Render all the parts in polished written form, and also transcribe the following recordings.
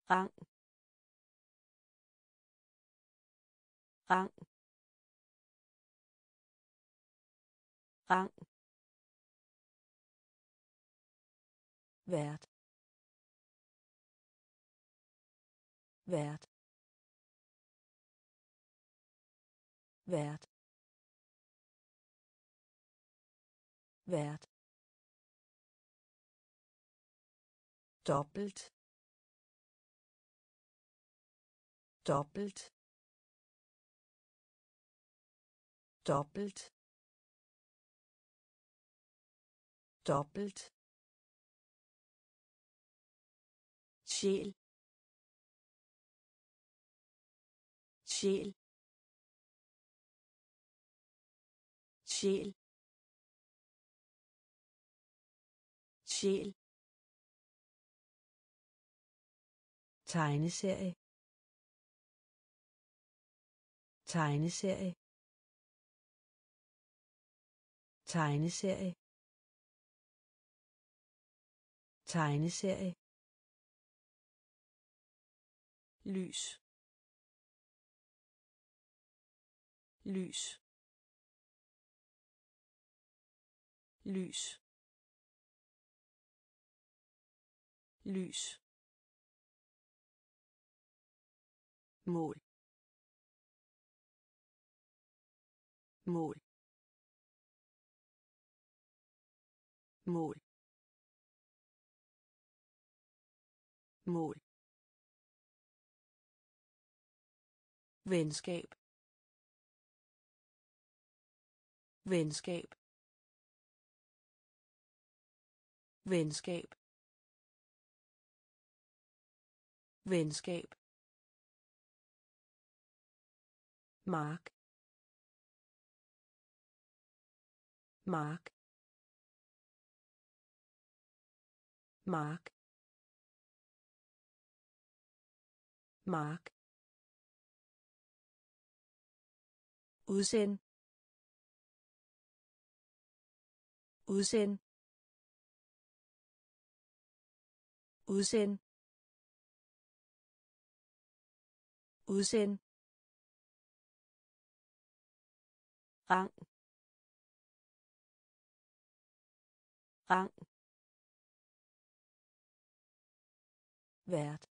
rang, rang, rang, vært, vært, vært, vært, dobbelt, dobbelt, dobbelt, dobbelt, sjæl, sjæl, sjæl, sjæl, tegneserie, tegneserie, tegneserie, tegneserie, lys, lys, lys, lys, mål, mål, mål, mål, venskab, venskab, venskab, venskab, mark, mark, mark, mark, udsend, udsend, udsend, udsend, rang, rang, vært,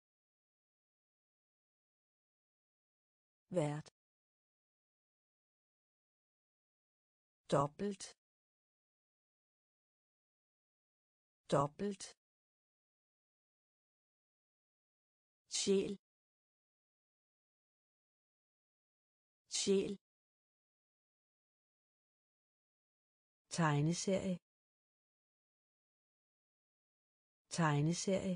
vært, dobbelt, dobbelt, sjæl, sjæl, tegneserie, tegneserie,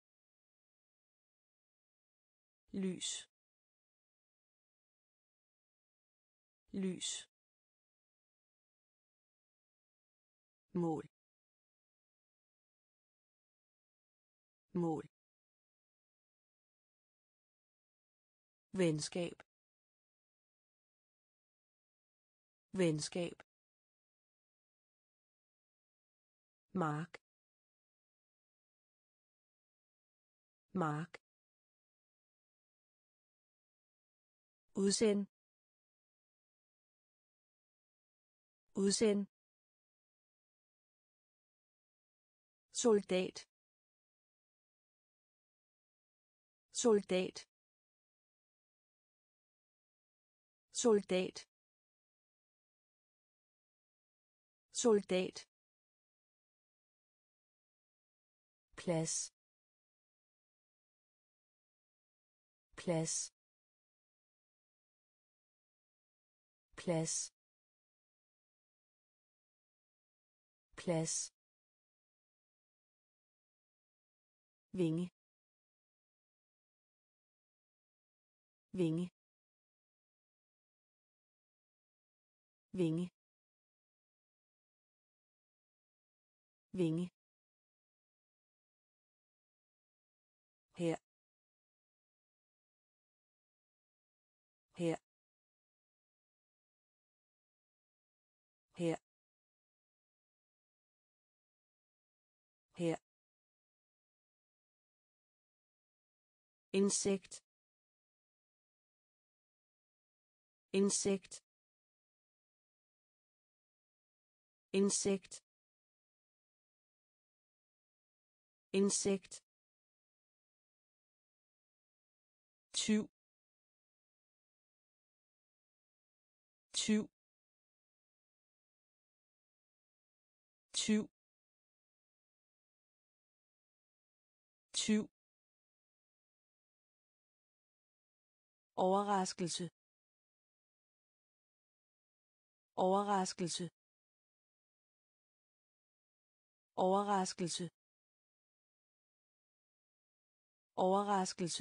lys, lys, mål, mål, venskab, venskab, mark, mark, udsend, udsend, soldat, soldat, soldat, soldat, plads, plads, plads, plads, vinge, vinge, vinge, vinge, her, her, her, her, insekt insekt insekt insekt tyv tyv tyv tyv overraskelse overraskelse overraskelse overraskelse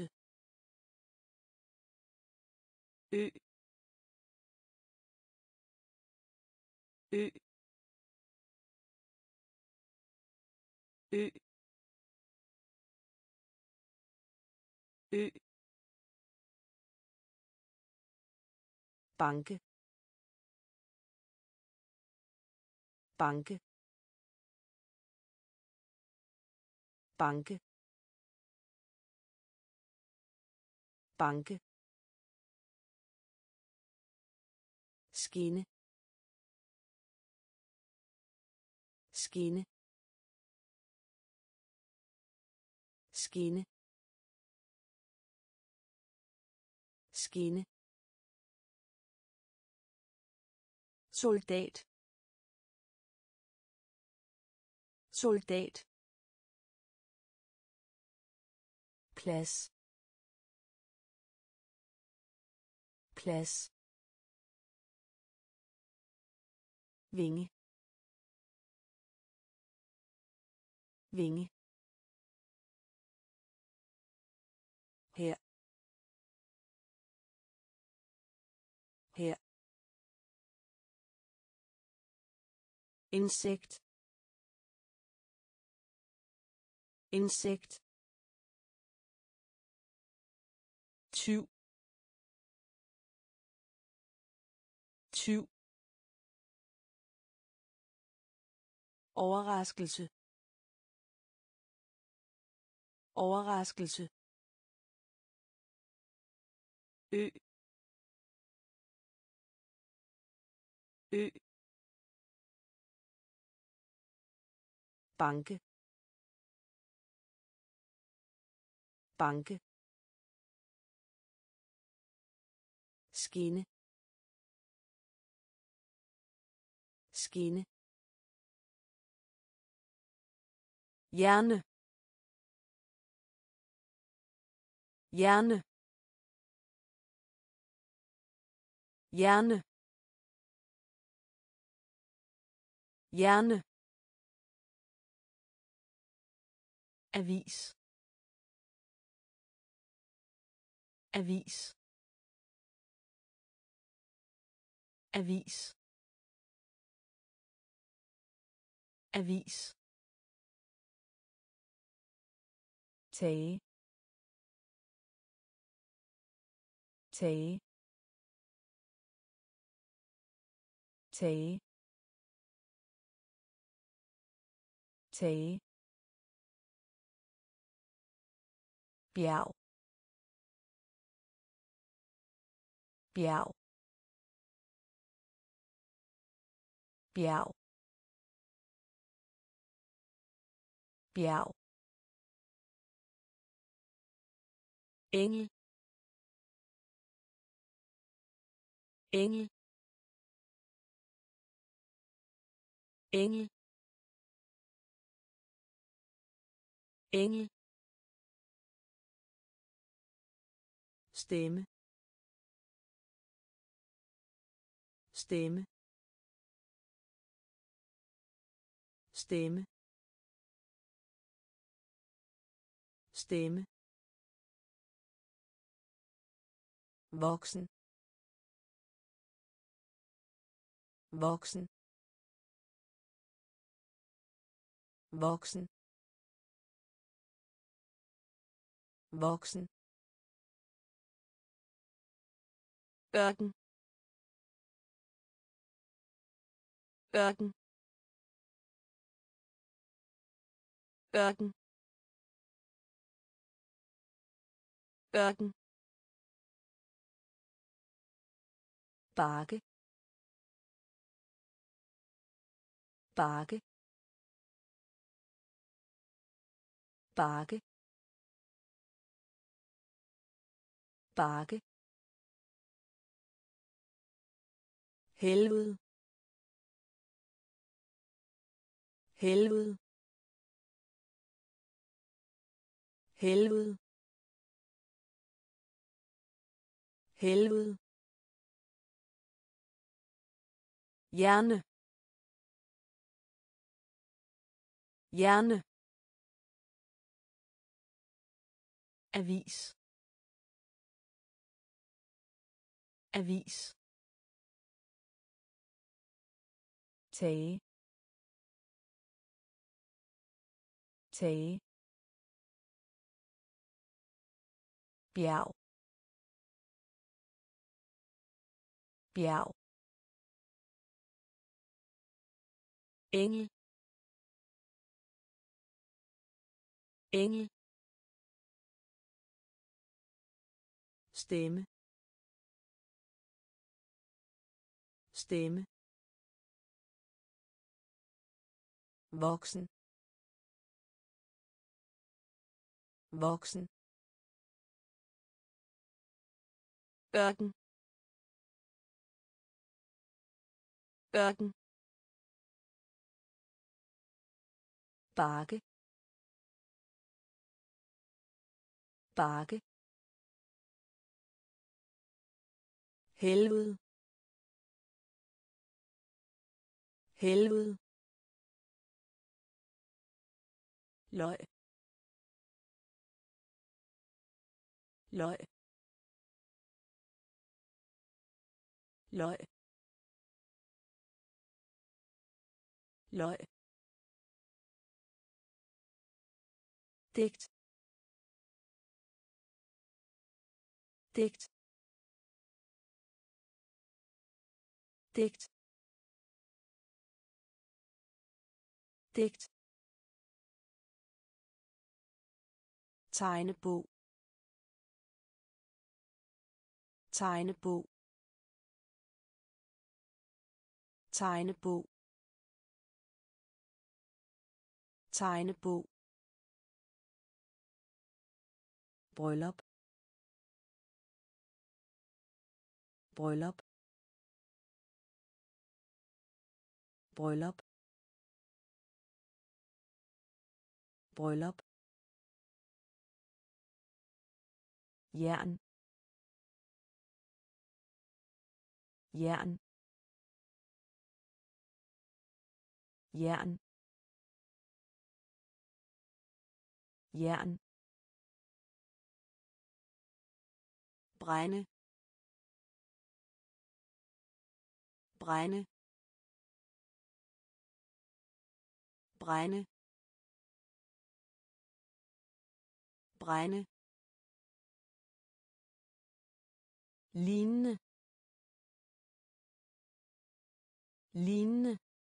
ø ø ø ø banke banke banke banke skinne skinne skinne skinne soldat soldat plads plads vinge vinge her her insekt insekt tyv tyv overraskelse overraskelse ø ø banke banke skinne skinne hjerne hjerne hjerne hjerne avis avis avis avis tage tage tage tage bjerg bjerg bjerg bjerg engel engel engel engel stemme stemme stemme stemme voksen voksen voksen voksen ørken ørken ørken ørken, bakke, bakke, bakke, bakke, helvede, helvede, helvede, helvede, hjerne, hjerne, avis, avis, tage, tage, bjerg, bjerg, engel, engel, stemme, stemme, voksen, voksen, ørken, ørken, bakke, bakke, helvede, helvede, løg, løg, løg, løg, digt, digt, digt, digt, tegnebog, tegnebog, tegnebog, tegnebog, bryllup, bryllup, bryllup, bryllup, jern, jern, jern, jern, brænde, brænde, brænde, brænde, lignende, lignende,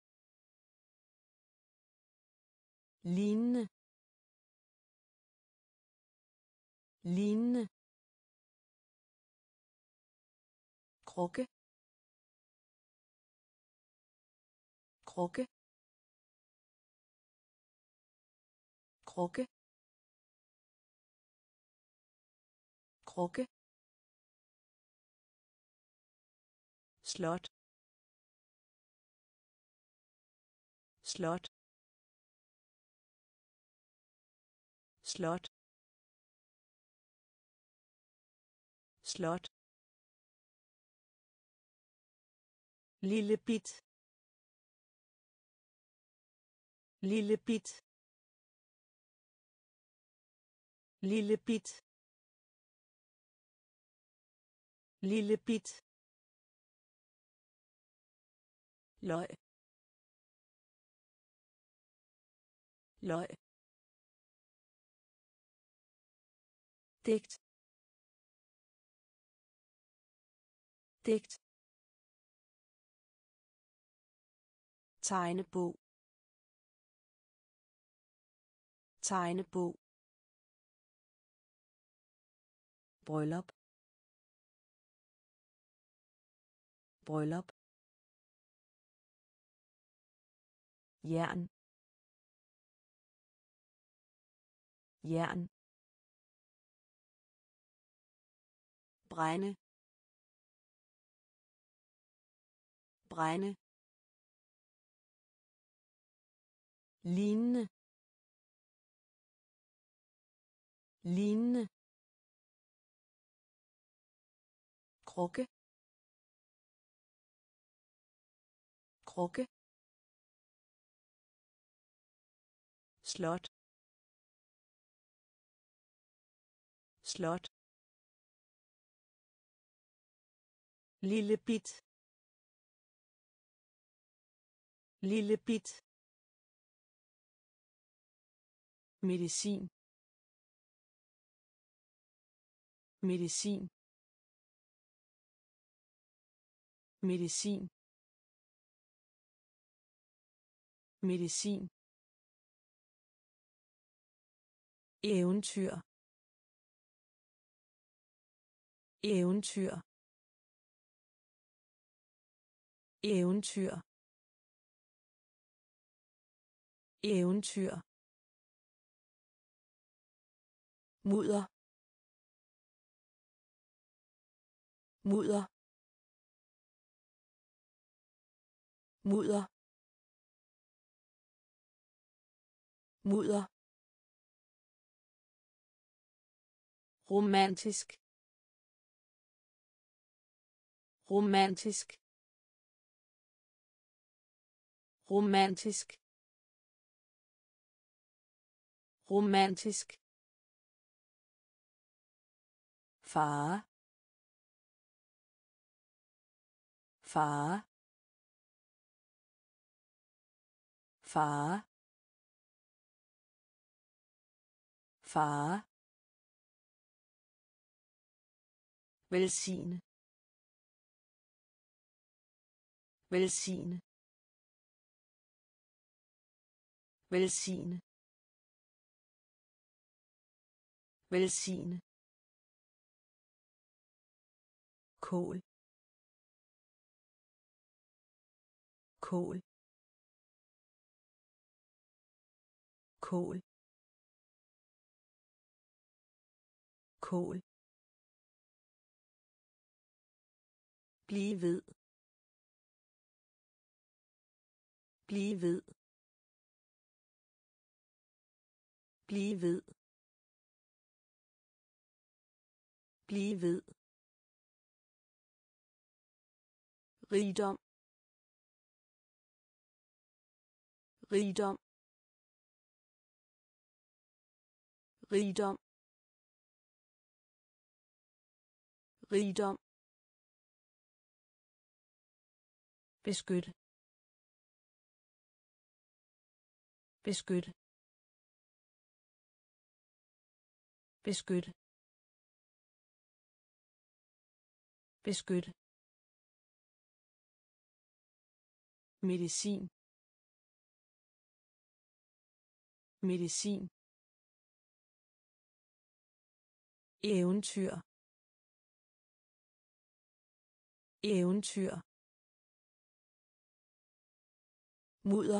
lignende, lignende, krukke, krukke, krukke, krukke, slot, slot, slot, slot, lille bit, lille bit, lille bit, lille bit, løg, løg, digt, digt, tegnebog, tegnebog, bryllup, bryllup, jern, jern, brænde, brænde, lignende, lignende, krukke, krukke, slot, slot, lille bit, lille bit, medicin, medicin, medicin, medicin, eventyr, eventyr, eventyr, eventyr, mudder, mudder, mudder, mudder, romantisk, romantisk, romantisk, romantisk, fare, fare, fare, fare, velsigne, velsigne, velsigne, velsigne, kål, kål, kål, kål, blive ved, blive ved, blive ved, blive ved, rigdom, rigdom, rigdom, rigdom, beskyt, beskyt, beskyt, beskyt, medicin, medicin, eventyr, eventyr, mudder,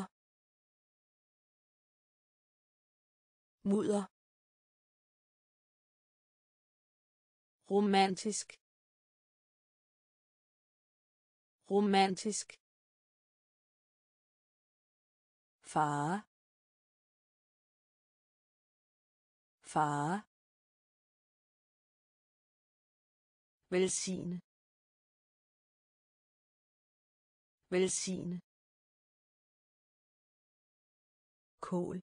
mudder, romantisk, romantisk, fare, fare, velsigne, velsigne, kål,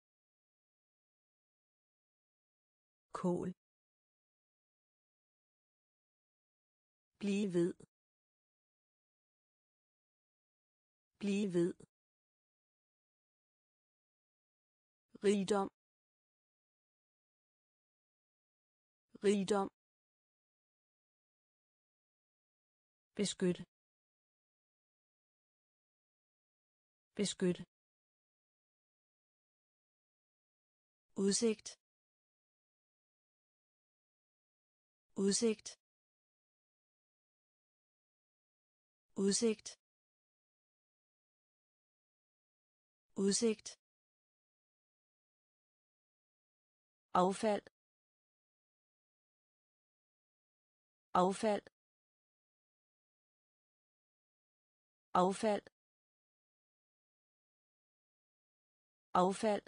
kål, blive ved, blive ved, rigdom, rigdom, beskyt, beskyt, udsigt, udsigt, udsigt, udsigt, affald, affald, affald, affald,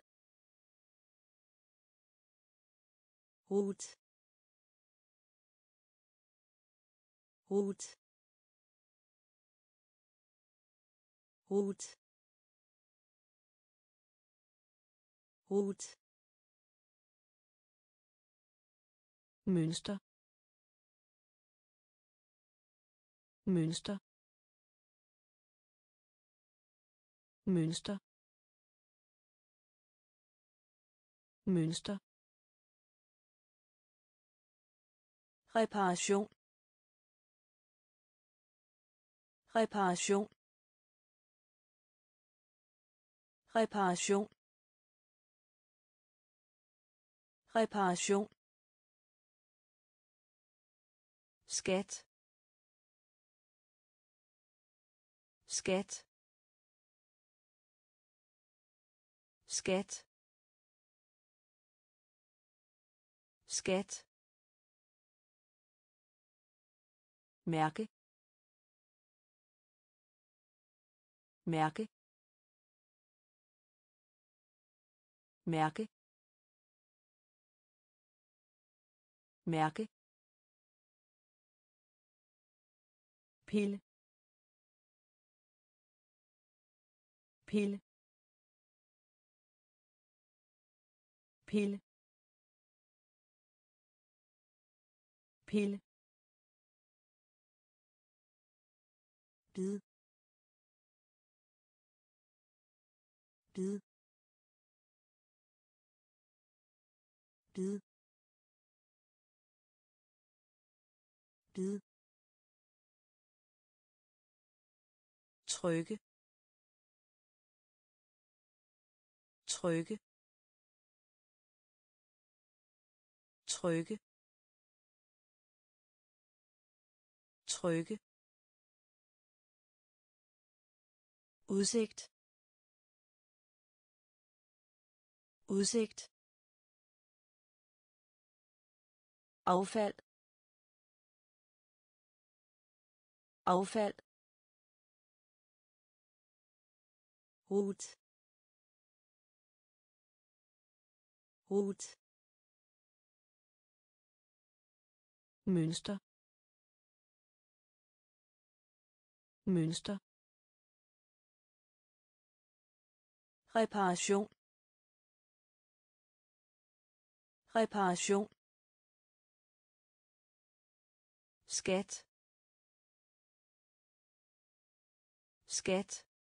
rot, rot, rot, rot, mønster, mønster, mønster, mønster, reparation, reparation, reparation, reparation, skat, skat, skat, skat, mærke, mærke, mærke, mærke, pille, pille, pille, pille, bid, bid, bid, bid, trykke, trykke, trykke, trykke, udsigt, udsigt, affald, affald, rot, rot, mønster, mønster, reparation, reparation, skat, skat,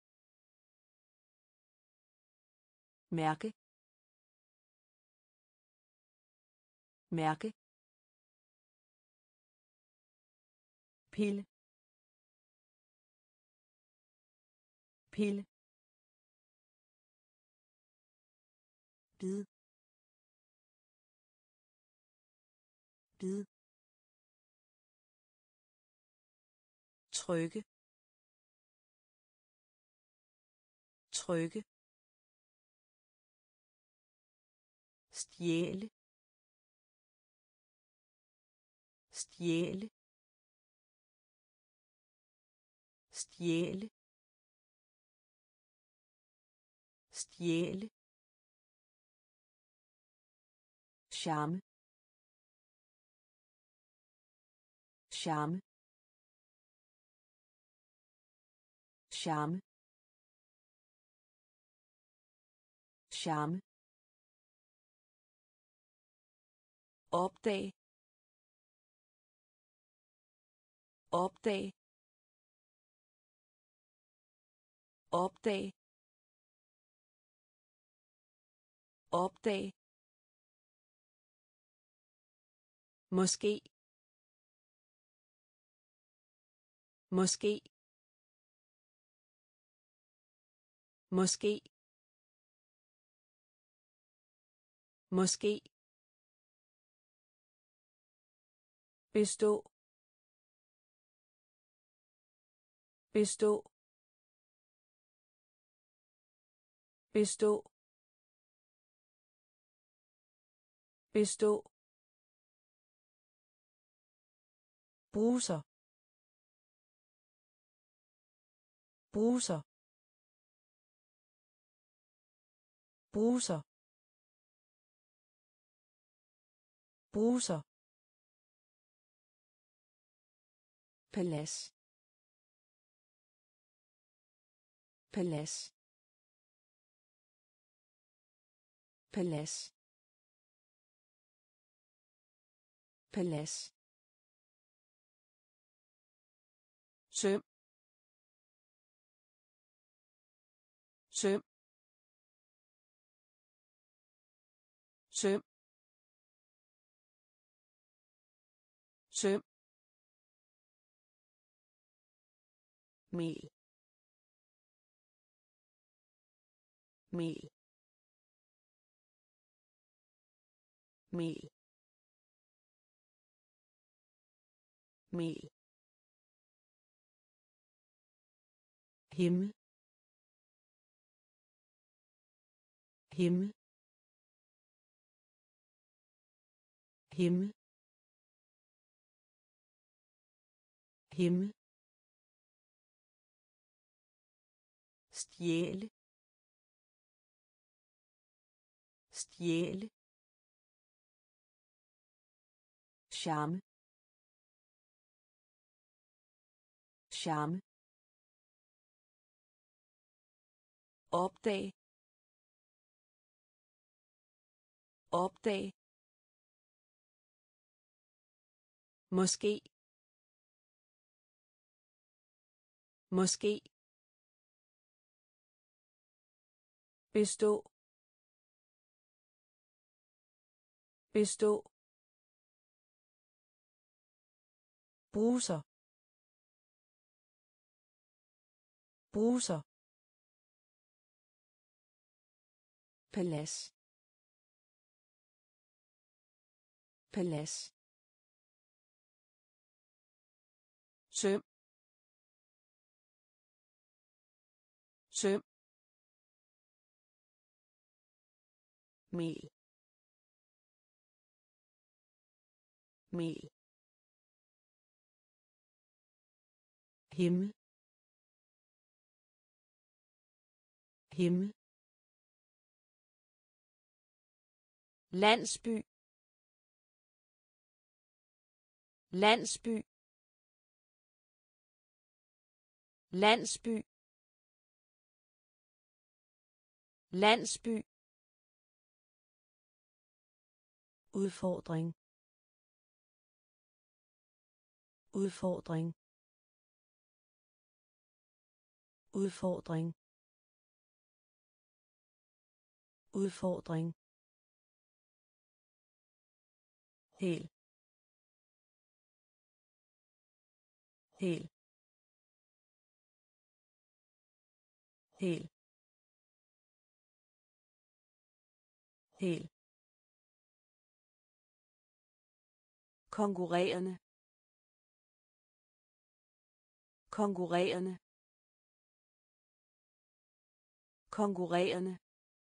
mærke, mærke, pille, pille, bid, bid, trykke, trykke, stjæle, stjæle, stjæle, stjæle, charme, charme, charme, charme, opdag, opdag, opdag, opdag, måske, måske, måske, måske, bestå, bestå, bestå, bestå, bruser, bruser, bruser, bruser, palads, palads, palads, palads, søm, søm, søm, søm, mel, mel, mel, mel, himmel, himmel, himmel, himmel, stjæle, stjæle, charme, charme, opdag, opdag, måske, måske, bestå, bestå, bruser, bruser, palads, palads, søm, søm, mel, mel, himmel, himmel, landsby, landsby, landsby, landsby, udfordring, udfordring, udfordring, udfordring, hel, hel, hel, hel, konkurrerende, konkurrerende, konkurrerende,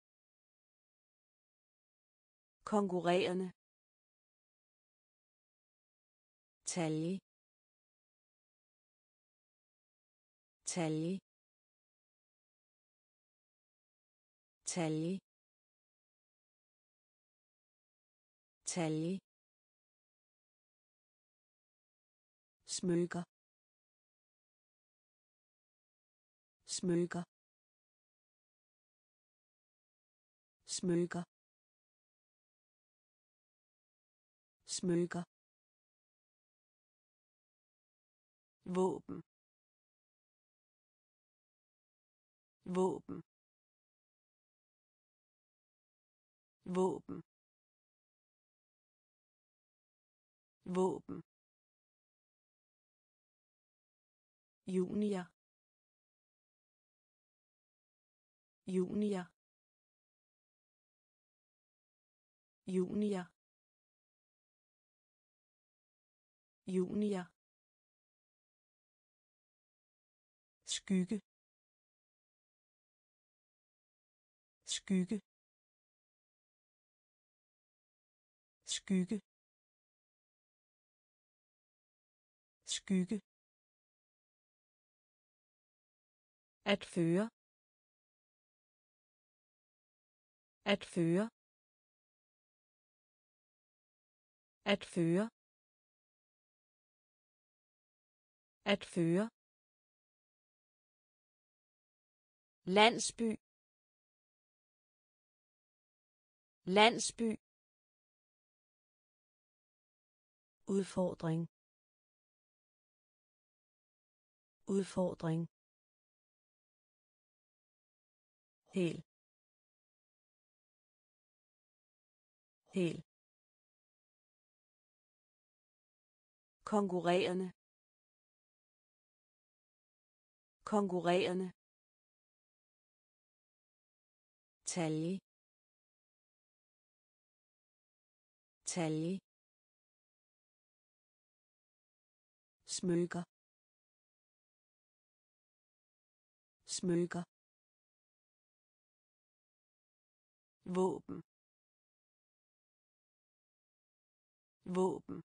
konkurrerende, talje, talje, talje, talje, smykker, smykker, smykker, smykker, våben, våben, våben, våben, junior, junior, junior, junior, skygge, skygge, skygge, skygge, at føre, at føre, at føre, at føre, landsby, landsby, udfordring, udfordring, hel, hel, konkurrerende, konkurrerende, talje, talje, smykker, smykker, våben, våben,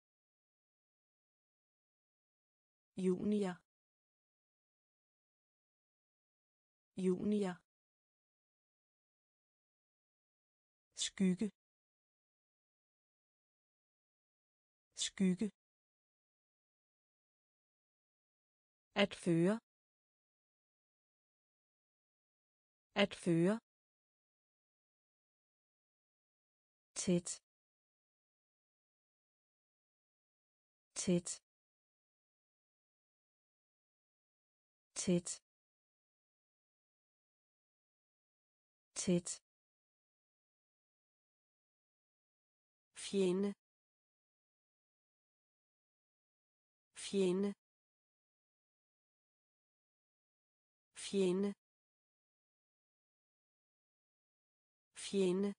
junior, junior, skygge, skygge, at føre, at føre, tæt, tæt, tæt, tæt, fjende, fjende, fjende, fjende,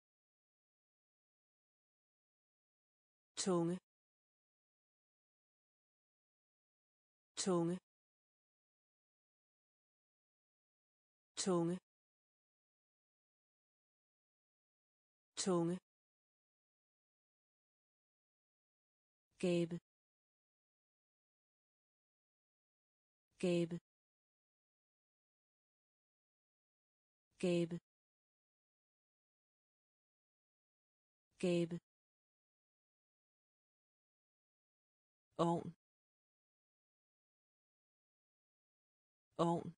tunge, tunge, tunge, tunge, gabe, gabe, gabe, gabe, ovn, ovn,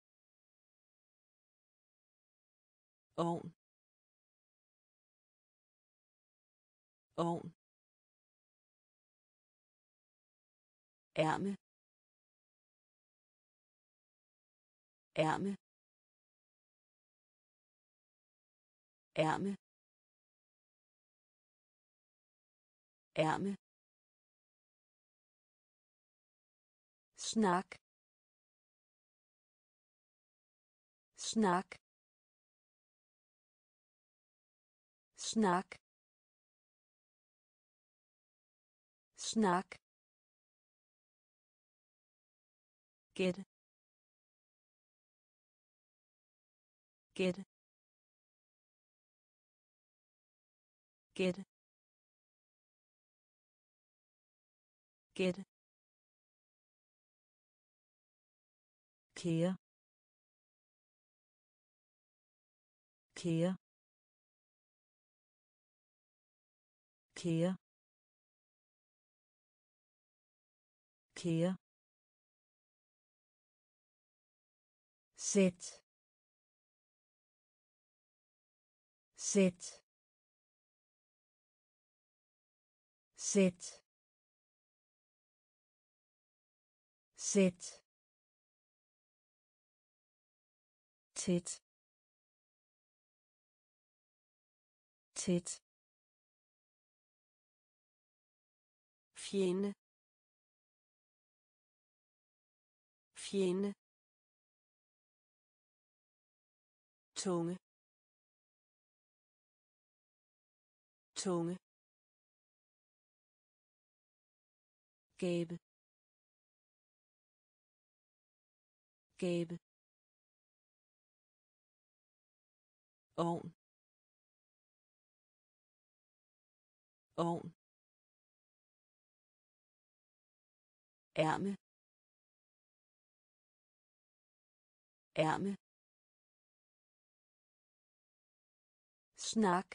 ovn, ovn, ærme, ærme, ærme, ærme, snak, snak, snak, snak, gæt, gæt, gæt, gæt, kære, kære, kære, kære, sæt, sæt, sæt, sæt, tæt, tæt, fjende, fjende, tunge, tunge, gabe, gabe, ovn, ovn, ærme, ærme, snak,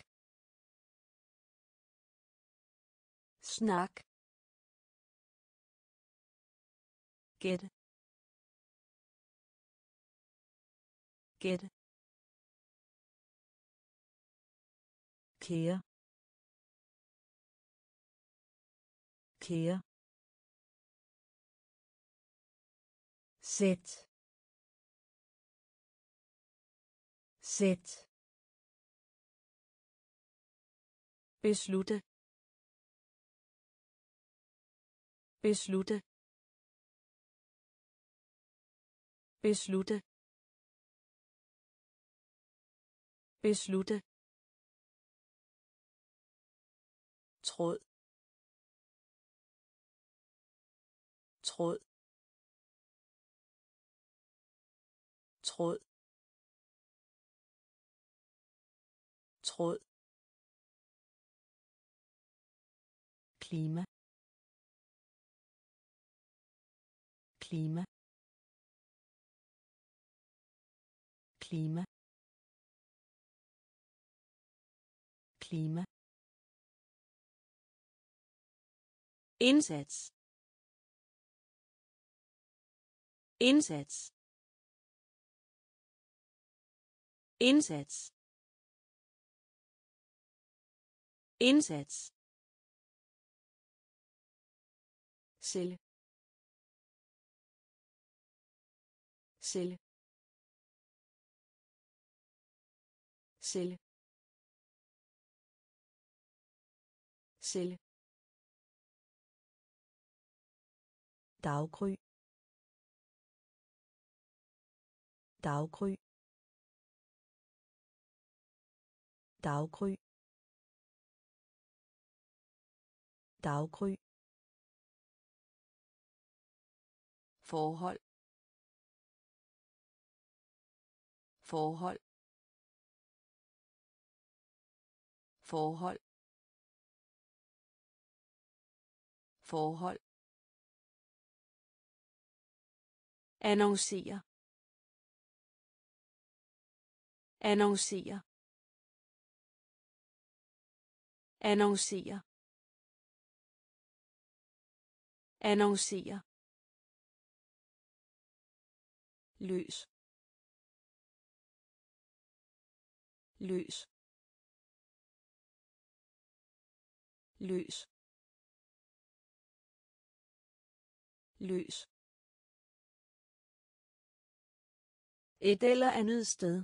snak, gæt, gæt, kære, kære, sæt, sæt, beslutte, beslutte, beslutte, beslutte, tråd, tråd, tråd, tråd, klima, klima, klima, klima, indsats, indsats, indsats, indsats, celle, celle, celle, celle, daggry, daggry, daggry, daggry, forhold, forhold, forhold, forhold, annoncere, annoncere, annoncere, annoncere, løs, løs, løs, løs, et eller andet sted,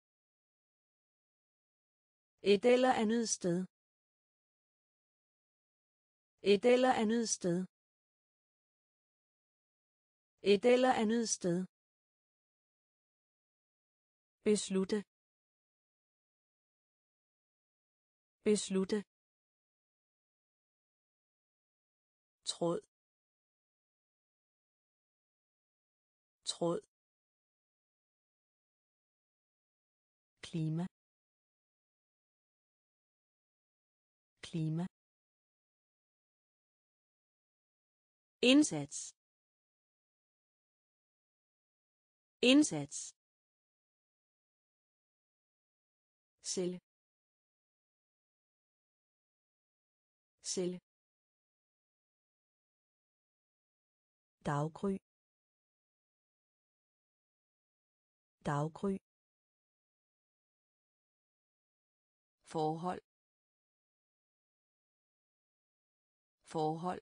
et eller andet sted, et eller andet sted, et eller andet sted, beslutte, beslutte, tråd, tråd, klima, klima, indsats, indsats, celle, celle, daggry, daggry, forhold, forhold,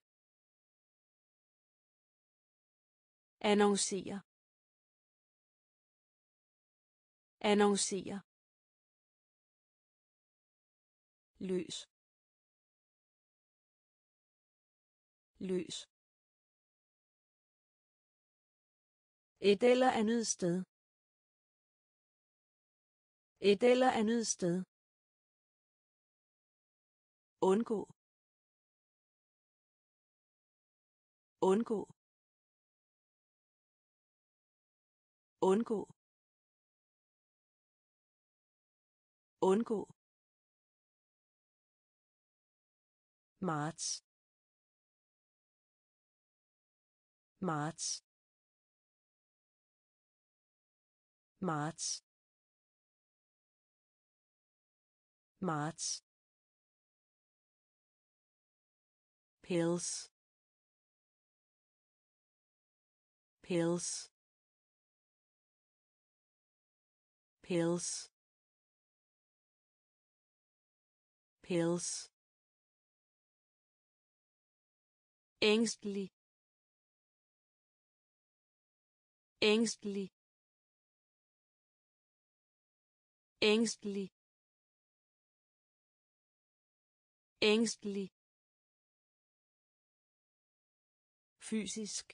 annoncere, annoncere, løs, løs, et eller andet sted, et eller andet sted, undgå, undgå undgå undgå marts marts marts marts pills pills pills pills ængstelig ængstelig ængstelig ængstelig fysisk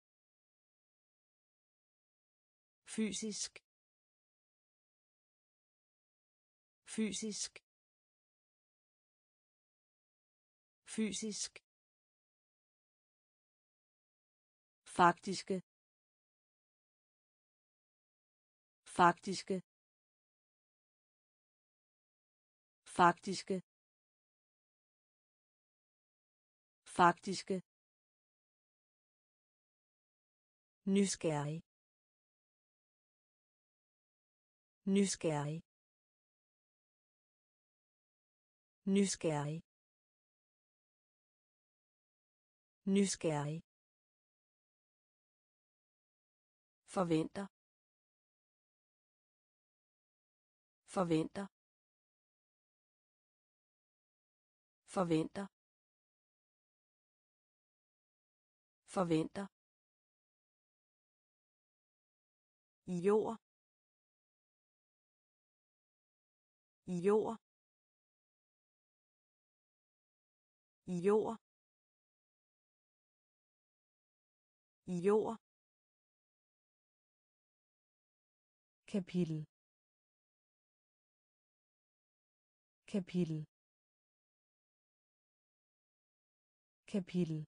fysisk fysisk fysisk faktiske faktiske faktiske faktiske nysgerrig nysgerrig nysgerrig nysgerrig forventer forventer forventer forventer jord jord jord jord kapitel kapitel kapitel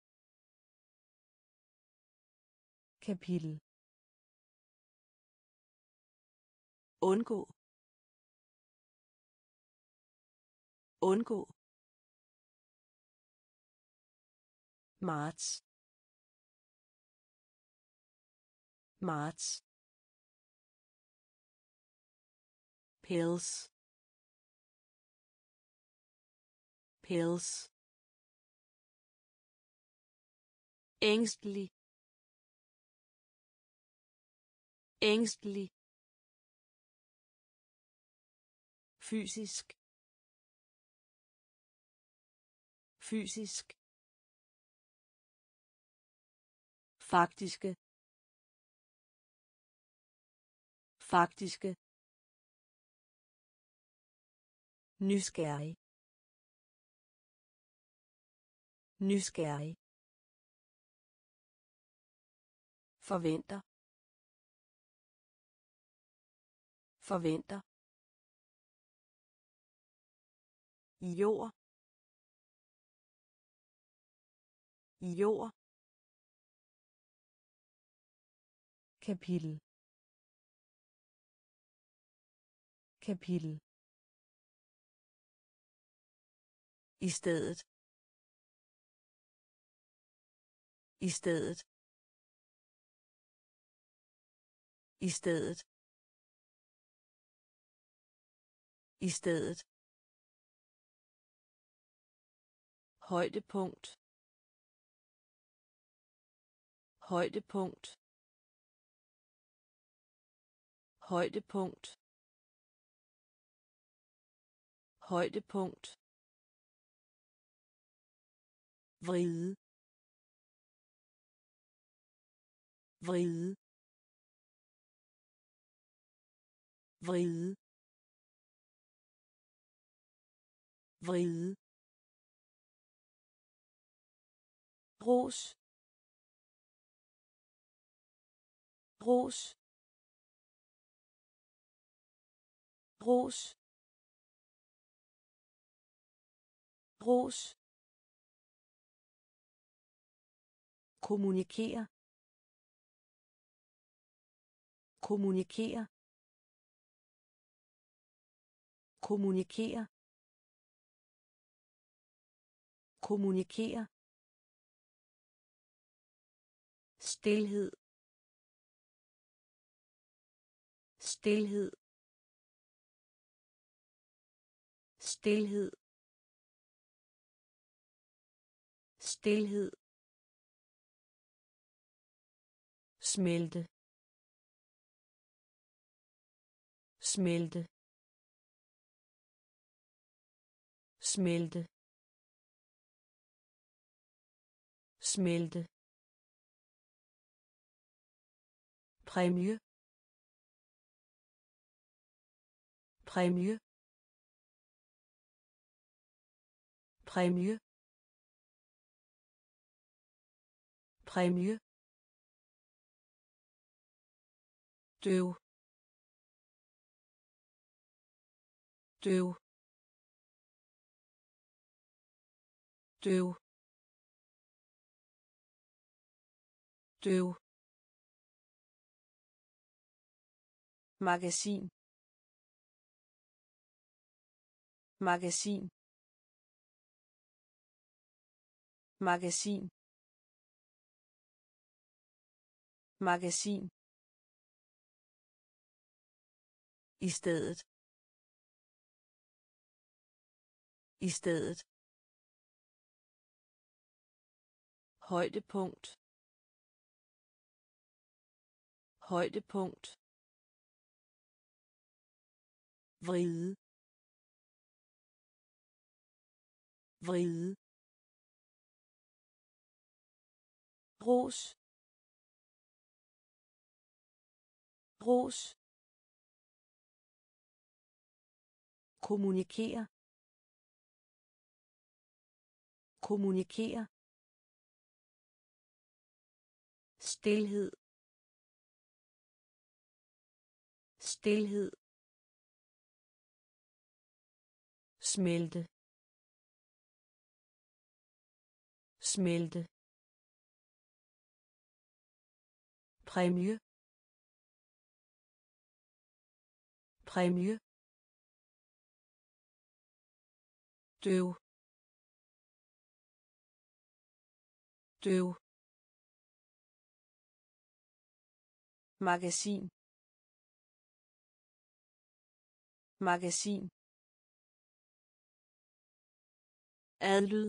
kapitel undgå undgå marts marts pills pills ængstelig ængstelig fysisk fysisk faktiske faktiske nysgerrig nysgerrig forventer forventer jord jord kapitel kapitel i stedet i stedet i stedet i stedet højdepunkt højdepunkt højdepunkt højdepunkt vride vride vride vride ros ros ros ros kommunikere kommunikere kommunikere kommunikere stilhed stilhed stilhed stilhed smelte smelte smelte smelte præmie præmie præmie præmie døv døv døv døv magasin magasin magasin magasin i stedet i stedet højdepunkt højdepunkt vride vride ros ros kommunikere kommunikere stilhed stilhed smelte smelte præmie præmie døv døv magasin magasin adlyd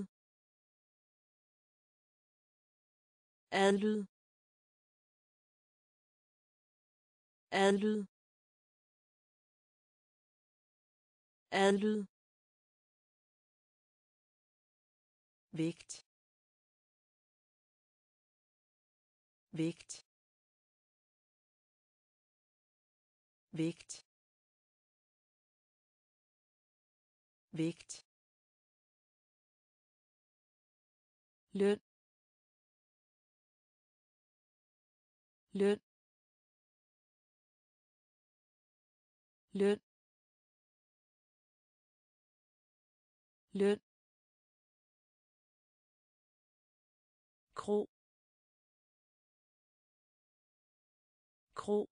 adlyd adlyd adlyd vægt vægt vægt vægt løn løn løn løn kro kro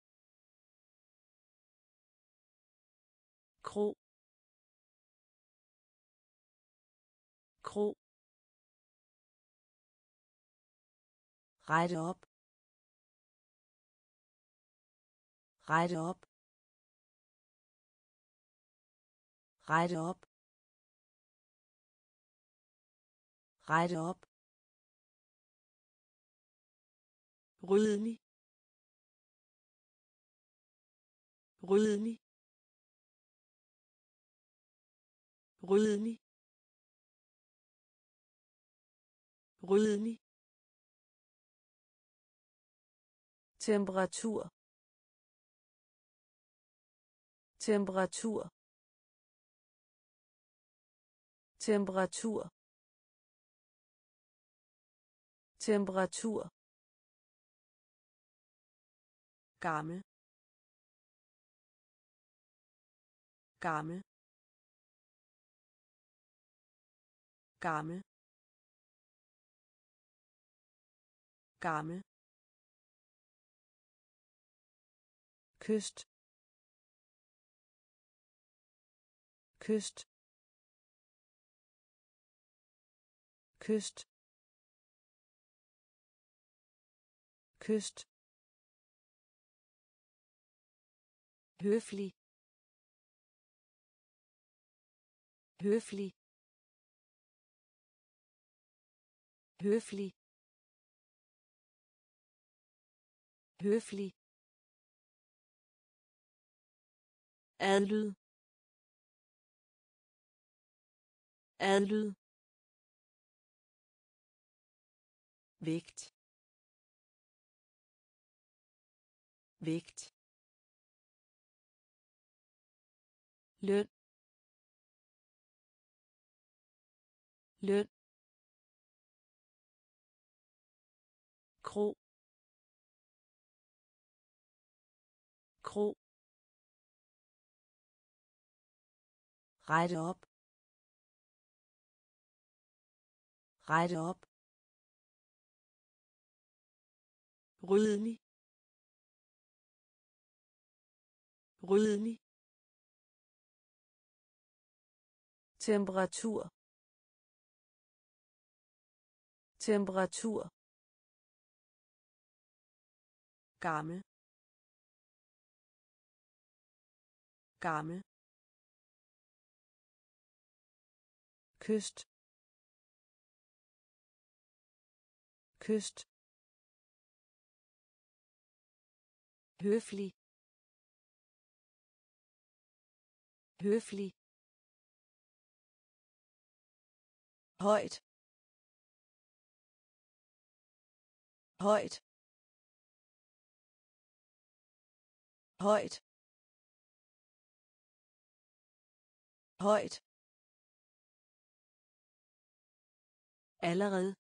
kro kro rette op rette op rette op rette op ryddelig ryddelig ryddelig ryddelig temperatur temperatur temperatur temperatur gammel gammel gammel gammel, kyst, kyst, kyst, kyst, høflig, høflig, høflig, høflig, adlyd, adlyd, vægt, vægt, løn, løn, kro, kro, rette op, rette op, ryddelig, ryddelig, temperatur, temperatur, gammel, gammel, kyst, kyst, høflig, høflig, højt, højt, højt, højt, allerede,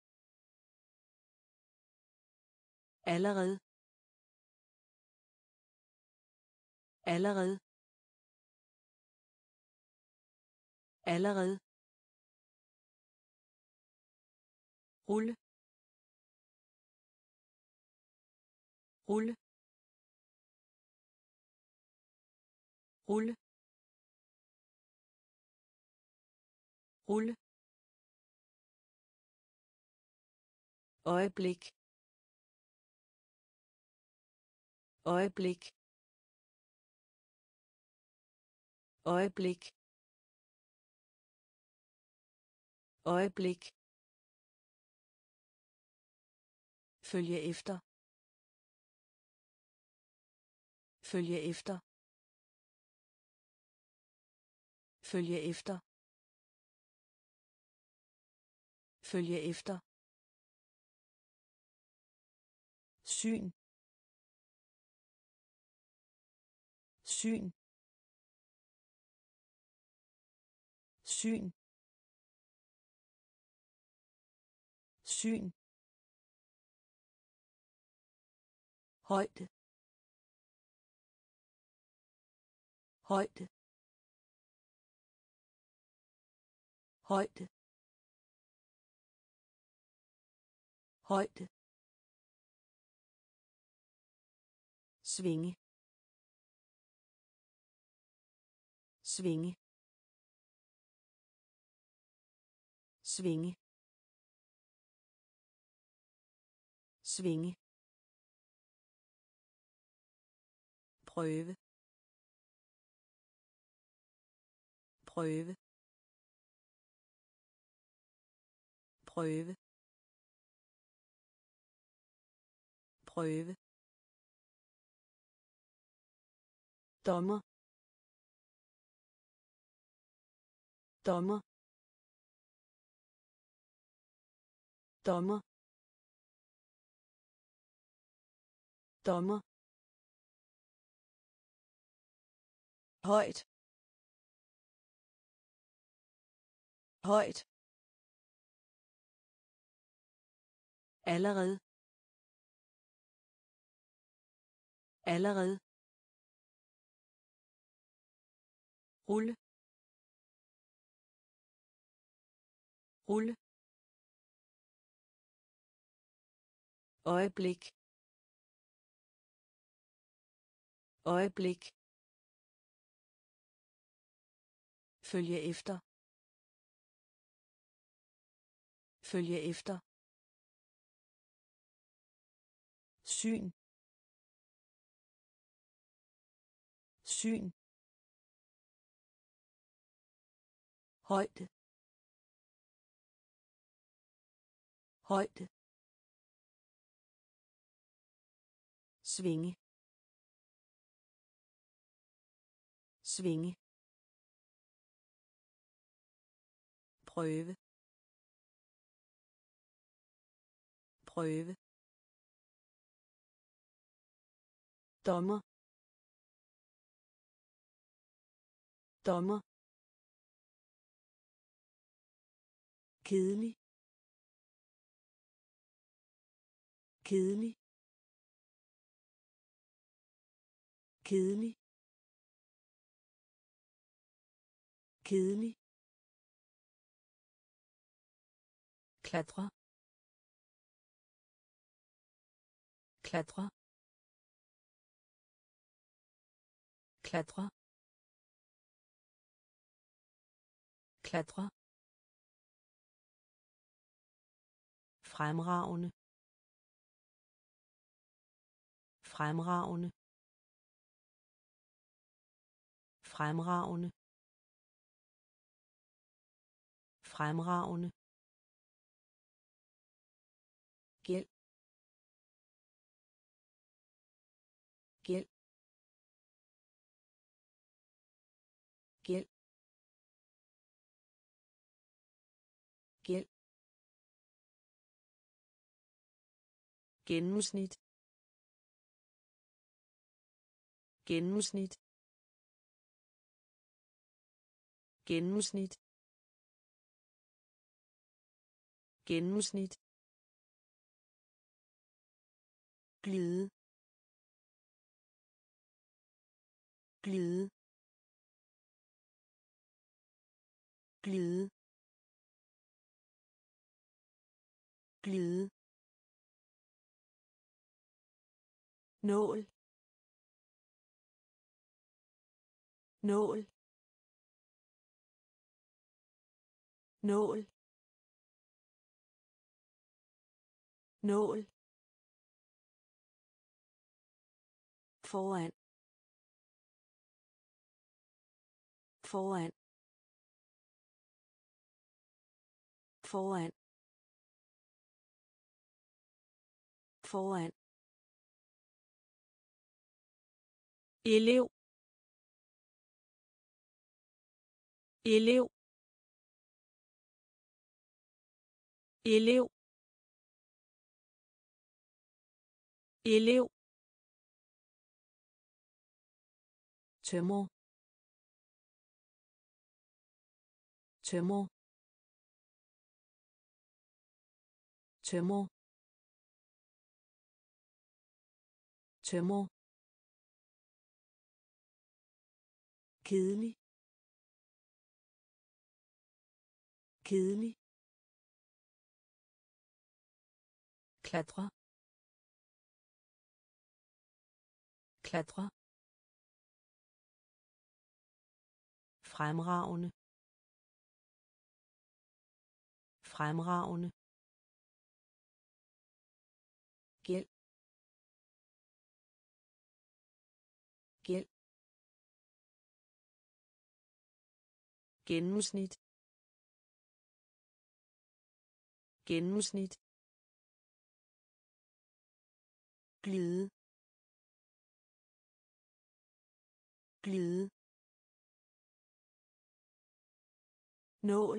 allerede, allerede, allerede, rulle, rulle, rulle, rulle, øjeblik, øjeblik, øjeblik, øjeblik, følge efter, følge efter, følge efter, følge efter, syn, syn, syn, syn, højde, højde, højde, højde, svinge, svinge, svinge, svinge, prøve, prøve, prøve, prøve, dommer, dommer, dommer, dommer, højt, højt, allerede, allerede, rulle, rulle, øjeblik, øjeblik, følge efter, følge efter, syn, syn, højde, højde, svinge, svinge, prøve, prøve, dommer, dommer, kedelig, kedelig, kedelig, kedelig, klatre, klatre, klatre, klatre, fremragende, fremragende, fremragende, fremragende, gæld, gæld, gæld, gæld, gennemsnit, gennemsnit, gennemsnit, gennemsnit, glide, glide, glide, glide, nål, nål, nål, nål, foran, foran, foran, foran, elev, elev, elev, elev, tømrer, tømrer, tømrer, tømrer, kedelig, kedelig, klatre, klatre, fremragende, fremragende, gæld, gæld, gennemsnit, gennemsnit, glide, glide, nål,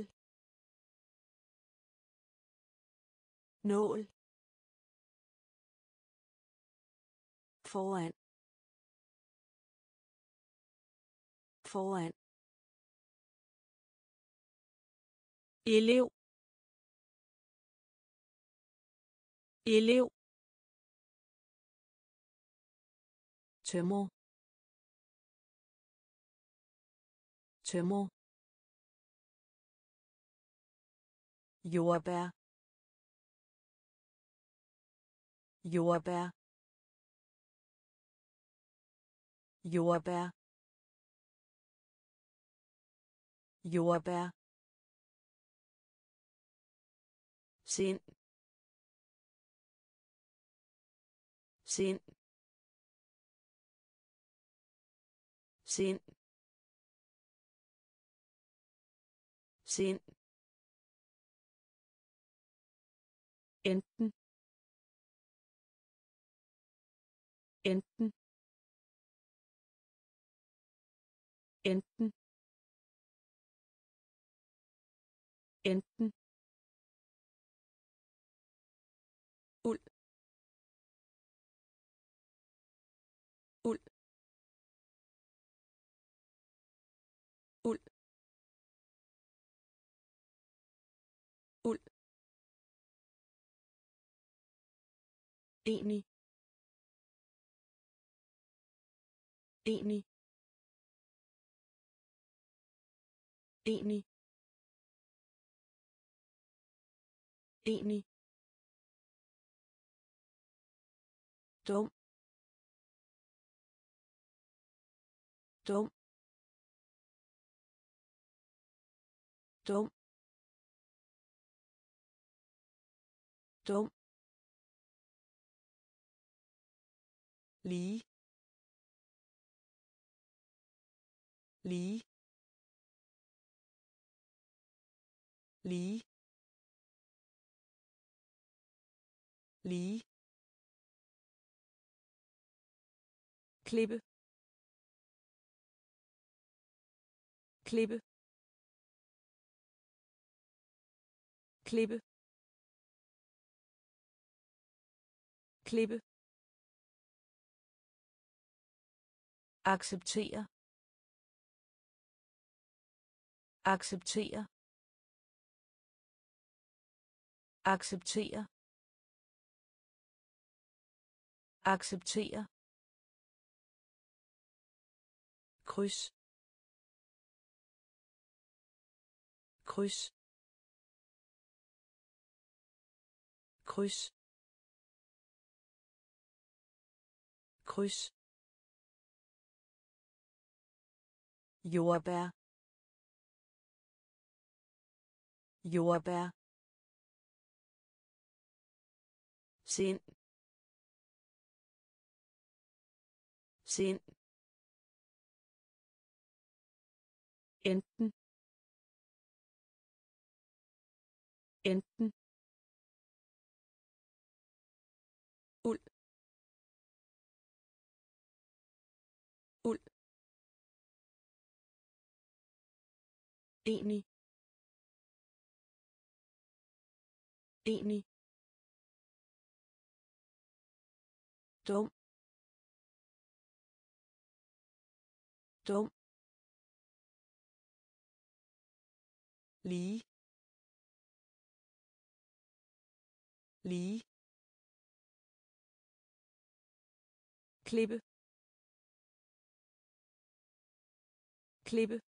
nål, foran, foran, elev, elev, tømrer, tømrer, jordbær, jordbær, jordbær, jordbær, sind, sind, sind, sind, enten, enten, enten, enten, uld, uld, uld, uld, enig, enig, enig, enig, dum, dum, dum, dum, lige, lige, lige, lige, klippe, klippe, klippe, klippe, acceptere, acceptere, acceptere, acceptere, kryds, kryds, kryds, kryds, jordbær, jordbær, sind, sind, enten, enten, uld, uld, enig, enig, dum, dum, lige, lige, klippe, klippe,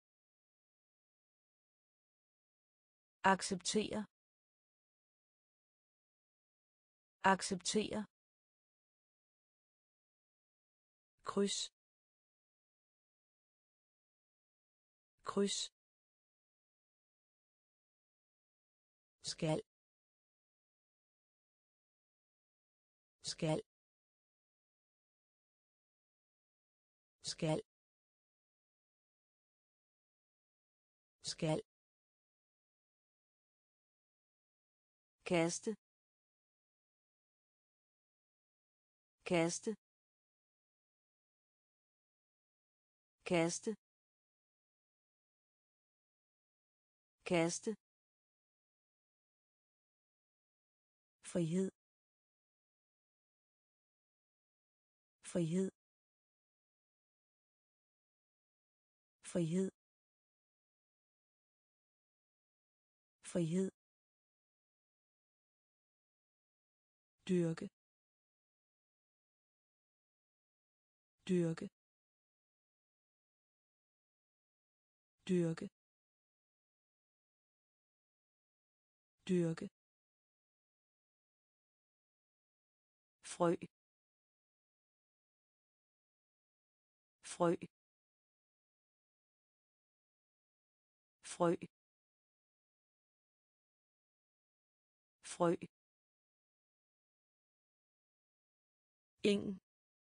acceptere, acceptere, kryds, kryds, skal, skal, skal, skal, kaste, kaste, kaste, kaste, frihed, frihed, frihed, frihed, dyrke, dyrke, dyrke, dyrke, frø frø frø frø ing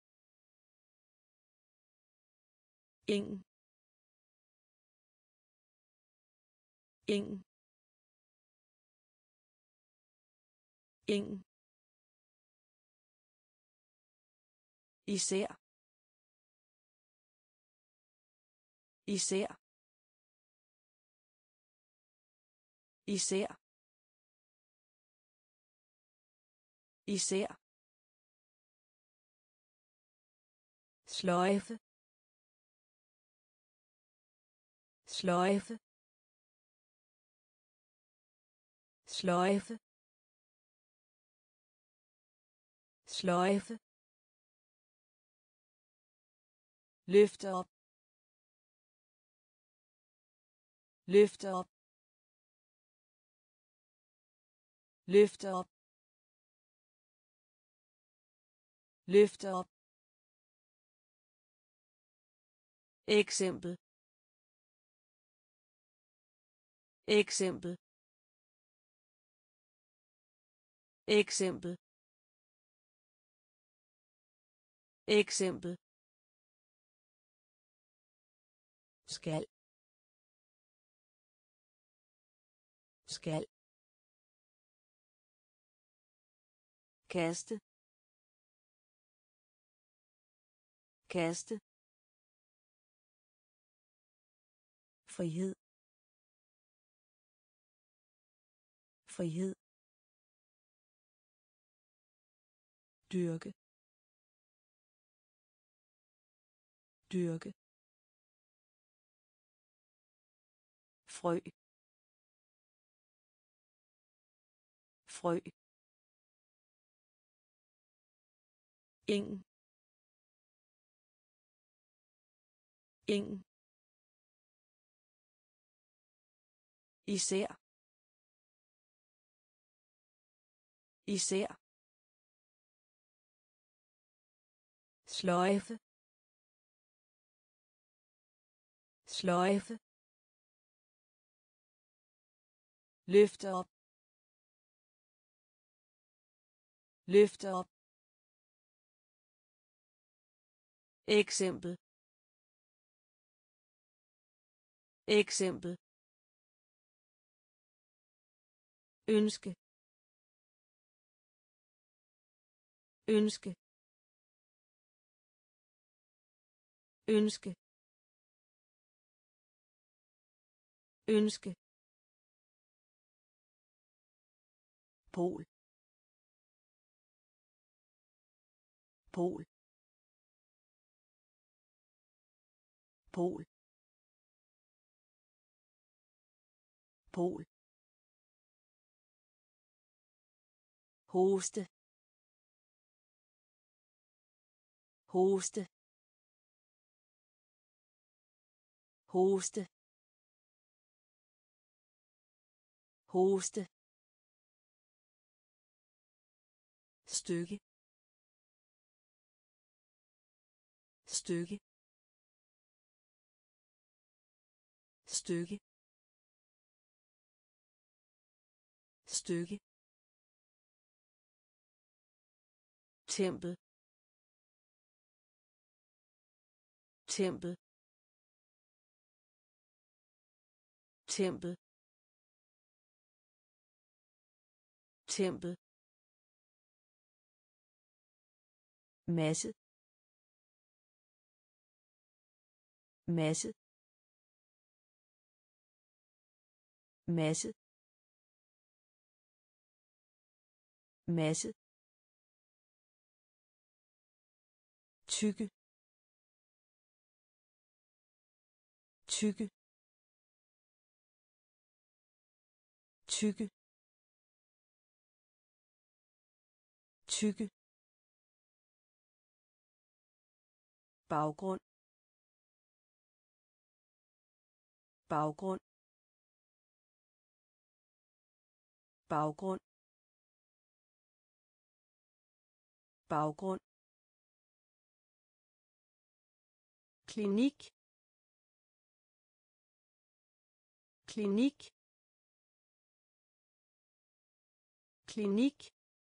ing ing ing især især især især sløjfe sløjfe sløjfe sløjfe løfte op løfte op løfte op løfte op eksempel eksempel eksempel eksempel skal skal kaste kaste frihed frihed dyrke dyrke frø frø ing ing især især sløjfe sløjfe løfte op løfte op eksempel eksempel ønske ønske ønske ønske pol pol pol pol hoste hoste hoste hoste stykke stykke stykke stykke tempel tempel tempel tempel masse masse masse masse tykke tykke tykke tykke baggrund baggrund baggrund baggrund, klinik, klinik, klinik,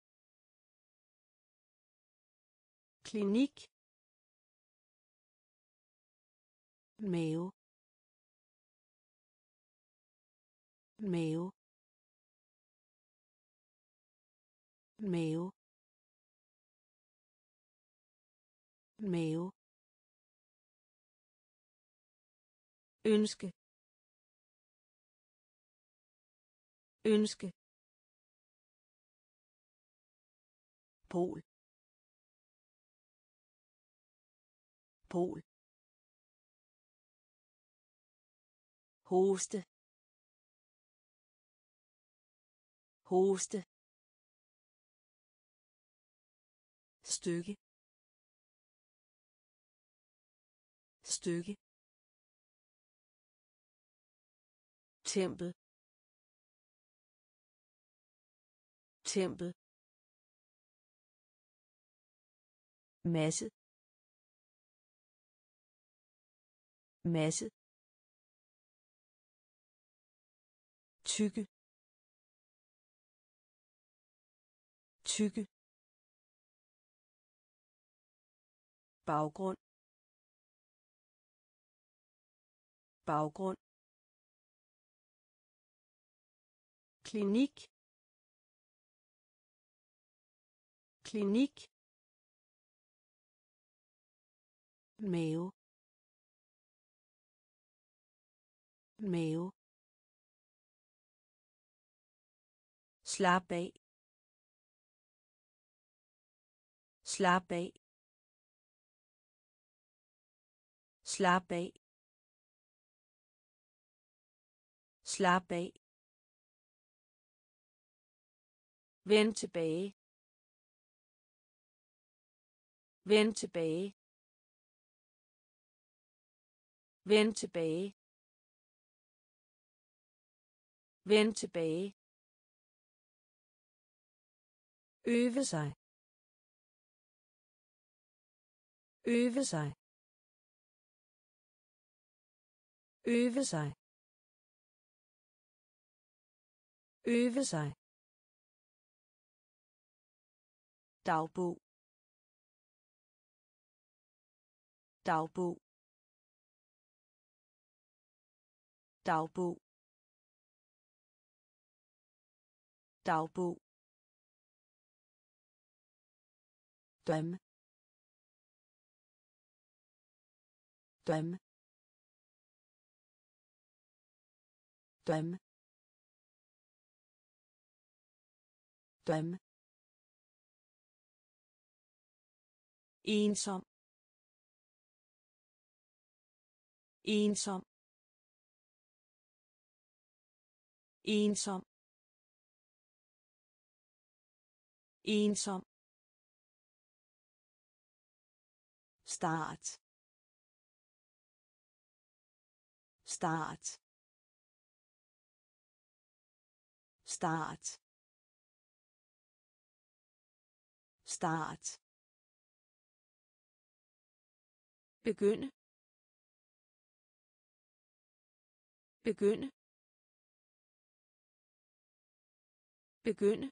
klinik, mave, mave, mave, mave, ønske, ønske, pol, pol, hoste, hoste, stykke, stykke, tempel, tempel, masse, masse, tykke, tykke, baggrund, baggrund, klinik, klinik, mave, mave, slap af, slap af, slap af, slap af, vend tilbage, vend tilbage, vend tilbage, vend tilbage, øve sig, øve sig, øve sig, øve sig, dagbog, dagbog, dagbog, dagbog, drøm, drøm, drøm, drøm, ensom, ensom, ensom, ensom, start, start, start, start, begynde, begynde, begynde,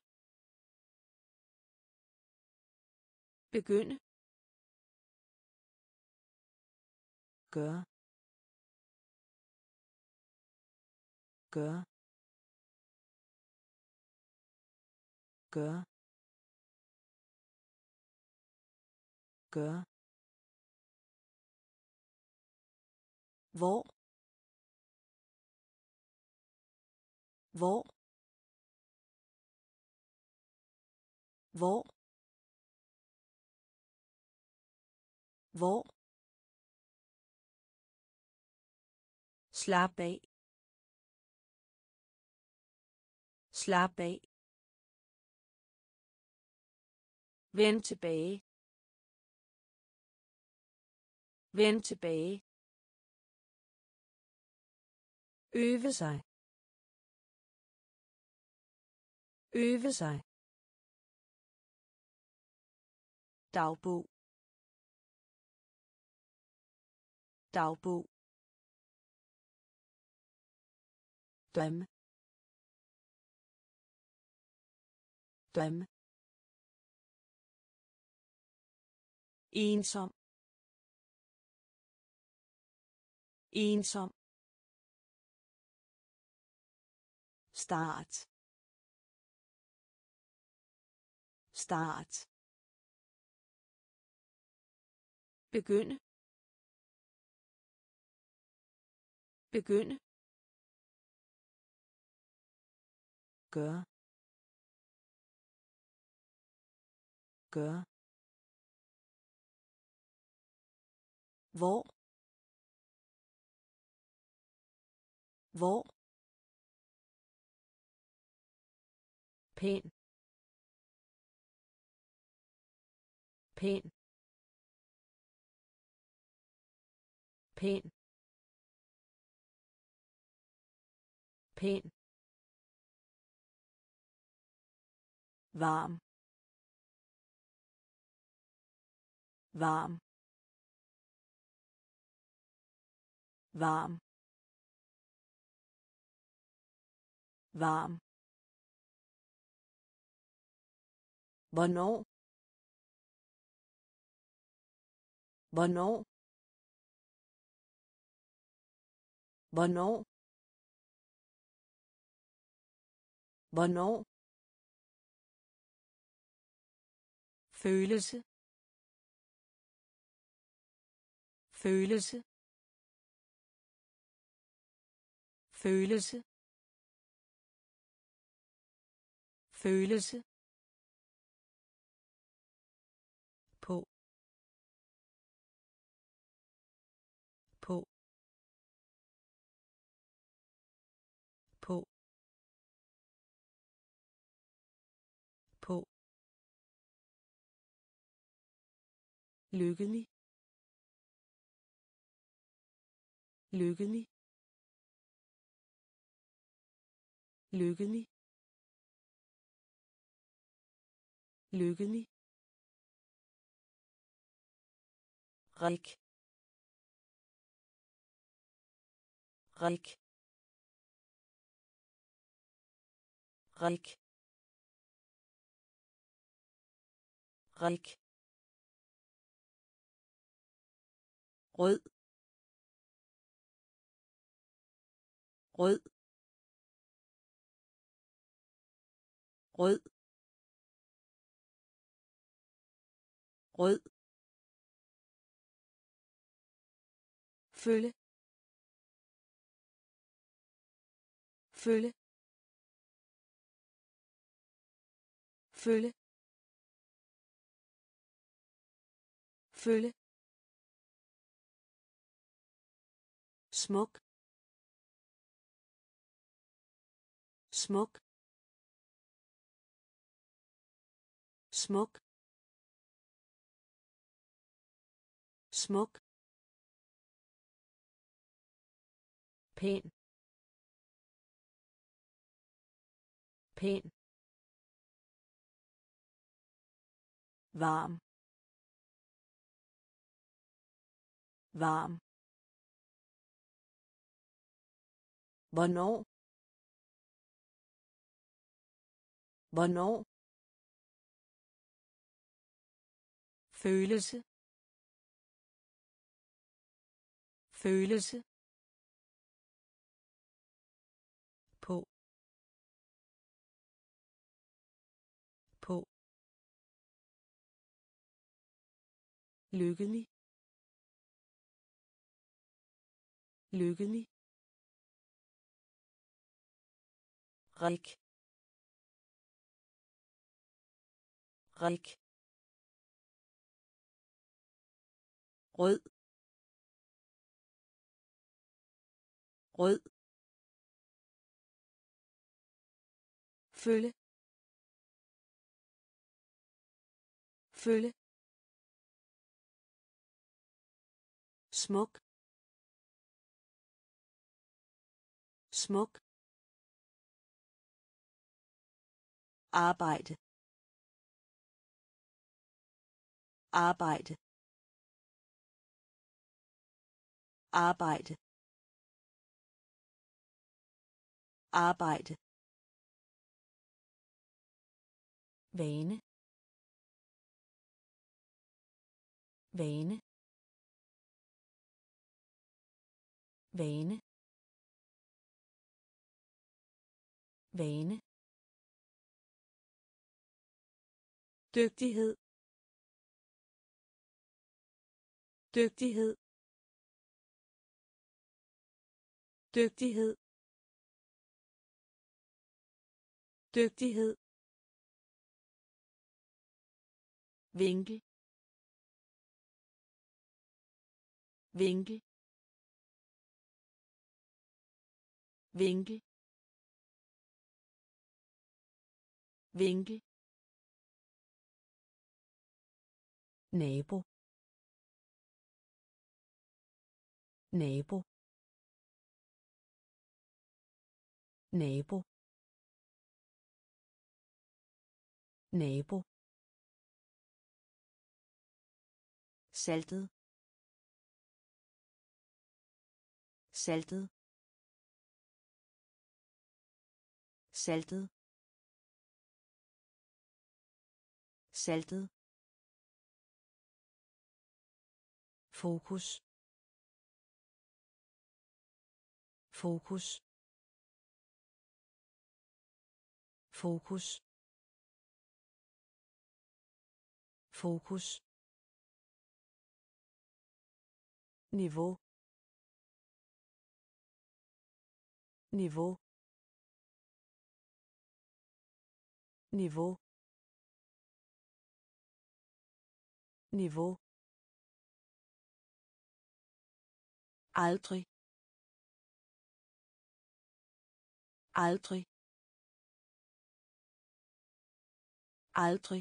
begynde, gør, gør, gør, gør, hvor, hvor, hvor, hvor, slap af, slap af, vend tilbage, vend tilbage, øve sig, øve sig, dagbog dagbog drøm drøm ensom ensom start start begynde begynde gør gør hvor hvor pæn pæn pæn pæn varm varm varm varm hvornår hvornår hvornår hvornår følelse følelse følelse følelse på på på på lykkelig lykkelig lykkelig lykkelig rik rik rik rik rød rød rød rød følge følge følge følge smuk smuk smuk smuk pæn pæn varm varm hvornår hvornår følelse følelse på på lykkelig lykkelig rik rik rød rød følge følge smuk smuk arbejde arbejde arbejde arbejde vane vane vane vane dygtighed dygtighed dygtighed dygtighed vinkel vinkel vinkel vinkel nabo nabo nabo nabo saltet saltet saltet saltet fokus fokus fokus fokus niveau niveau niveau niveau aldrig aldrig aldrig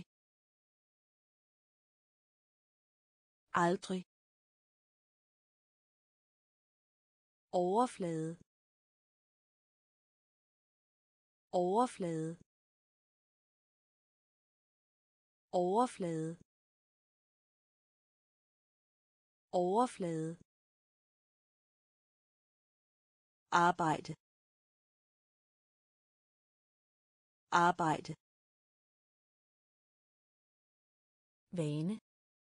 aldrig overflade overflade overflade overflade arbejde arbejde vane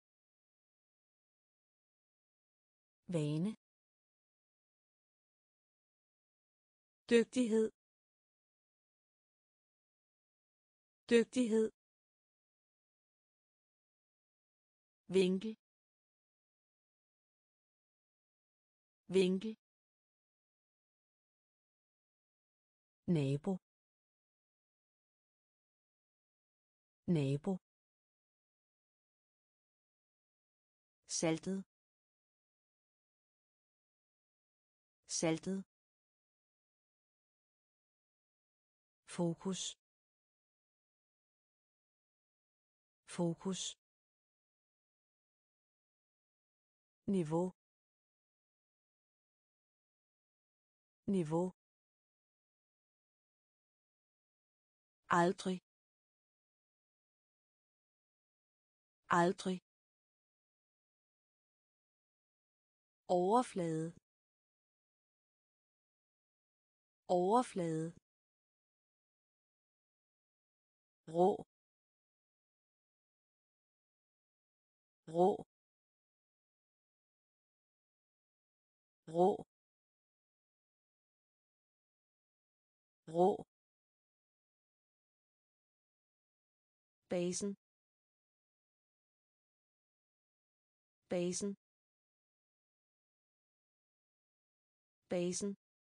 vane dygtighed dygtighed vinkel vinkel nabo nabo saltet saltet fokus fokus niveau niveau aldrig aldrig overflade overflade rå rå rå rå basen basen basen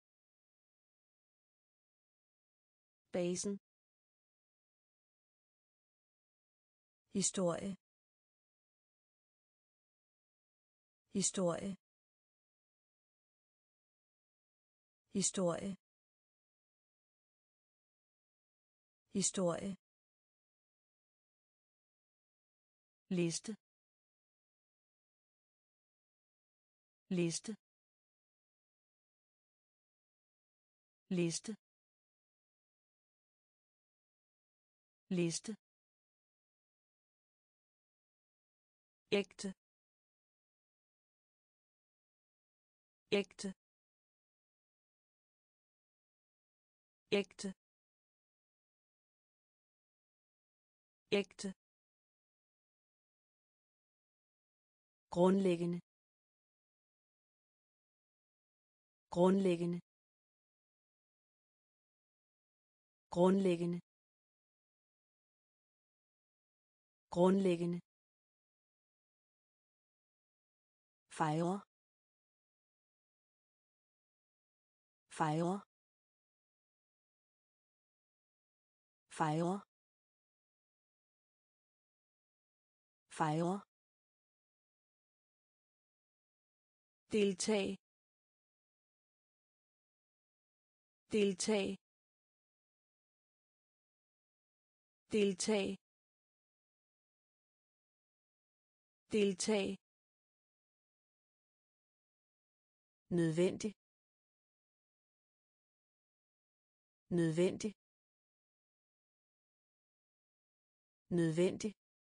basen historie historie historie historie liste liste liste liste ægte ægte ægte ægte grundlæggende grundlæggende grundlæggende grundlæggende fejre fejre fejre fejre deltag deltag deltag deltag nødvendig nødvendig nødvendig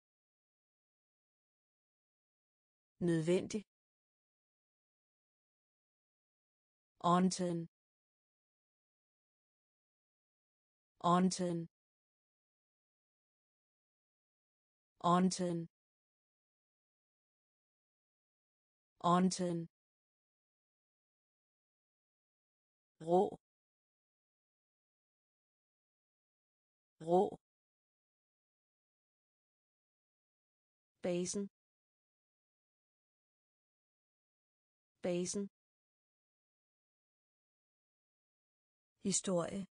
nødvendig Onten. Onten. Onten. Onten. Rå. Rå. Basen. Basen. Historie.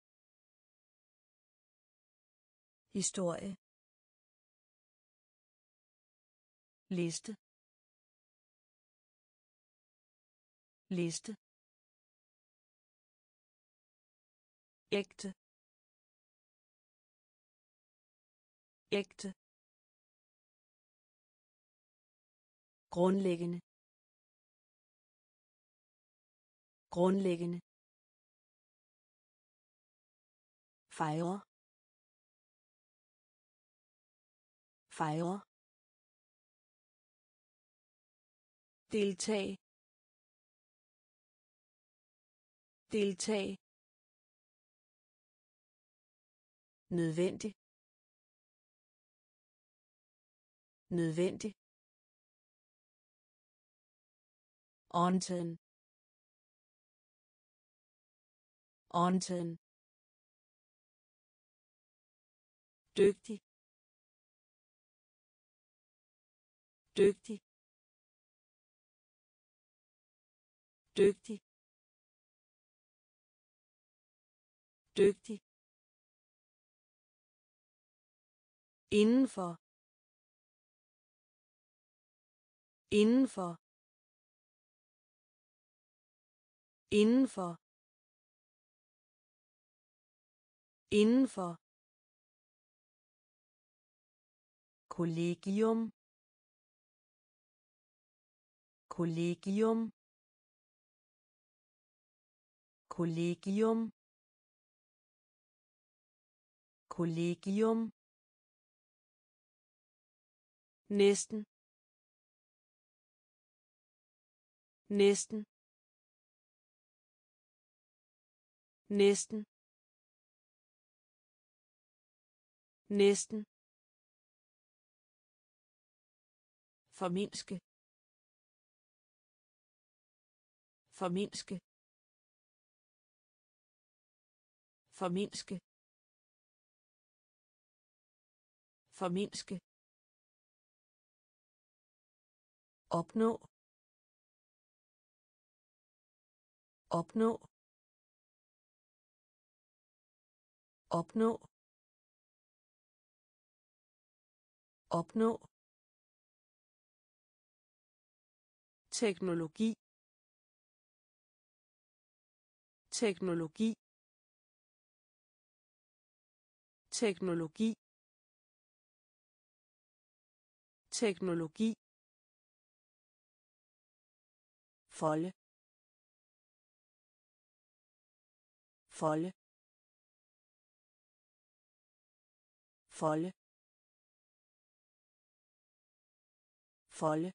Historie. Liste. Liste. Ægte. Ægte. Grundlæggende. Grundlæggende. Fejre. Fejre. Deltag. Deltag. Nødvendig. Nødvendig. Onten. Onten. Dygtig. Dygtig. Dygtig. Dygtig. Indenfor. Indenfor. Indenfor. Indenfor. Kollegium. Kollegium. Kollegium. Kollegium. Næsten. Næsten. Næsten. Næsten. Formindske. Formindske. Formindske. Formindske. Opnå. Opnå. Opnå. Opnå. Teknologi. Teknologi. Teknologi. Teknologi. Folde. Folde. Folde. folde,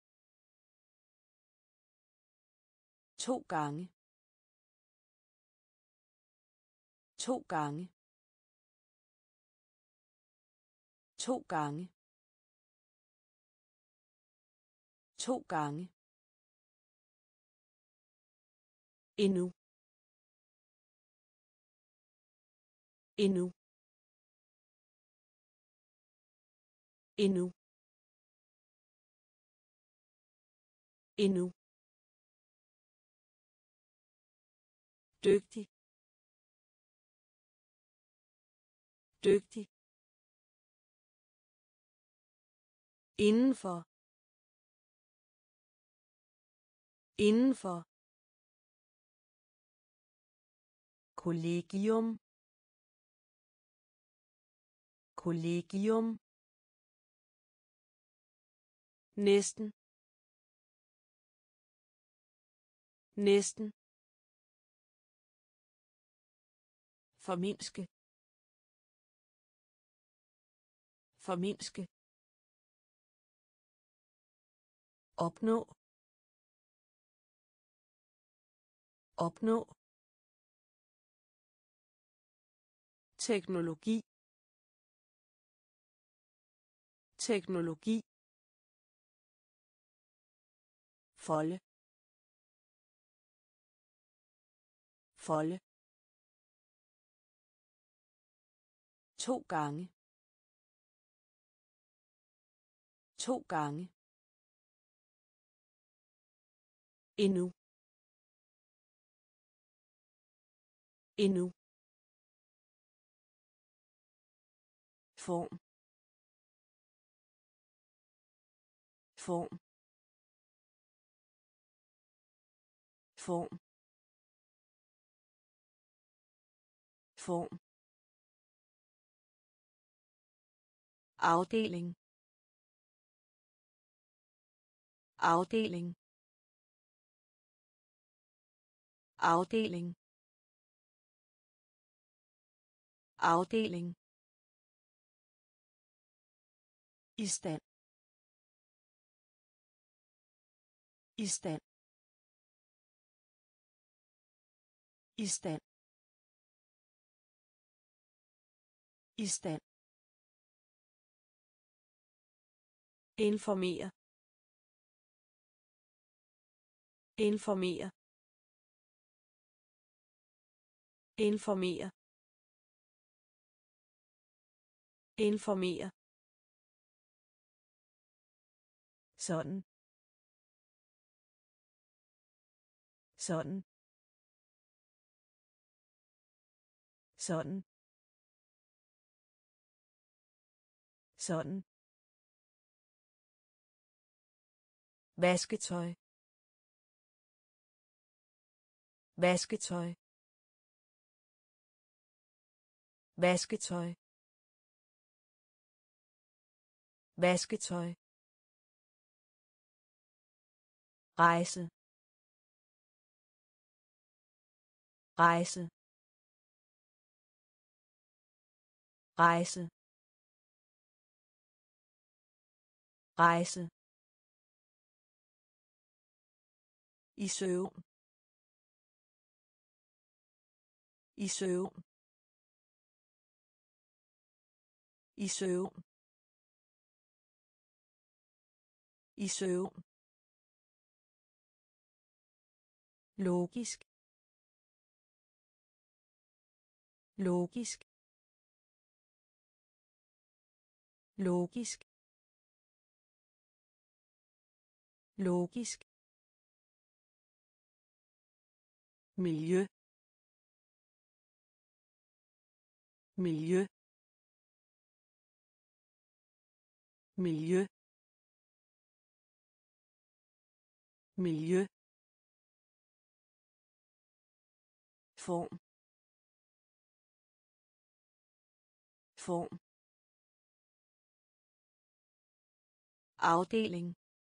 2 gange, 2 gange, 2 gange, 2 gange, endnu, endnu, endnu, endnu, dygtig, dygtig, indenfor, indenfor, kollegium, kollegium, næsten, næsten, formindske, formindske, opnå, opnå, teknologi, teknologi, folde, folde, 2 gange, 2 gange, endnu, endnu, form, form, form, form, afdeling, afdeling, afdeling, afdeling, i stand, i stand, i stand, i stand, informere, informere, informere, informere, sådan, sådan, sådan, sådan, vasketøj, vasketøj, vasketøj, vasketøj, rejse, rejse, rejse, rejse, i søvn, i søvn, i søvn, i søvn, logisk, logisk, logisk, logisk, miljø, miljø, miljø, miljø, form, form, afdeling,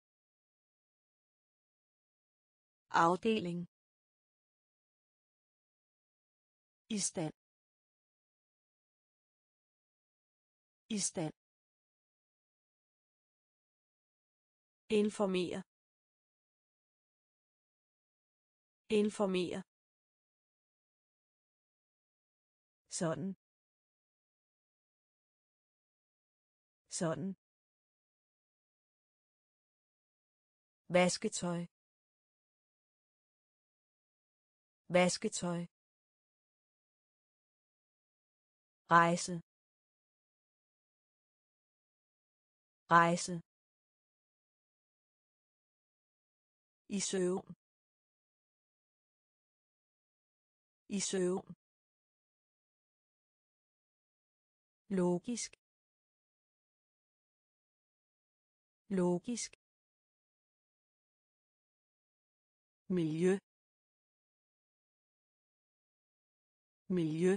afdeling, i stand, i stand, informere informere sådan sådan vasketøj vasketøj rejse rejse i søvn i søvn logisk logisk miljø miljø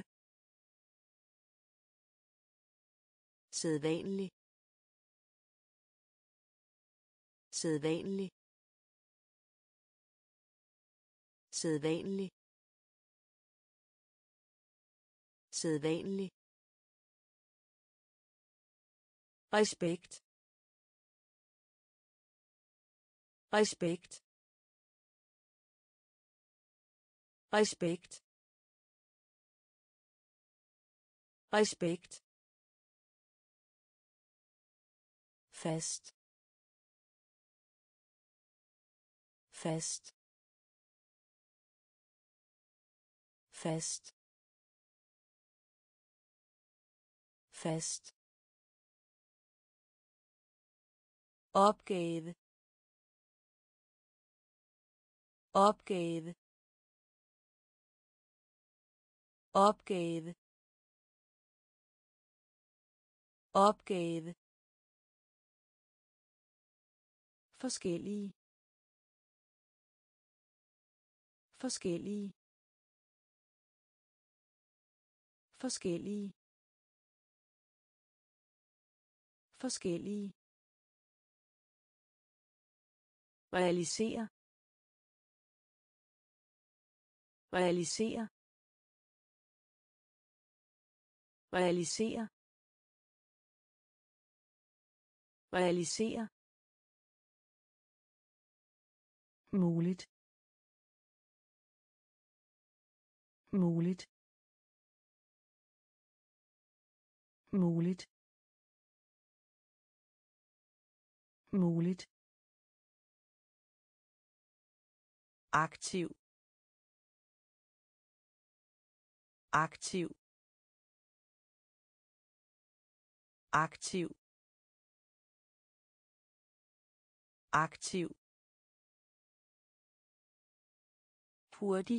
sædvanlig sædvanlig sædvanlig sædvanlig respekt respekt respekt respekt fast fast fast fast opgave opgave opgave opgave forskellige forskellige forskellige forskellige realisere realisere realisere realisere muligt muligt muligt muligt aktiv aktiv aktiv aktiv hurtig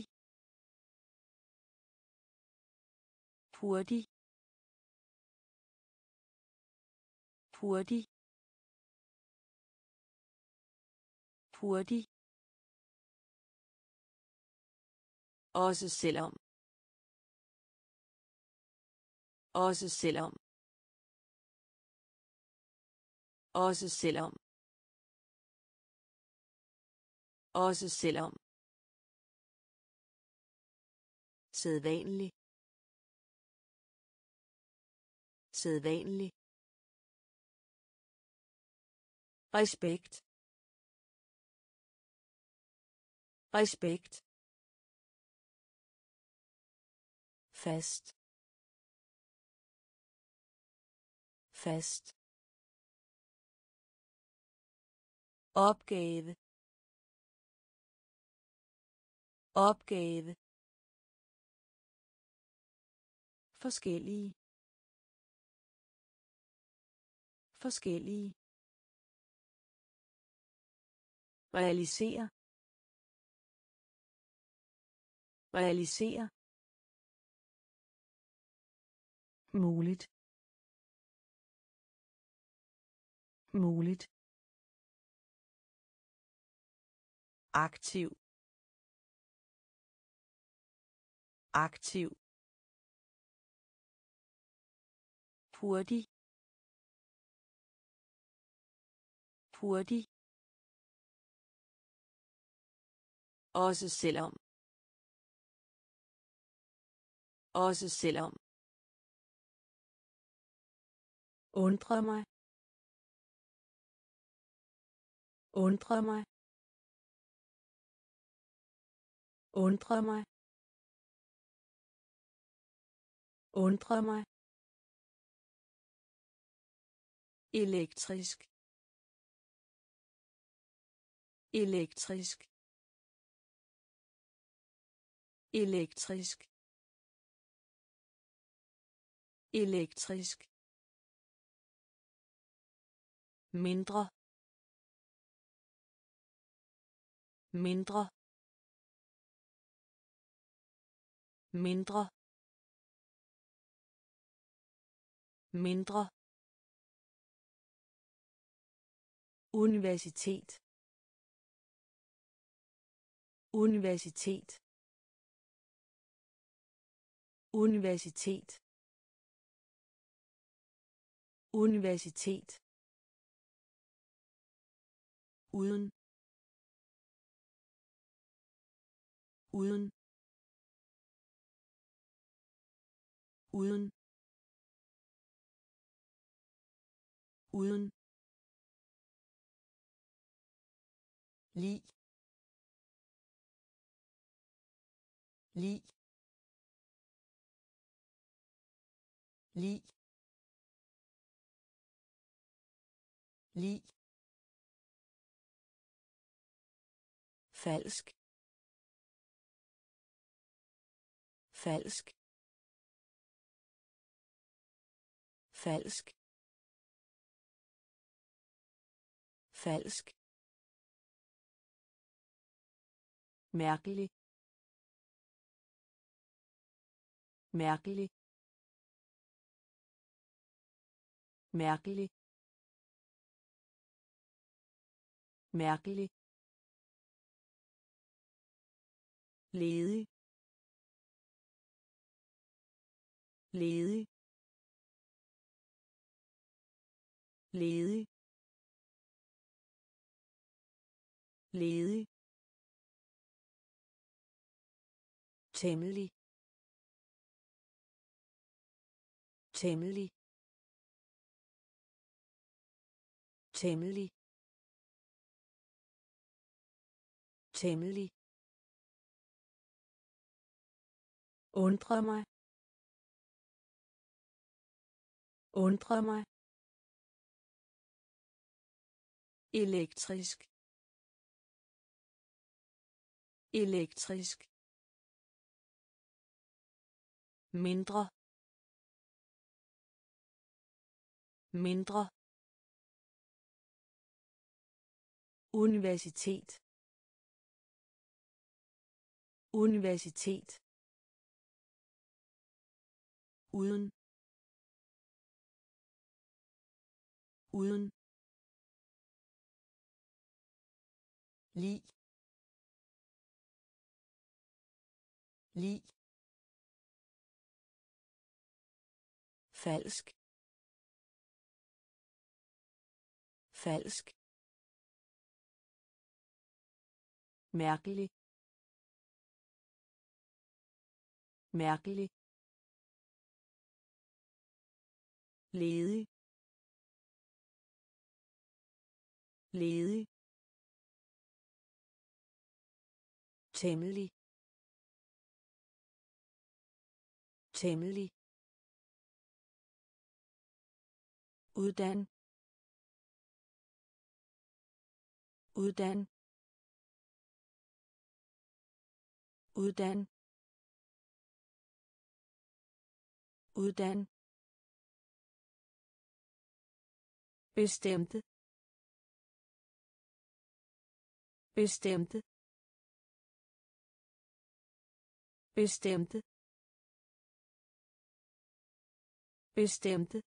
hurtig hurtig hurtig også selvom også selvom også selvom også selvom sædvanlig sædvanlig respekt respekt fast fast opgave opgave forskellige forskellige realisere realisere muligt muligt aktiv aktiv hurtig hurtig også selvom også selvom undre mig undre mig, undre mig, undre mig, elektrisk, elektrisk, elektrisk, elektrisk, mindre, mindre, mindre, mindre, universitet, universitet, universitet, universitet, uden, uden, uden, uden, lig, lig, lig, lig, falsk, falsk, falsk, falsk, mærkelig, mærkelig, mærkelig, mærkelig, ledig, ledig, ledig, ledig, temmelig, temmelig, temmelig, temmelig, undre mig, undre mig, elektrisk, elektrisk, mindre, mindre, universitet, universitet, uden, uden, lig, lig, falsk, falsk, mærkelig, mærkelig, ledig, ledig, temmelig, temmelig, uddan, uddan, uddan, uddan, bestemte, bestemte, bestemte, bestemte,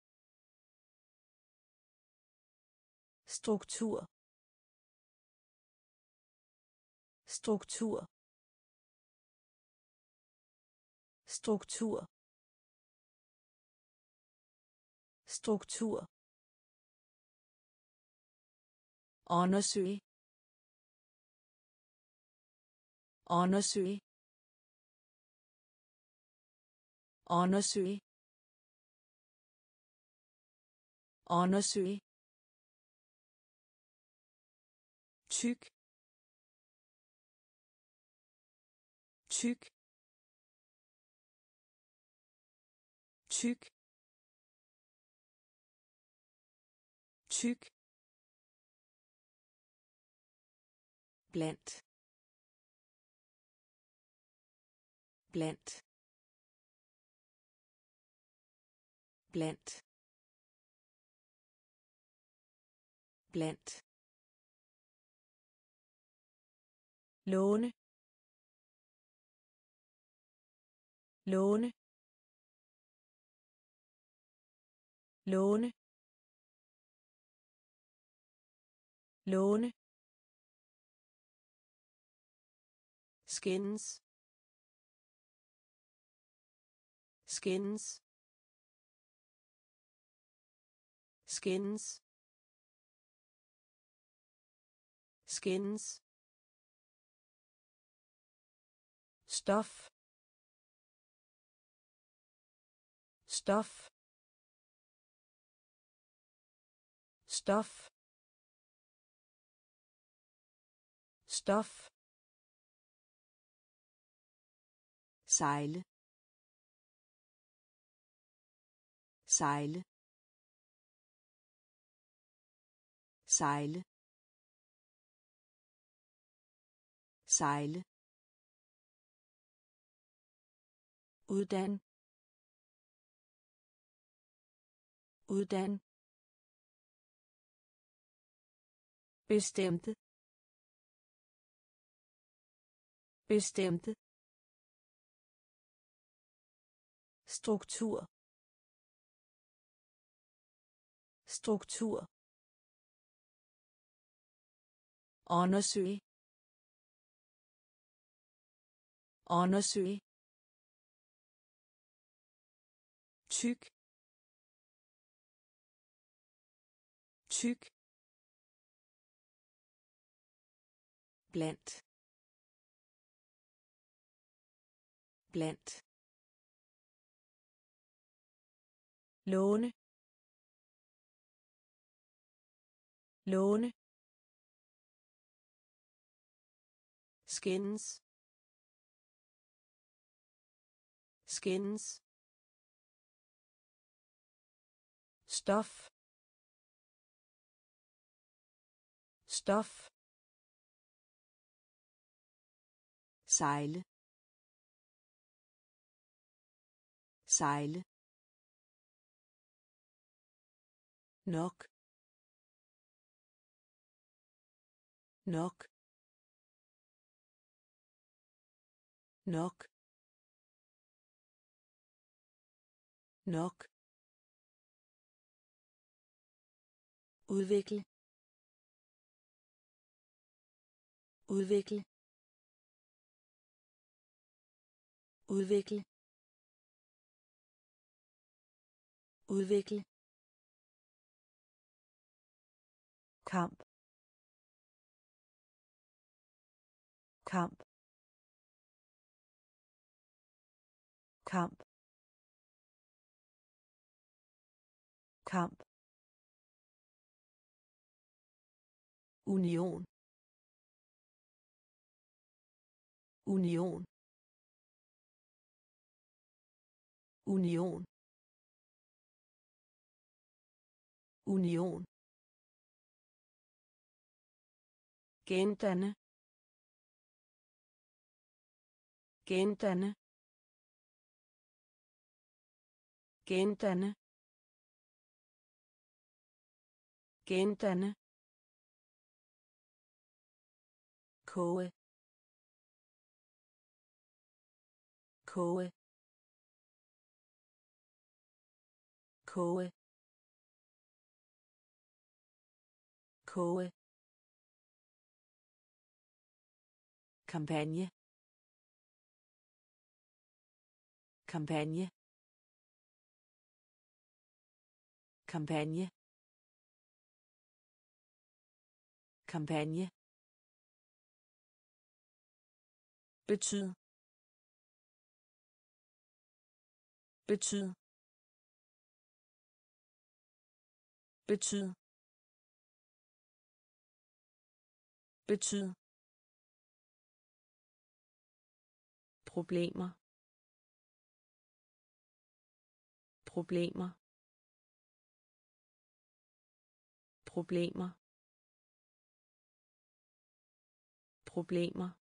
struktur, struktur, struktur, struktur, undersøge, undersøge, undersøge, undersøge, tyk, tyk, tyk, tyk, blandt, blandt, blandt, blandt, låne, låne, låne, låne, skændes, skændes, skændes, skændes, stof, stof, stof, stof, sejle, sejle, sejle, sejle, uddan, uddan, bestemte, bestemte, struktur, struktur, undersøge, undersøge, tyk, tyk, blandt, blandt, låne, låne, skændes, skændes, stof, stof, sejle, sejle, nok, nok, nok, nok, udvikle, udvikle, udvikle, udvikle, kamp, kamp, kamp, kamp, union, union, union, union, gendanne, gendanne, gendanne, gendanne, koge, koge, koge, koge, kampagne, kampagne, kampagne, kampagne, betyd, betyd, betyd, betyd, problemer, problemer, problemer, problemer,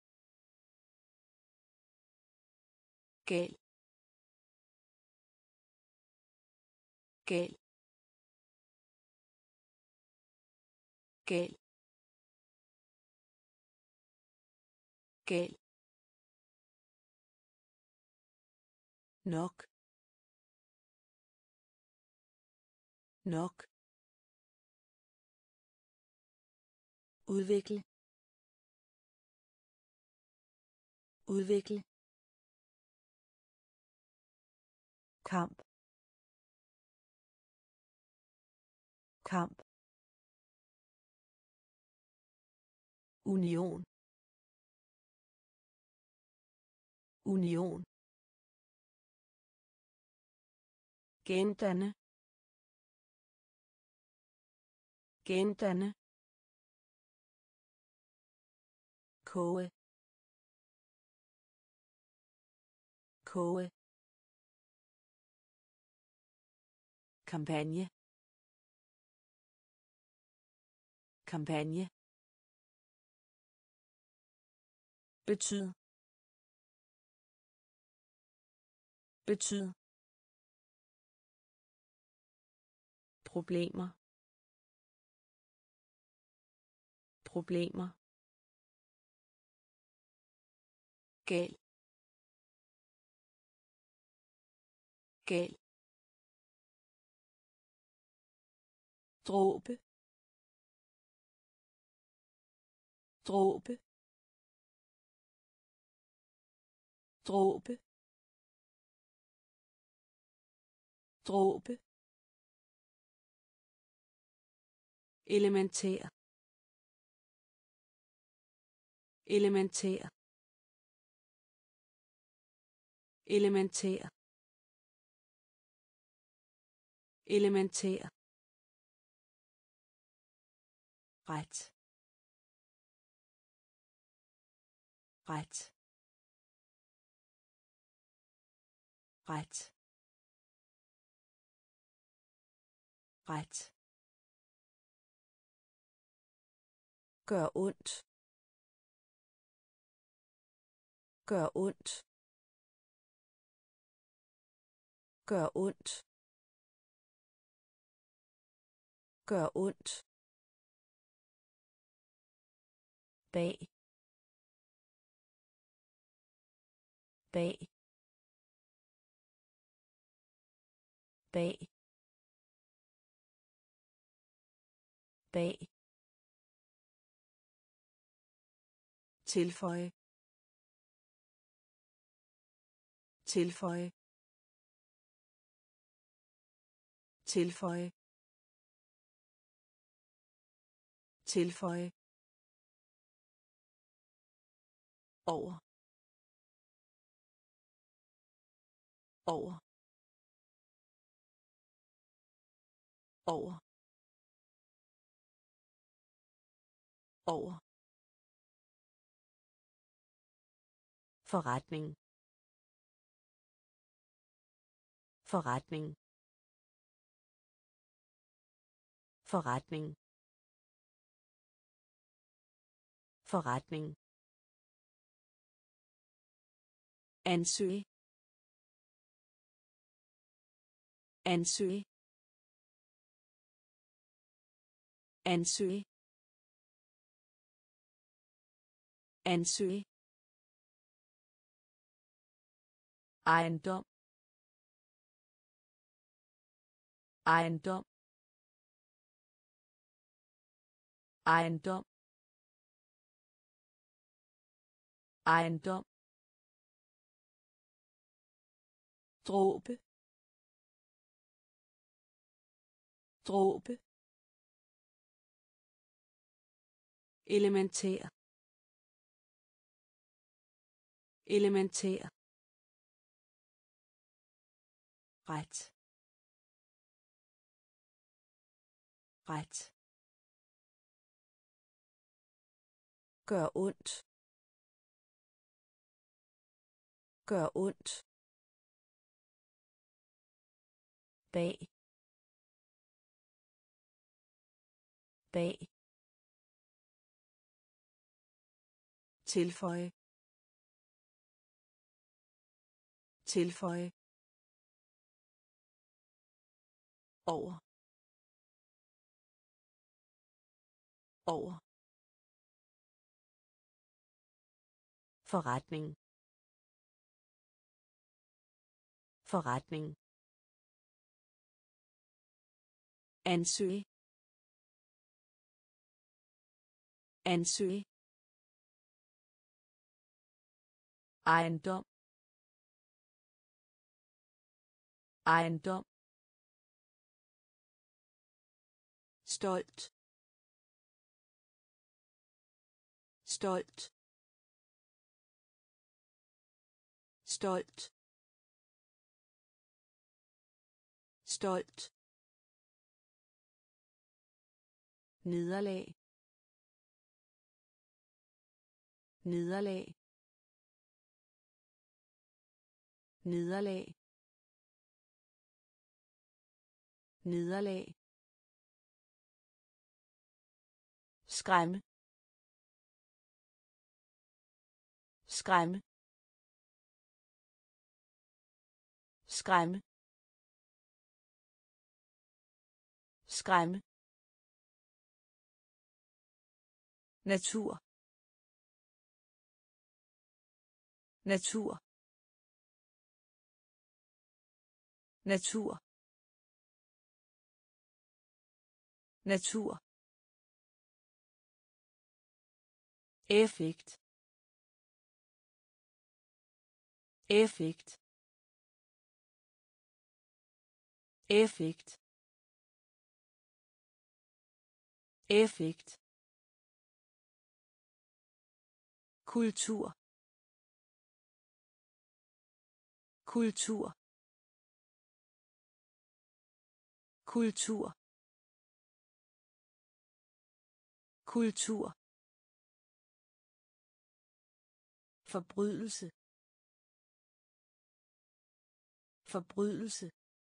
gal, gal, gal, gal, nok, nok, udvikle, udvikle, kamp, kamp, union, union, gendanne, gendanne, koge, koge, kampagne, kampagne, betyd, betyd, problemer, problemer, gal, gal, dråbe, dråbe, dråbe, dråbe, elementær, elementær, elementær, elementær, ret, ret, ret, ret, gør ondt, gør ondt, gør ondt, gør ondt, bag, bag, bag, bag, tilføje, tilføje, tilføje, tilføje, over, over, over, over, forretning, forretning, forretning, forretning, ansøge, ansøge, ansøge, ansøge, ejendom, ejendom, ejendom, ejendom, dråbe, dråbe, elementær, elementær, ret, ret, Gør ondt. Gør ondt. Bag. Bag. Tilføje. Tilføje. Over. Over. Forretning. Forretning. Ansøge. Ansøge. Ejendom. Ejendom. Stolt. Stolt. Stolt. Stolt. Nederlag. Nederlag. Nederlag. Nederlag. Skræmme. Skræmme. Skræmme. Skræmme. Natur. Natur. Natur. Natur. Effekt. Effekt. Effekt. Effekt. Kultur. Kultur. Kultur. Kultur. Forbrydelse. Forbrydelse.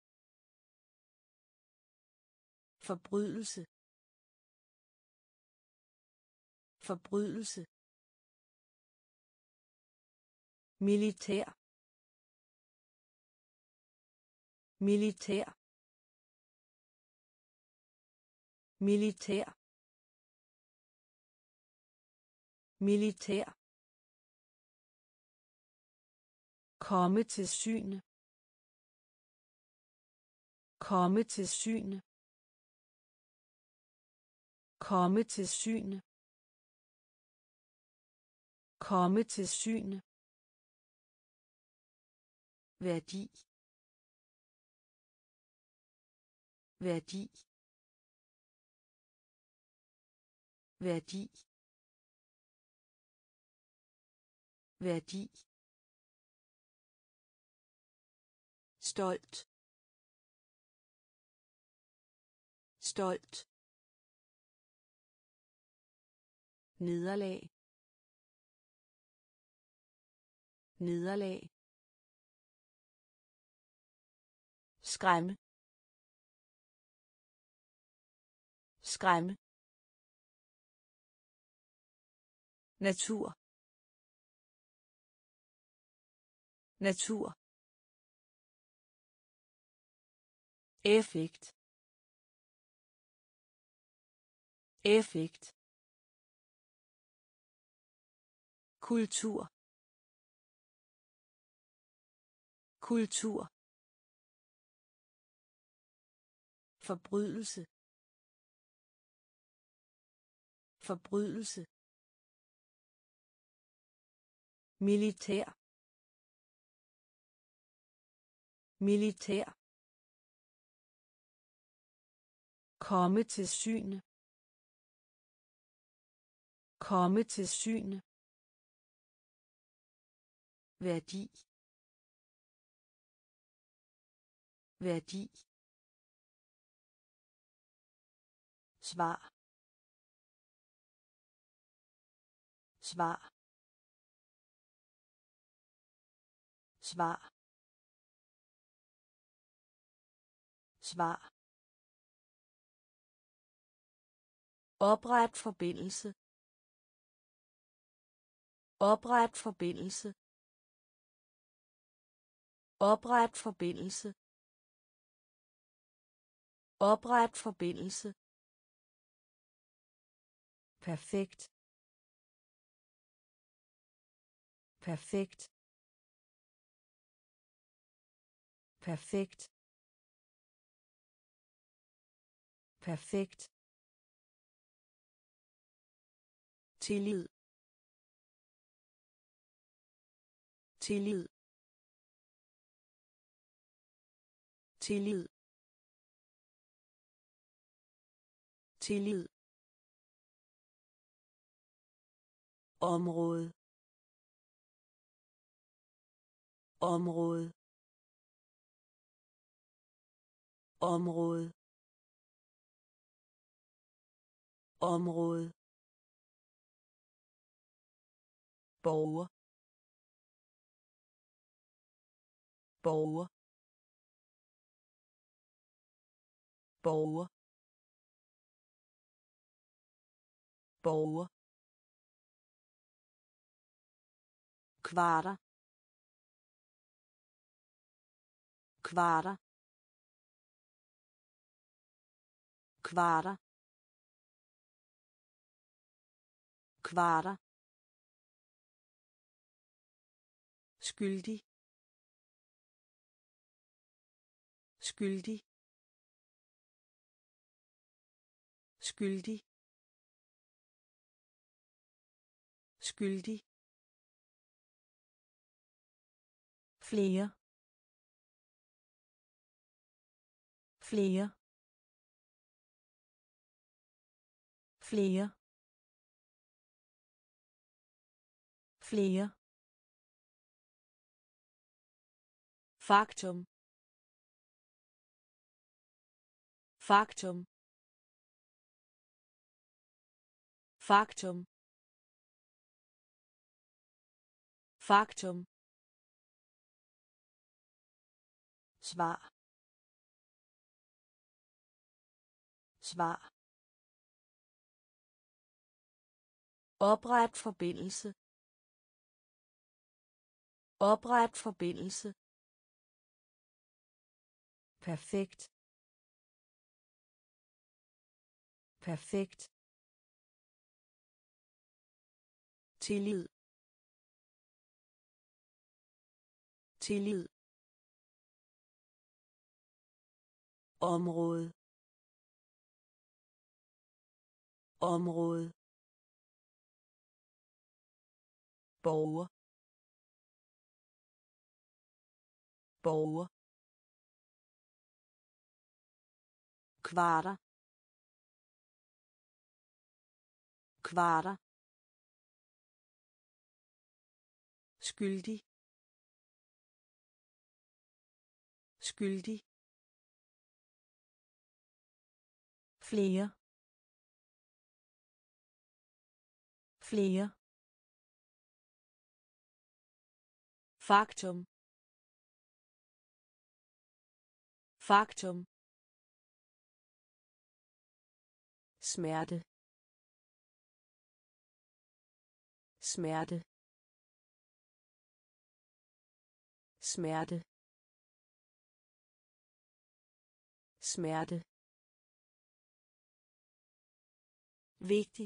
Forbrydelse. Forbrydelse. Militær. Militær. Militær. Militær. Komme til syne. Komme til syne. Komme til syne. Komme til syne. Værdi. Værdi. Værdi. Værdi. Stolt. Stolt. Nederlag. Nederlag. Skræmme. Skræmme. Natur. Natur. Effekt. Effekt. Kultur. Kultur. Forbrydelse. Forbrydelse. Militær. Militær. Komme til syne. Komme til syne. Værdi. Værdi. Svar. svar svar svar opret forbindelse opret forbindelse opret forbindelse opret forbindelse perfekt perfekt perfekt perfekt tillid tillid tillid tillid område område område område borger borger borger borger kvarter kvarter kvarter kvarter skyldig skyldig skyldig skyldig flere flere flere flere faktum faktum faktum faktum svar svar opret forbindelse opret forbindelse perfekt perfekt tillid tillid område område borger borger kvarter kvarter skyldig skyldig flere flere faktum faktum smerte smerte smerte smerte vigtig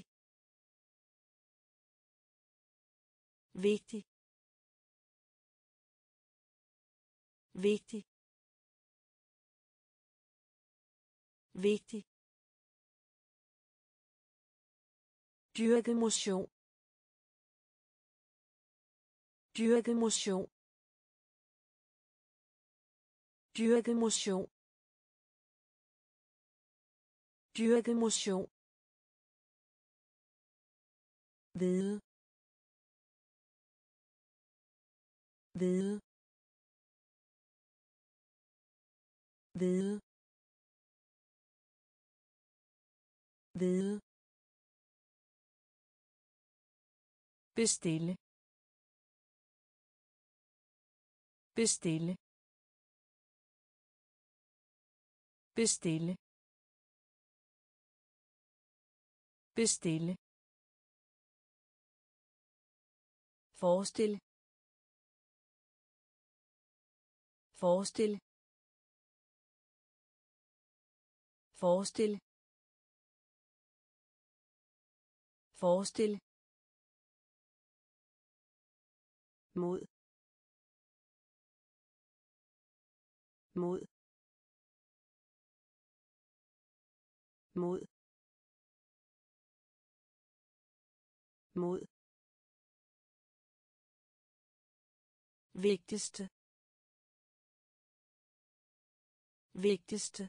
vigtig vigtig vigtig dyrke motion dyrke motion dyrke motion dyrke motion vide vide vide vide bestille bestille bestille bestille forestil forestil forestil forestil mod mod mod mod vigtigste vigtigste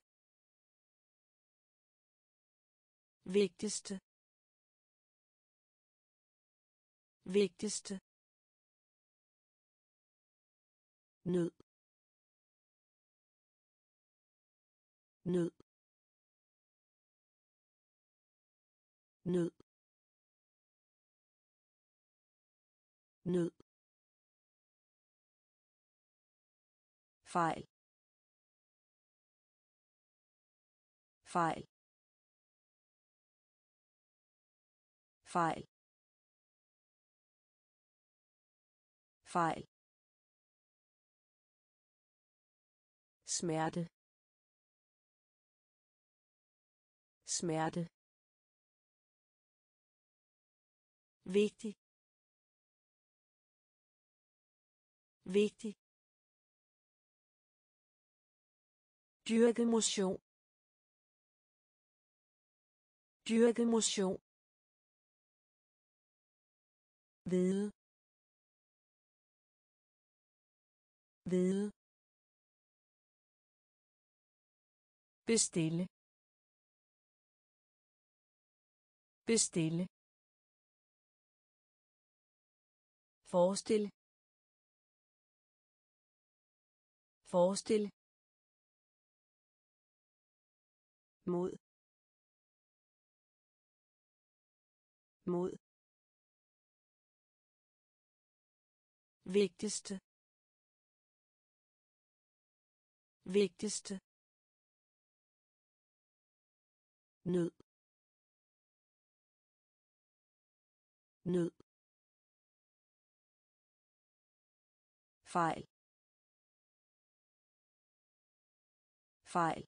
vigtigste vigtigste nød nød nød nød fejl fejl fejl fejl smerte smerte vigtig vigtig dyrke motion dyrke motion vide vide bestille bestille forestil forestil mod mod vigtigste vigtigste nød nød fejl fejl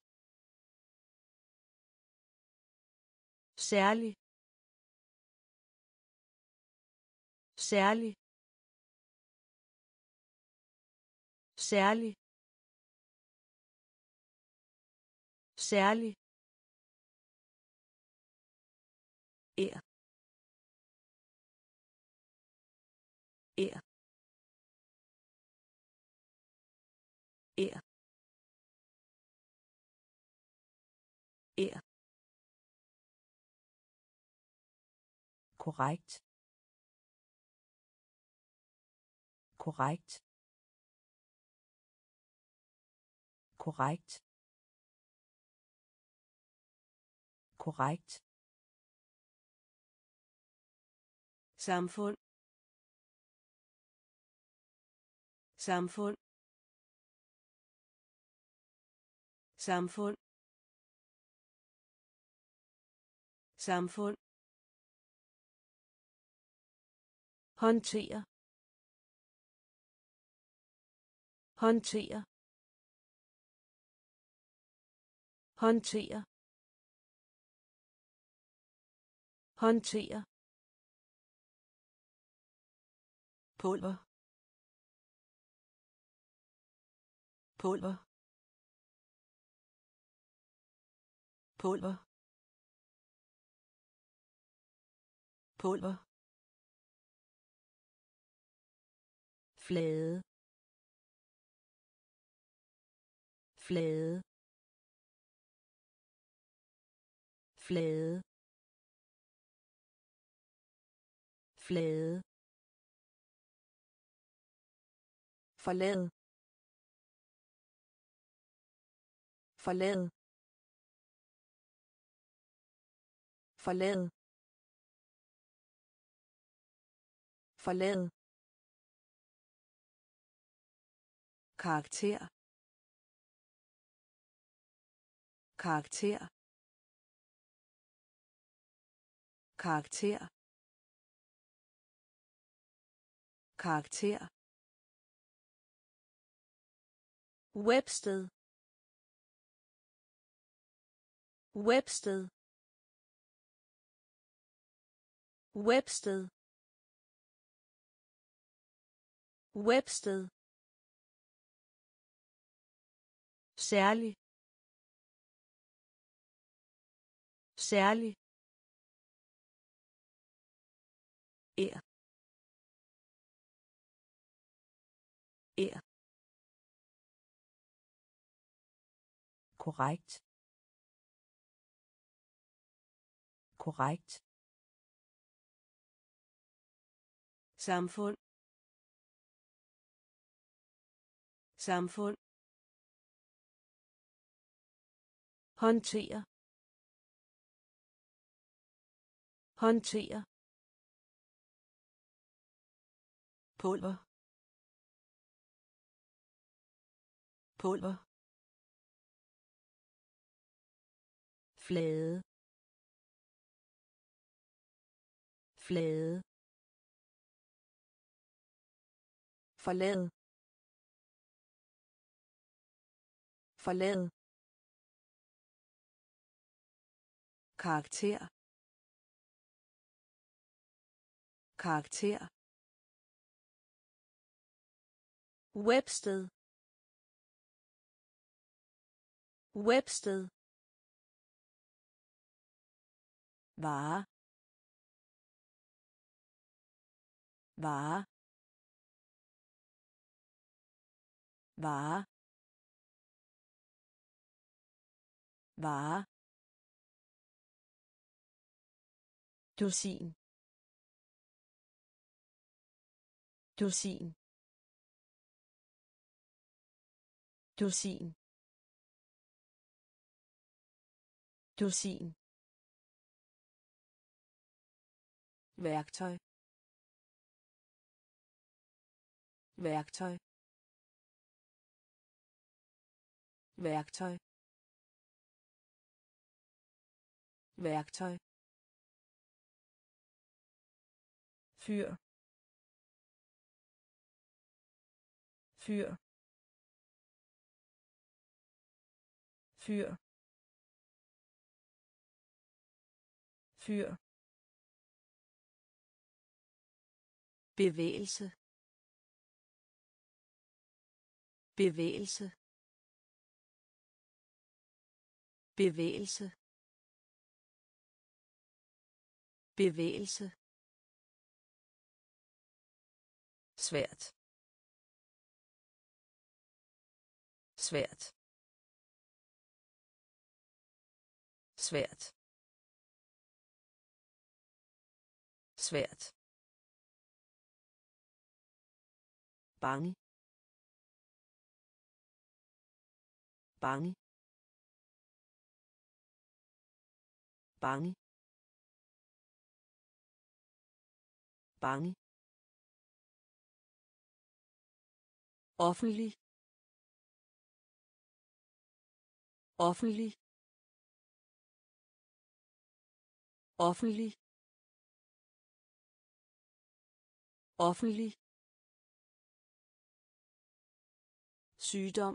særlig særlig særlig særlig er er er er korrekt korrekt korrekt korrekt samfund samfund samfund samfund håndtere håndtere håndtere håndtere pulver pulver pulver pulver flade flade flade flade forlad forlad forlad Forlade. Karakter. Karakter. Karakter. Karakter. Websted. Websted. Websted. Websted. Særlig. Særlig. Ære. Ære. Korrekt. Korrekt. Samfund. Samfund. Håndtere. Håndtere. Pulver. Pulver. Flade. Flade. Forlade. Forlade. Karakter. Karakter. Websted. Websted. Vare. Vare. Vare. Vare. Dusin. Dusin. Dusin. Dusin. Værktøj. Værktøj. Værktøj. Værktøj. Fyr. Fyr. Fyr. Fyr. Bevægelse. Bevægelse. Bevægelse. Bevægelse. Svært. Svært. Svært. Svært. Bange. Bange. Bange. Bange. Offentlig. Offentlig. Offentlig. Offentlig. Sygdom.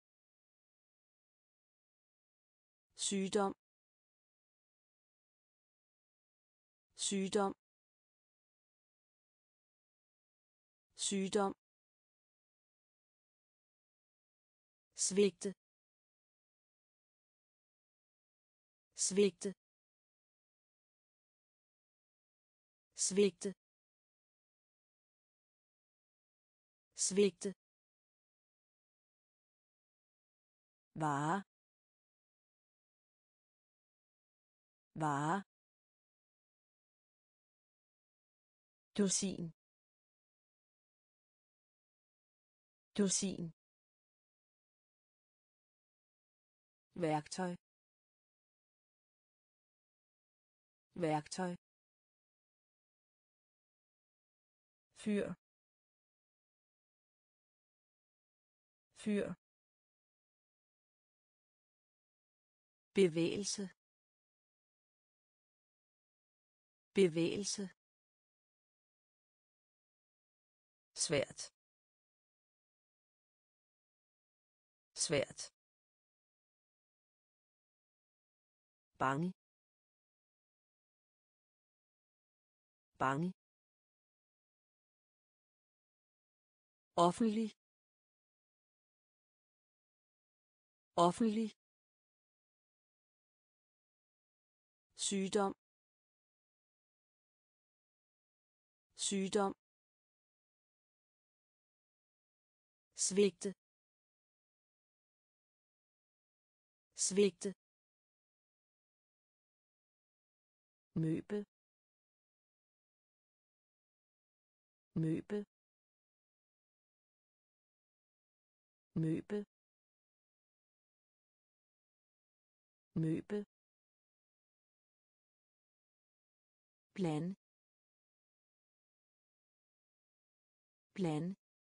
Sygdom. Sygdom. Sygdom. Svigte. Svigte. Svigte. Svigte. Vare. Vare. Dusin. Dusin. Værktøj. Værktøj. fyr, fyr, bevægelse, bevægelse, svært, svært, bange, bange, offentlig, offentlig, sygdom, sygdom, svigte, svigte, møbel, møbel, møbel, møbel, plan, plan,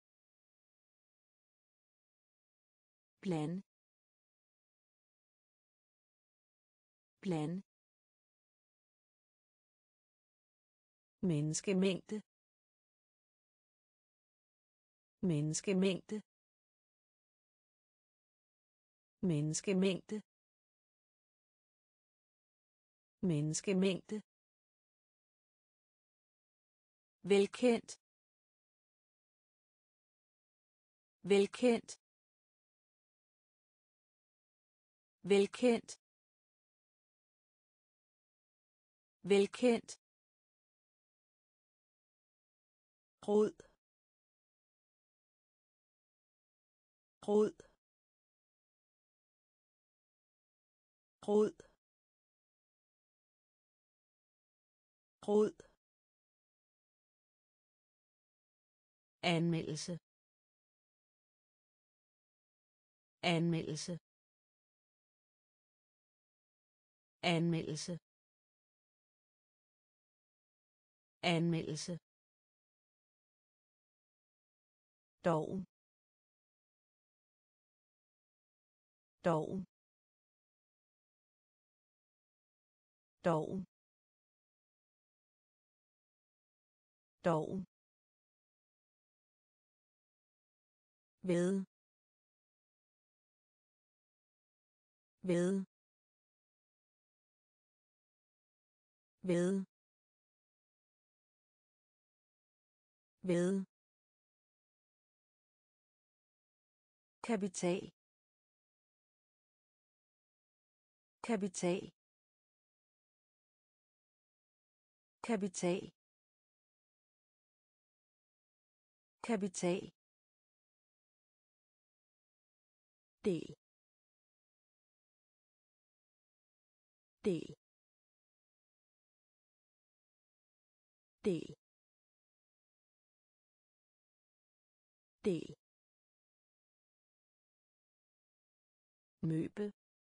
plan, plan, menneskemængde, menneskemængde, menneskemængde, menneskemængde, velkendt, velkendt, velkendt, velkendt, rod, rod, rod, rod, anmeldelse, anmeldelse, anmeldelse, anmeldelse, doven, doven, doven, doven, ved, ved, ved, ved, kapital, kapital, kapital, kapital, del, del, del, del, møbel,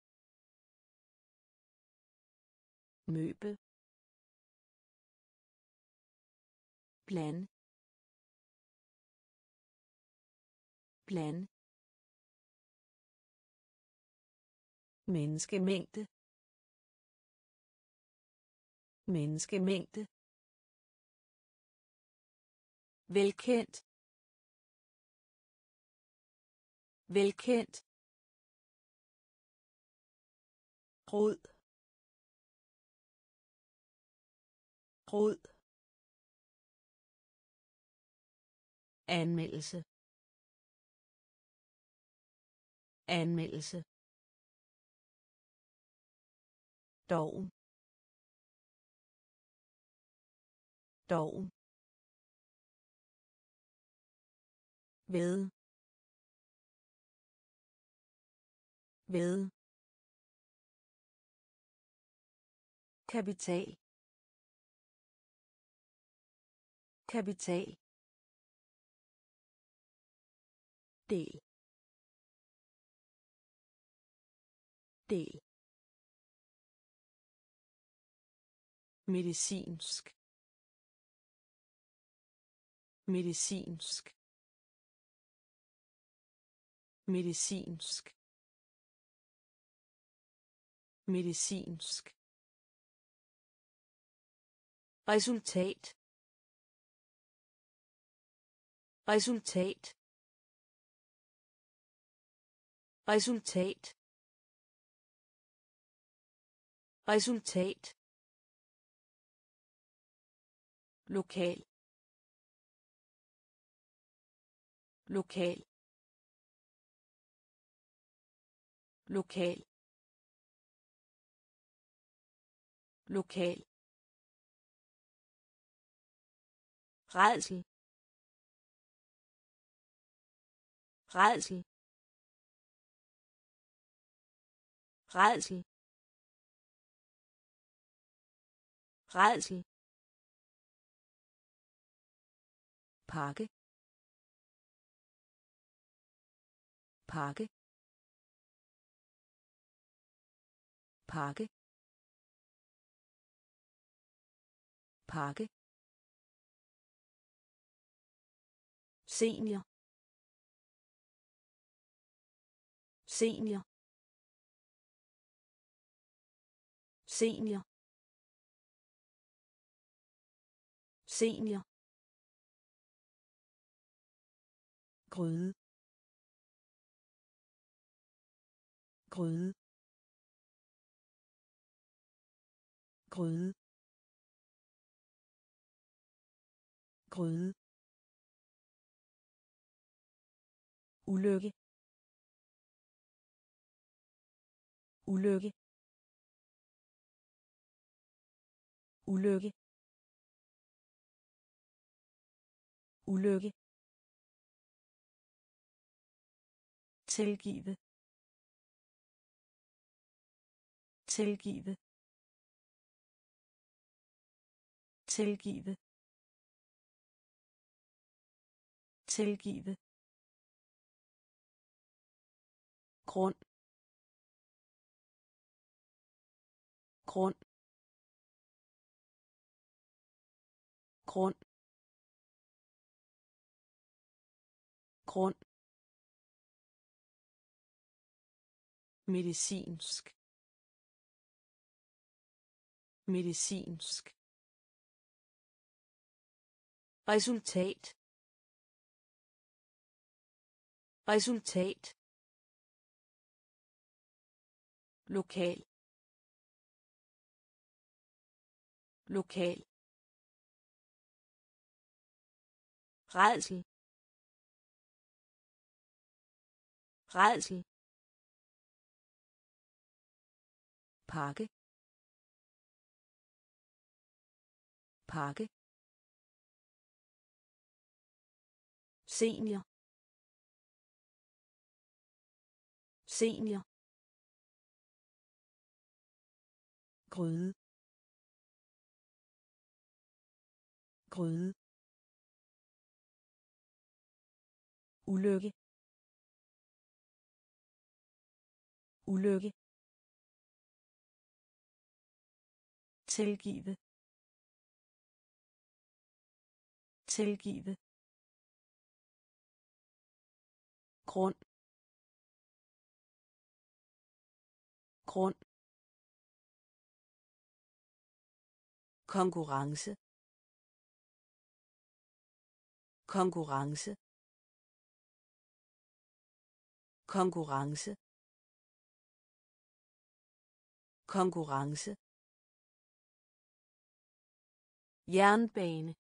møbel, plan, plan, menneskemængde, menneskemængde, velkendt, velkendt, rod, rod, anmeldelse, anmeldelse, doven, doven, ved, ved, kapital, kapital, del, del, medicinsk, medicinsk, medicinsk, medicinsk, resultat, resultat, resultat, resultat, lokal, lokal, lokal, lokal, rædsel, rædsel, rædsel, rædsel, pakke, pakke, pakke, pakke, senior, senior, senior, senior, gryde, gryde, gryde, gryde, ulykke, ulykke, ulykke, ulykke, tilgive, tilgive, tilgive, tilgive, grund, grund, grund, grund, medicinsk, medicinsk, resultat, resultat, lokal, lokal, rædsel, rædsel, pakke, pakke, senior, senior, gryde, gryde, ulykke, ulykke, tilgive, tilgive, grund, grund, konkurrence, konkurrence, konkurrence, konkurrence, jernbane,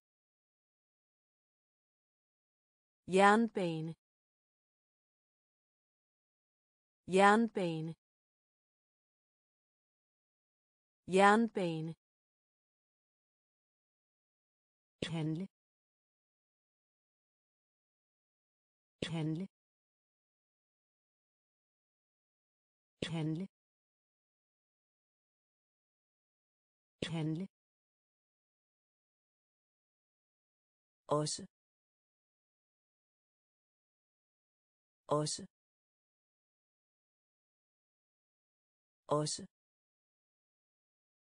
jernbane, jernbane, jernbane, handle, handle, handle, handle, også, også, også,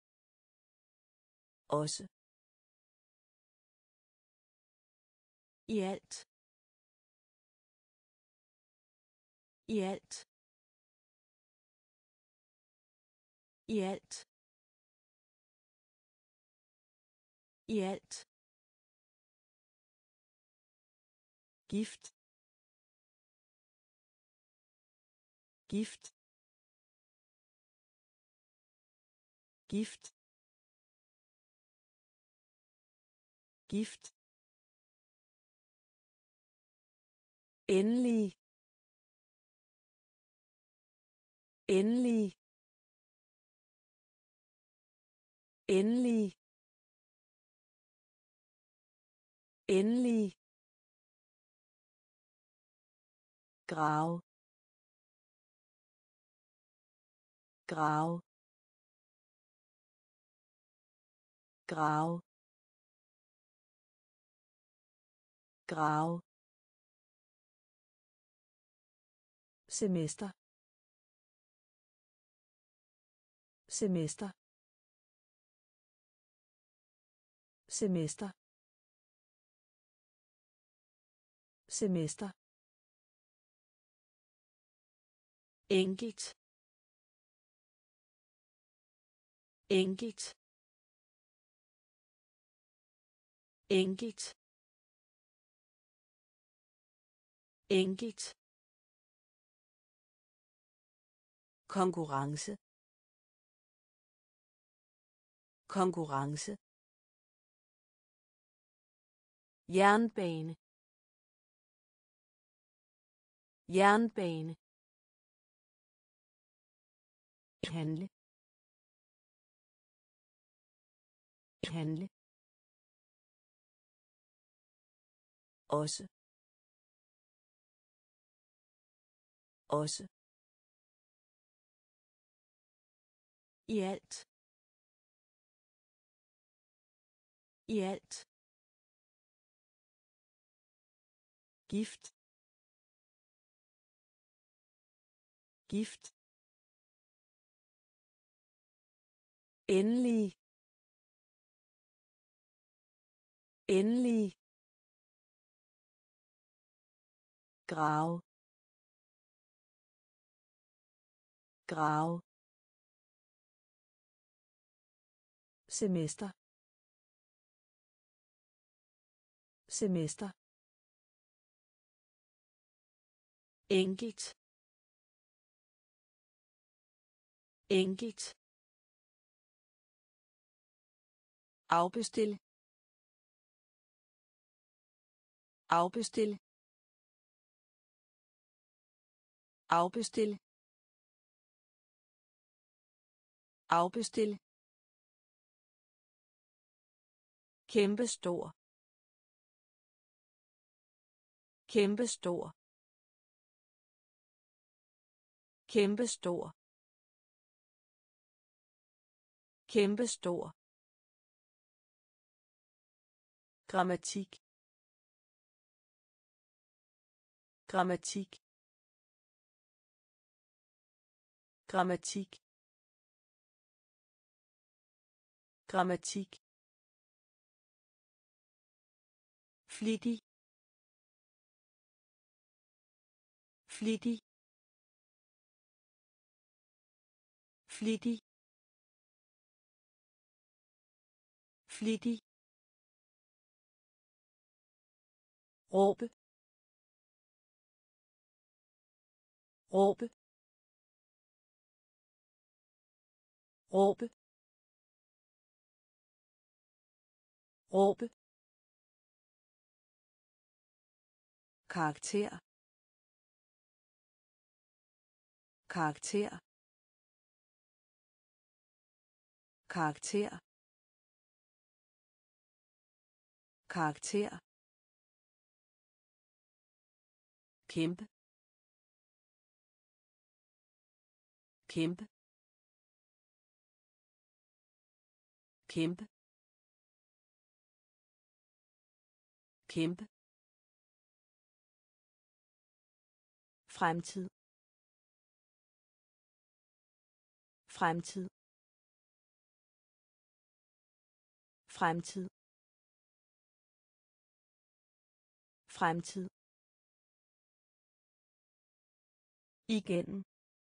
også, I alt. I alt. I alt. I alt. Gift. Gift. Gift. Gift. Endelig. Endelig. Endelig. Endelig. Grav. Grav. Grav. Grav. Semester. Semester. Semester. Semester. Enkelt. Enkelt. Enkelt. Enkelt. Konkurrence. Konkurrence. Jernbane. Jernbane. Handle. Handle. Også. Også. I alt. I alt. Gift. Gift. Endelig. Endelig. Grav. Grav. Semester. Semester. Enkelt. Enkelt. Afbestil. Afbestil. Afbestil. Afbestil. Kæmpestor. Kæmpestor. Kæmpestor. Kæmpestor. Grammatik. Grammatik. Grammatik. Grammatik. Flittig. Flittig. Flittig. Flittig. Råbe. Råbe. Råbe. Råbe. Karakter. Karakter. Karakter. Karakter. Kæmpe. Kæmpe. Kæmpe. Kæmpe. Fremtid. Fremtid. Fremtid. Fremtid. Igen.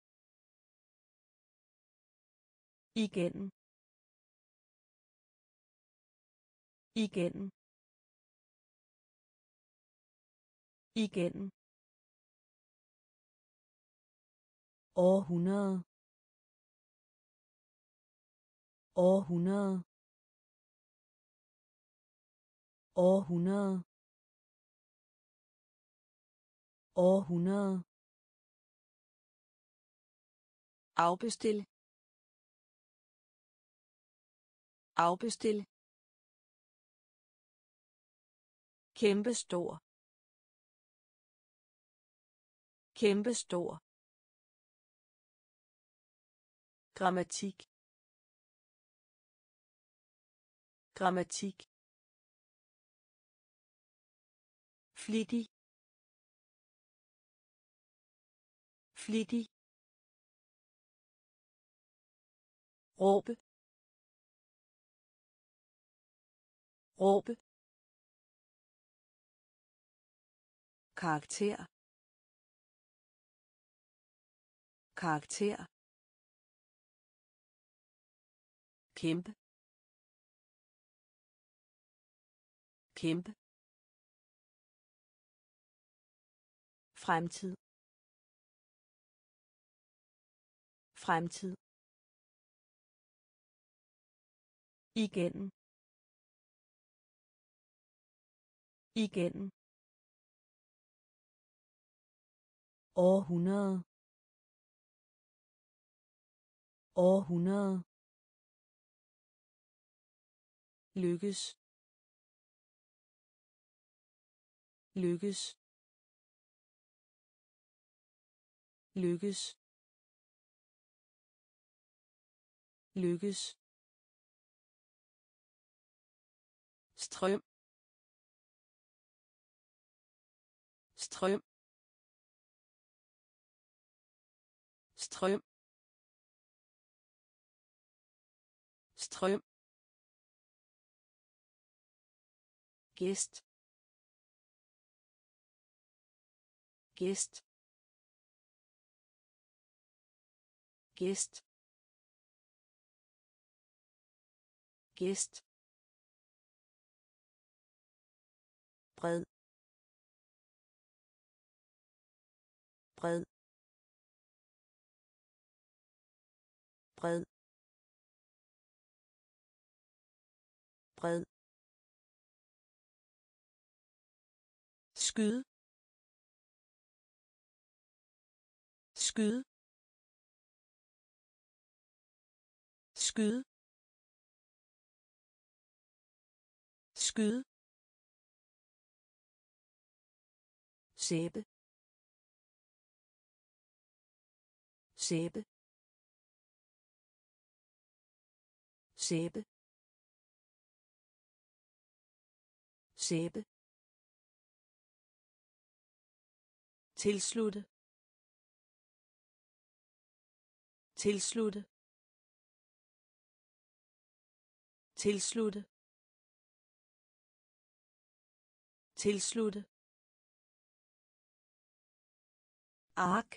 Igen. Igen. Igen. Århundrede. Århundrede. Århundrede. Århundrede. Afbestil. Afbestil. Kæmpestor. Kæmpestor. Grammatik. Grammatik. Flittig. Flittig. Råbe. Råbe. Karakter. Karakter. Kæmpe. Kæmpe. Fremtid. Fremtid. Igen. Igen. Århundrede. Århundrede. Lykkes. Lykkes. Lykkes. Lykkes. Strøm. Strøm. Strøm. Strøm. Gæst. Gæst. Gæst. Gæst. Bred. Bred. Bred. Bred. Skyd. Skyd. Skyd. Skyd. Sæbe. Sæbe. Sæbe. Sæbe. Tilslutte. Tilslutte. Tilslutte. Tilslutte. Ark.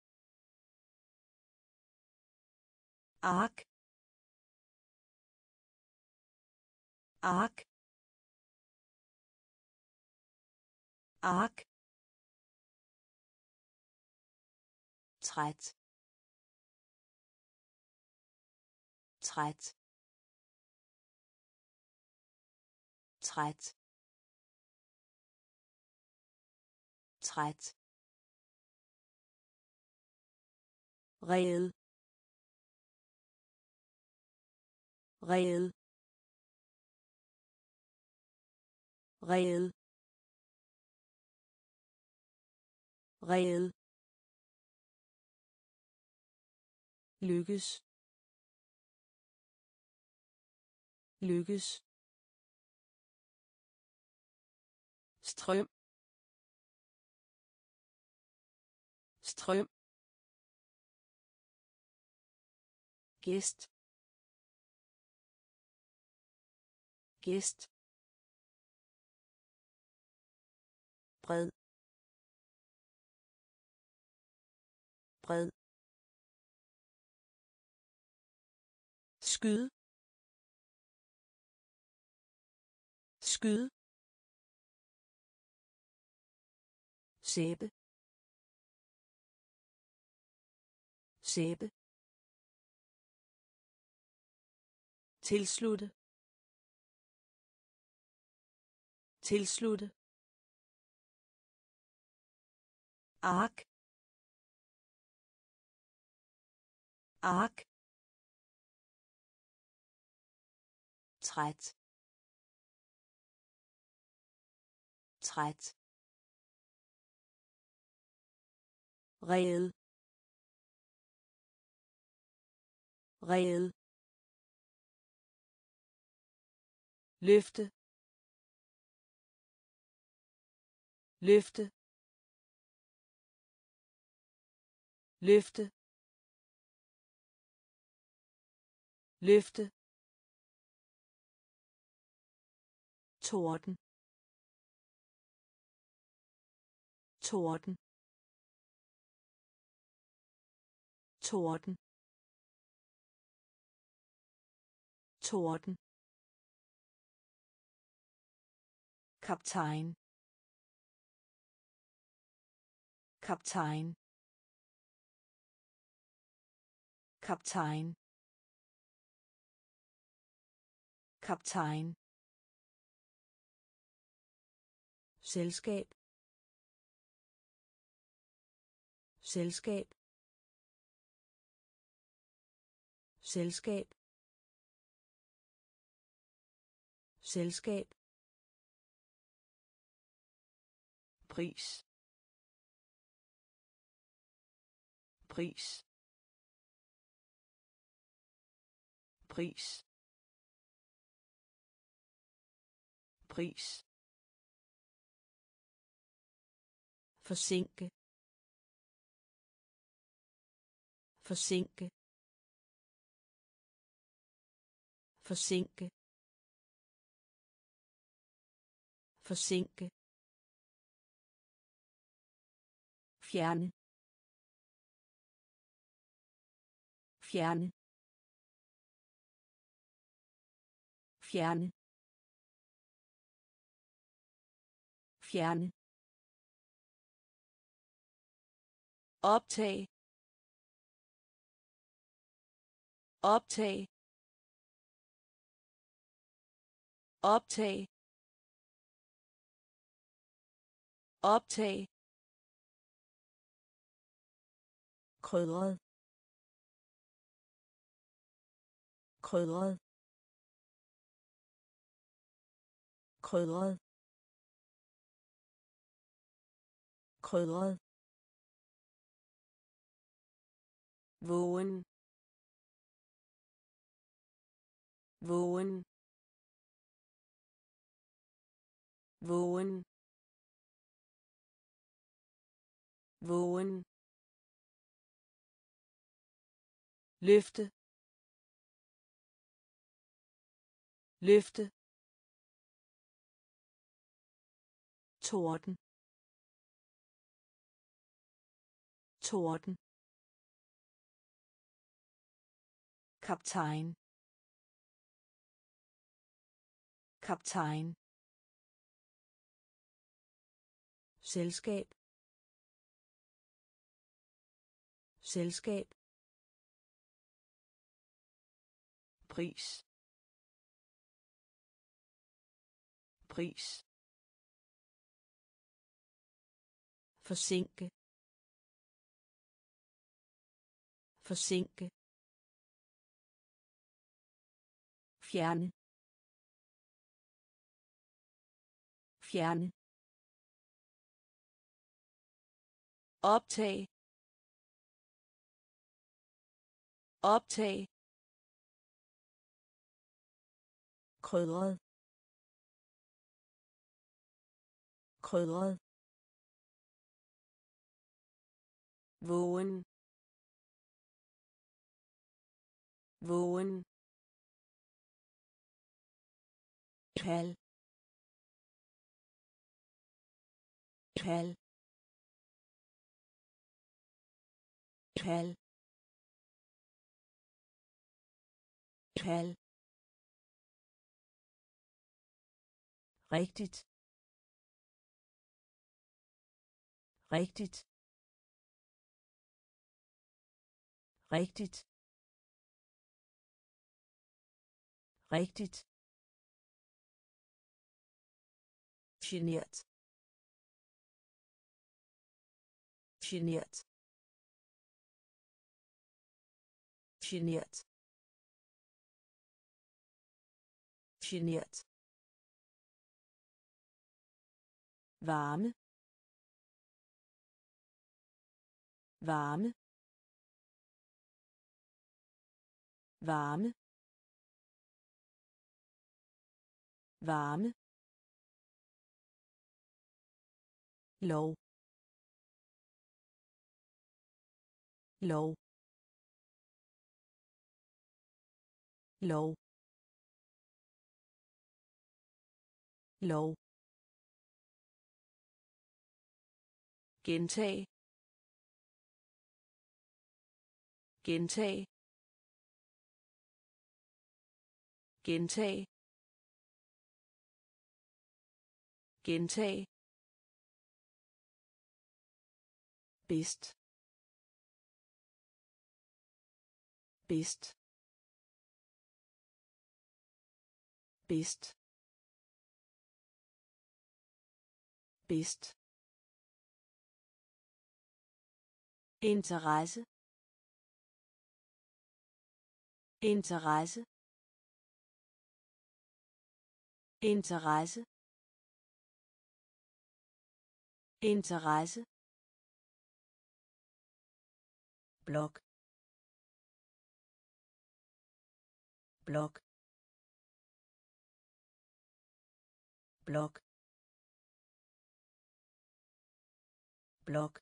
Ark. Ark. Ark. Træt. Træt. Træt. Træt. Reel. Reel. Reel. Reel. Lykkes. Lykkes. Strøm. Strøm. Gæst. Gæst. bred, bred, skyd, skyd, sæbe, sæbe, tilslutte, tilslutte, ark, ark, træt, træt, reel, reel, løfte, løfte, løfte, løfte, torden, torden, torden, torden, kaptajn, kaptajn, kaptajn, kaptajn, selskab, selskab, selskab, selskab, pris, pris, pris, pris, forsinke, forsinke, forsinke, forsinke, fjerne, fjerne, fjerne, fjerne, optag, optag, optag, optag, krydret, krydret, krydret, krydret, vågen, vågen, vågen, vågen, løfte, løfte, torden, torden, kaptajn, kaptajn, selskab, selskab, pris, pris, forsinke, forsinke, fjerne, fjerne, optag, optag, krydret, krydret, vågen, vågen, kald, kald kald kald rigtigt rigtigt rigtigt rigtigt genert genert genert genert varme varme varme varme lov lov lov lov gentag gentag gentag gentag bedst bedst bedst bedst interesse interesse interesse interesse blok blok blok blok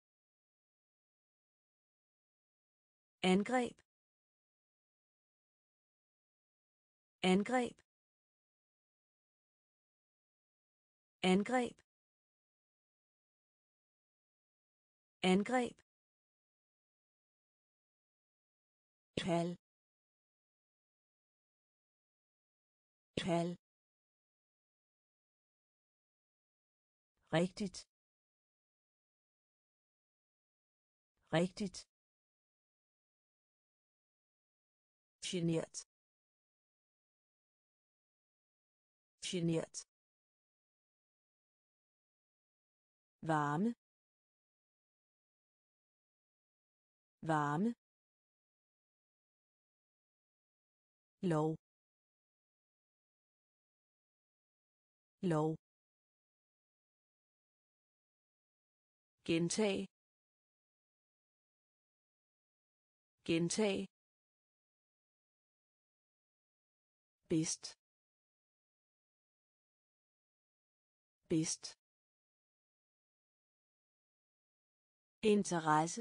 angreb angreb angreb angreb kald kald rigtigt rigtigt genert genert varme varme lov lov gentag gentag bedst bedst interesse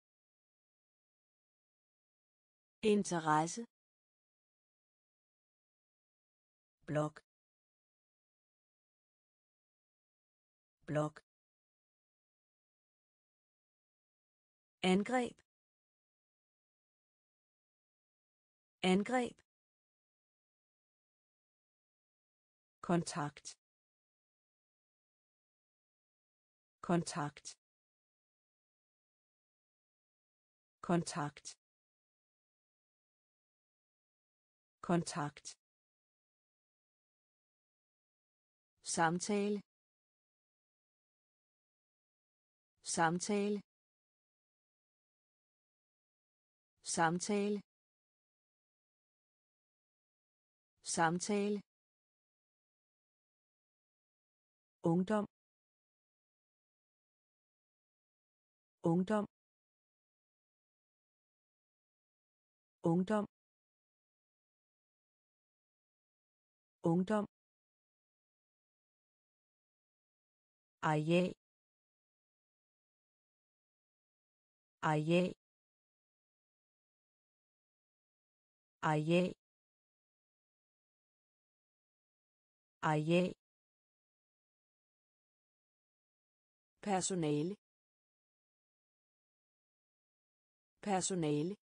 interesse blok blok angreb angreb kontakt kontakt kontakt kontakt samtale samtale samtale samtale ungdom ungdom ungdom ungdom areal areal areal areal personale personale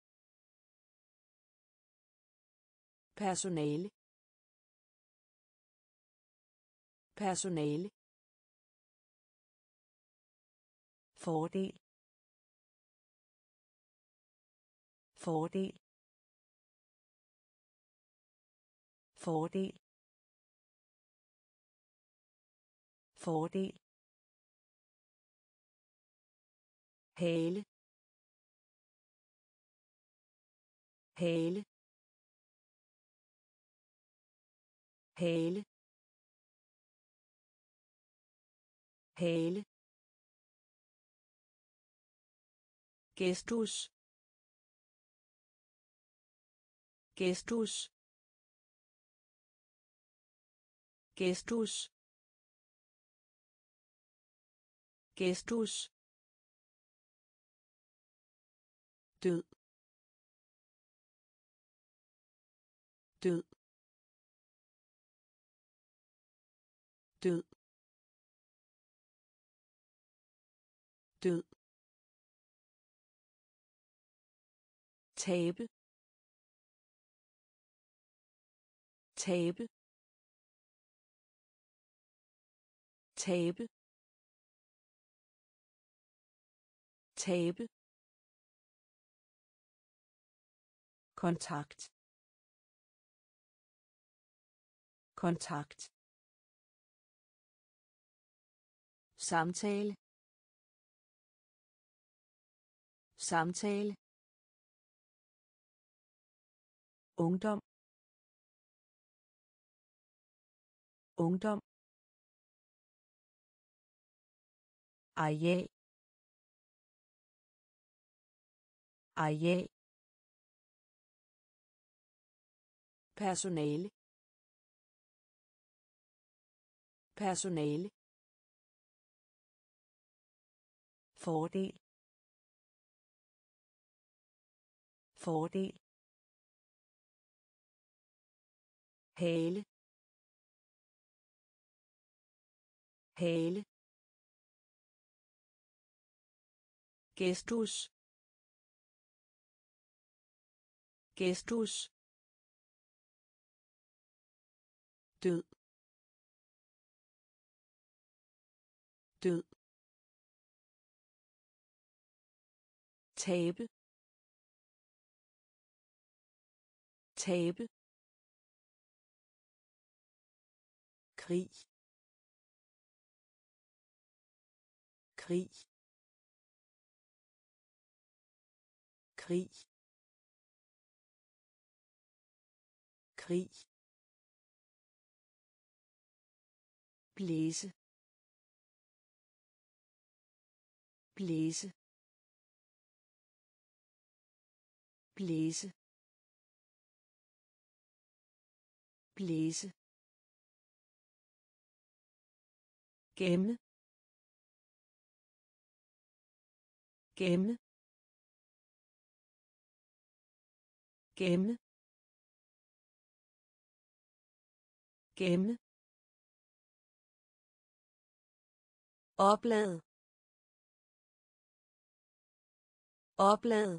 personale personale fordel fordel fordel fordel hale hale hale hale gestus gestus gestus gestus død død død død tabe tabe tabe tabe kontakt kontakt samtale samtale ungdom ungdom areal areal personale personale fordel fordel hale hale gestus gestus død død tabe tabe krig krig krig krig blæse blæse blæse blæse gemme gemme gemme gemme oplad oplad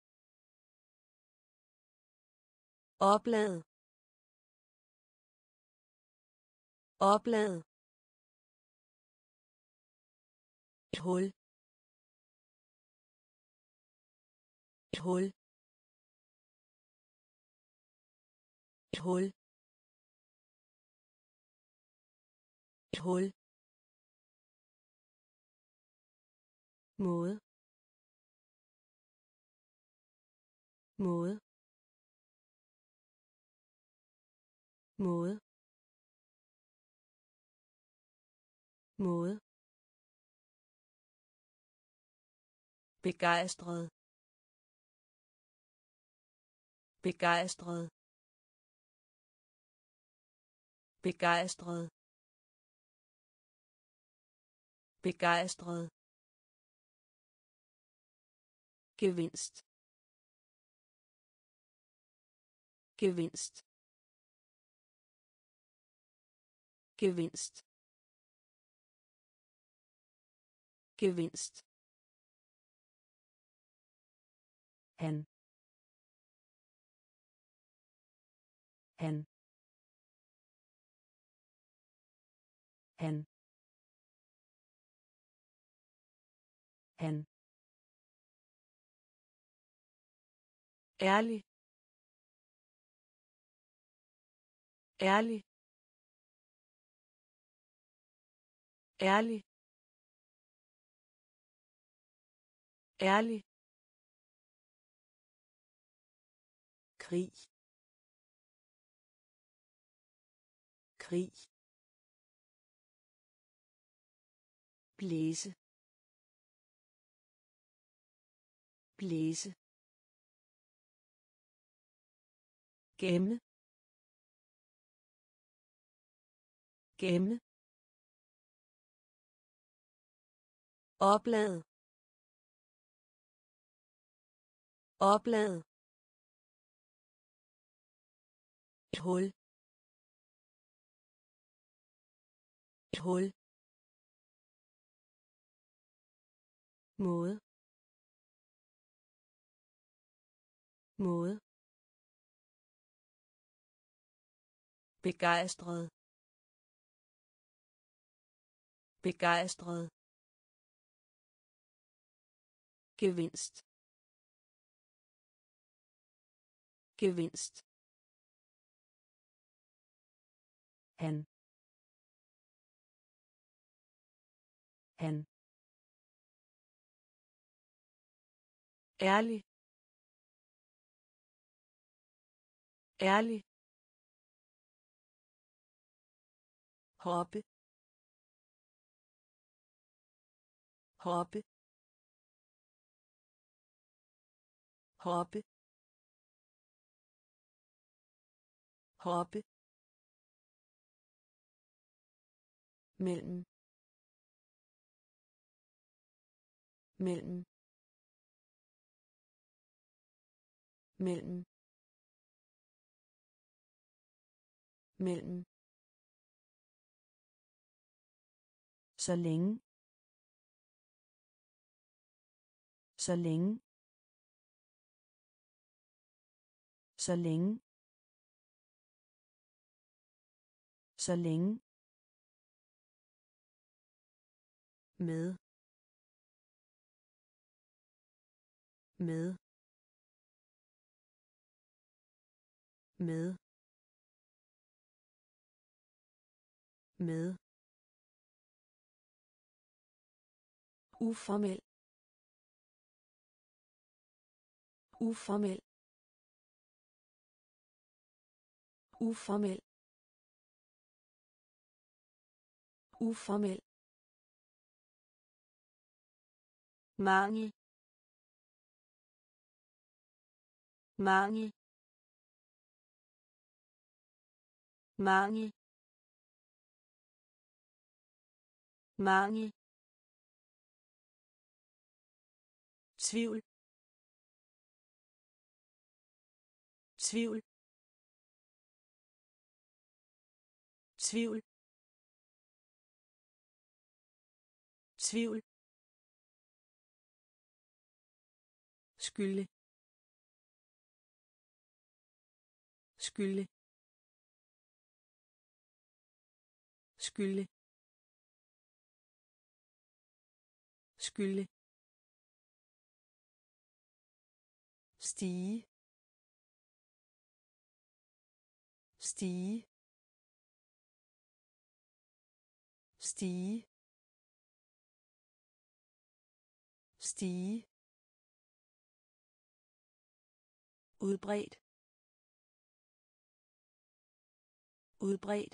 oplad oplad et hul et hul et hul et hul måde måde måde måde begejstret begejstret begejstret begejstret gevinst gevinst gevinst gevinst, han, han, han, han, ærlig, ærlig, ærlig, ærlig, krig, krig, blæse, blæse, gemme, gemme, oplade, oplade, et hul, et hul, måde, måde, begejstret, begejstret, gevinst, gevinst, han, han, ærlig, ærlig, hoppe, hoppe, hoppe, hoppe, mellem, mellem, mellem, mellem, så længe, så længe, så længe, så længe, med, med, med, med, uformel, uformel, uformel, uformel, mangel, mangel, mangel, mangel, tvivl, tvivl, tvivl, tvivl, skylde, skylde, skylde, skylde, stige, stige, stige, stige, udbredt, udbredt,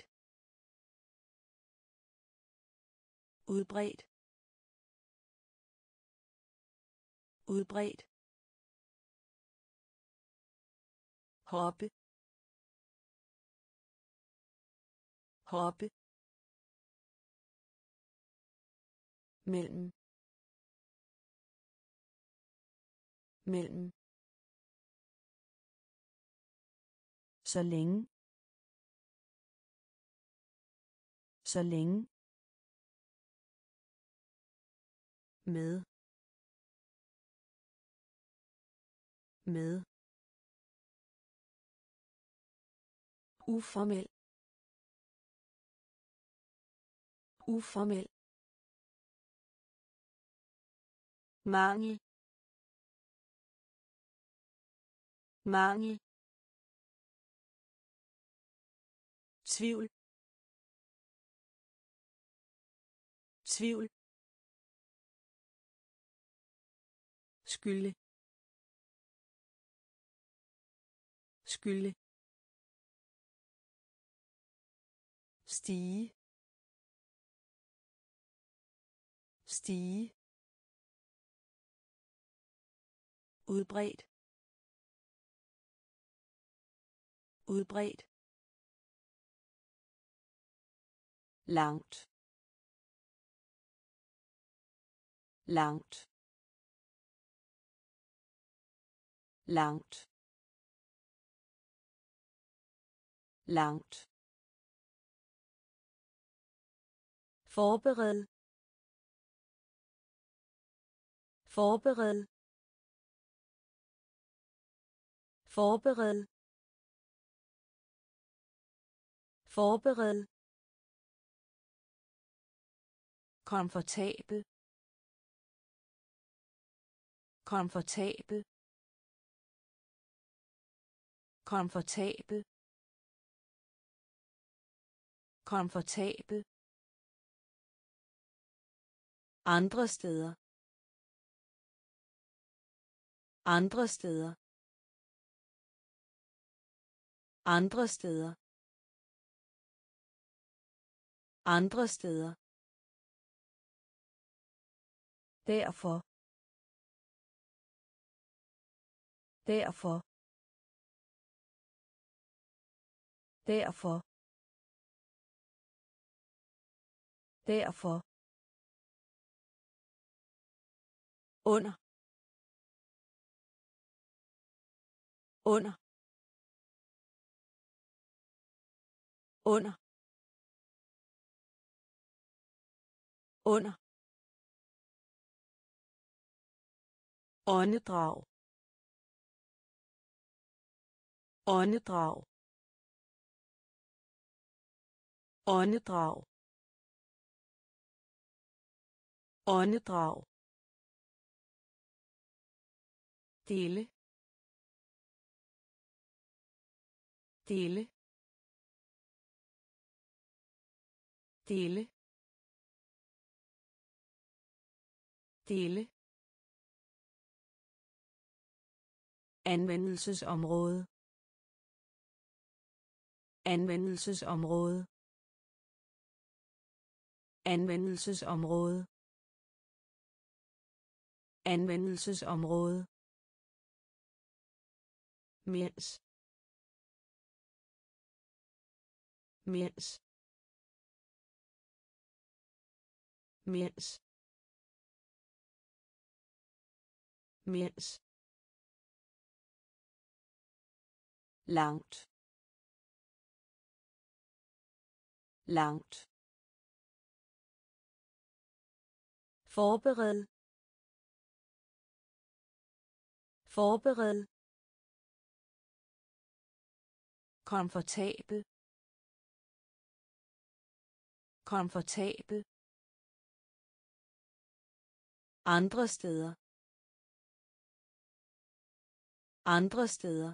udbredt, udbredt, hoppe, hoppe, mellem, mellem, så længe, så længe, med med uformel uformel mangel mangel tvivl tvivl skylde skylde stige stige udbredt udbredt langt langt langt langt forbered forbered forbered forbered komfortabel komfortabel komfortabel komfortabel andre steder andre steder andre steder andre steder derfor derfor derfor derfor under under under under åndedrag åndedrag åndedrag åndedrag dele dele dele dele anvendelsesområde anvendelsesområde anvendelsesområde anvendelsesområde mens mens mens mens langt langt forbered forbered komfortabel komfortabel andre steder andre steder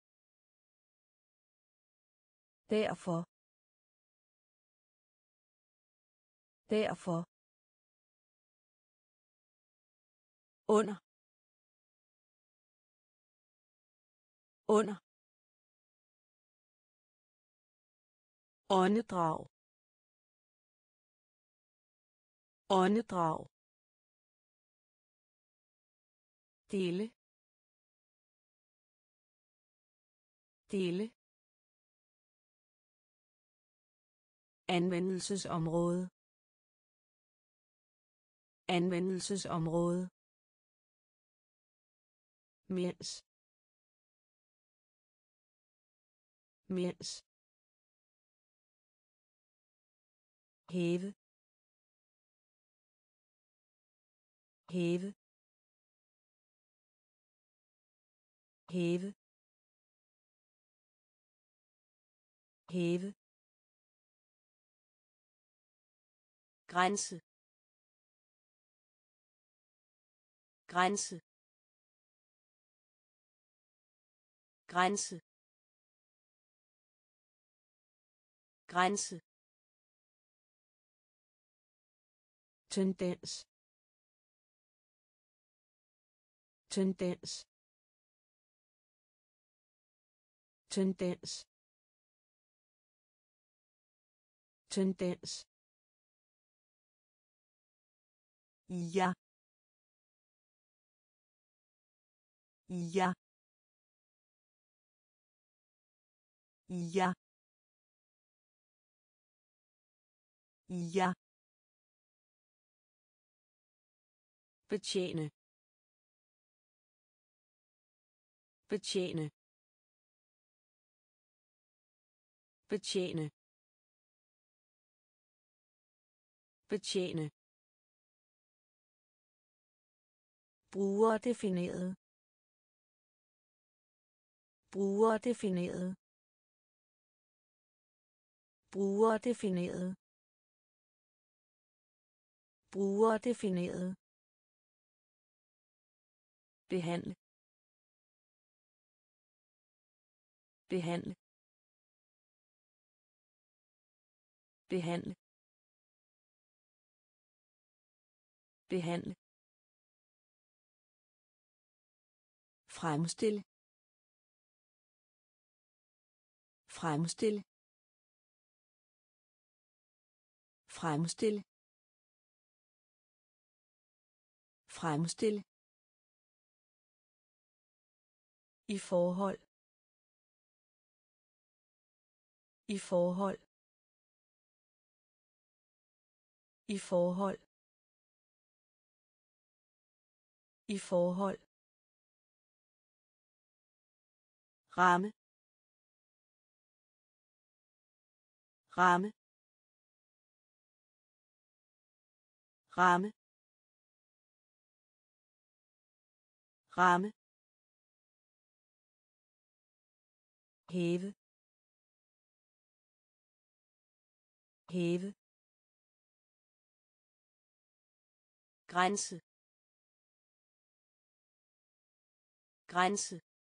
derfor derfor under under åndedrag åndedrag dele dele anvendelsesområde anvendelsesområde mens mens hæve hæve hæve hæve grænse grænse grænse grænse tendens tendens tendens tendens ja ja ja ja betjene betjene betjene betjene brugerdefineret brugerdefineret brugerdefineret brugerdefineret behandle behandle behandle behandle fremstille fremstille fremstille fremstille i forhold i forhold i forhold i forhold ramme ramme ramme ramme hæve hæve grænse grænse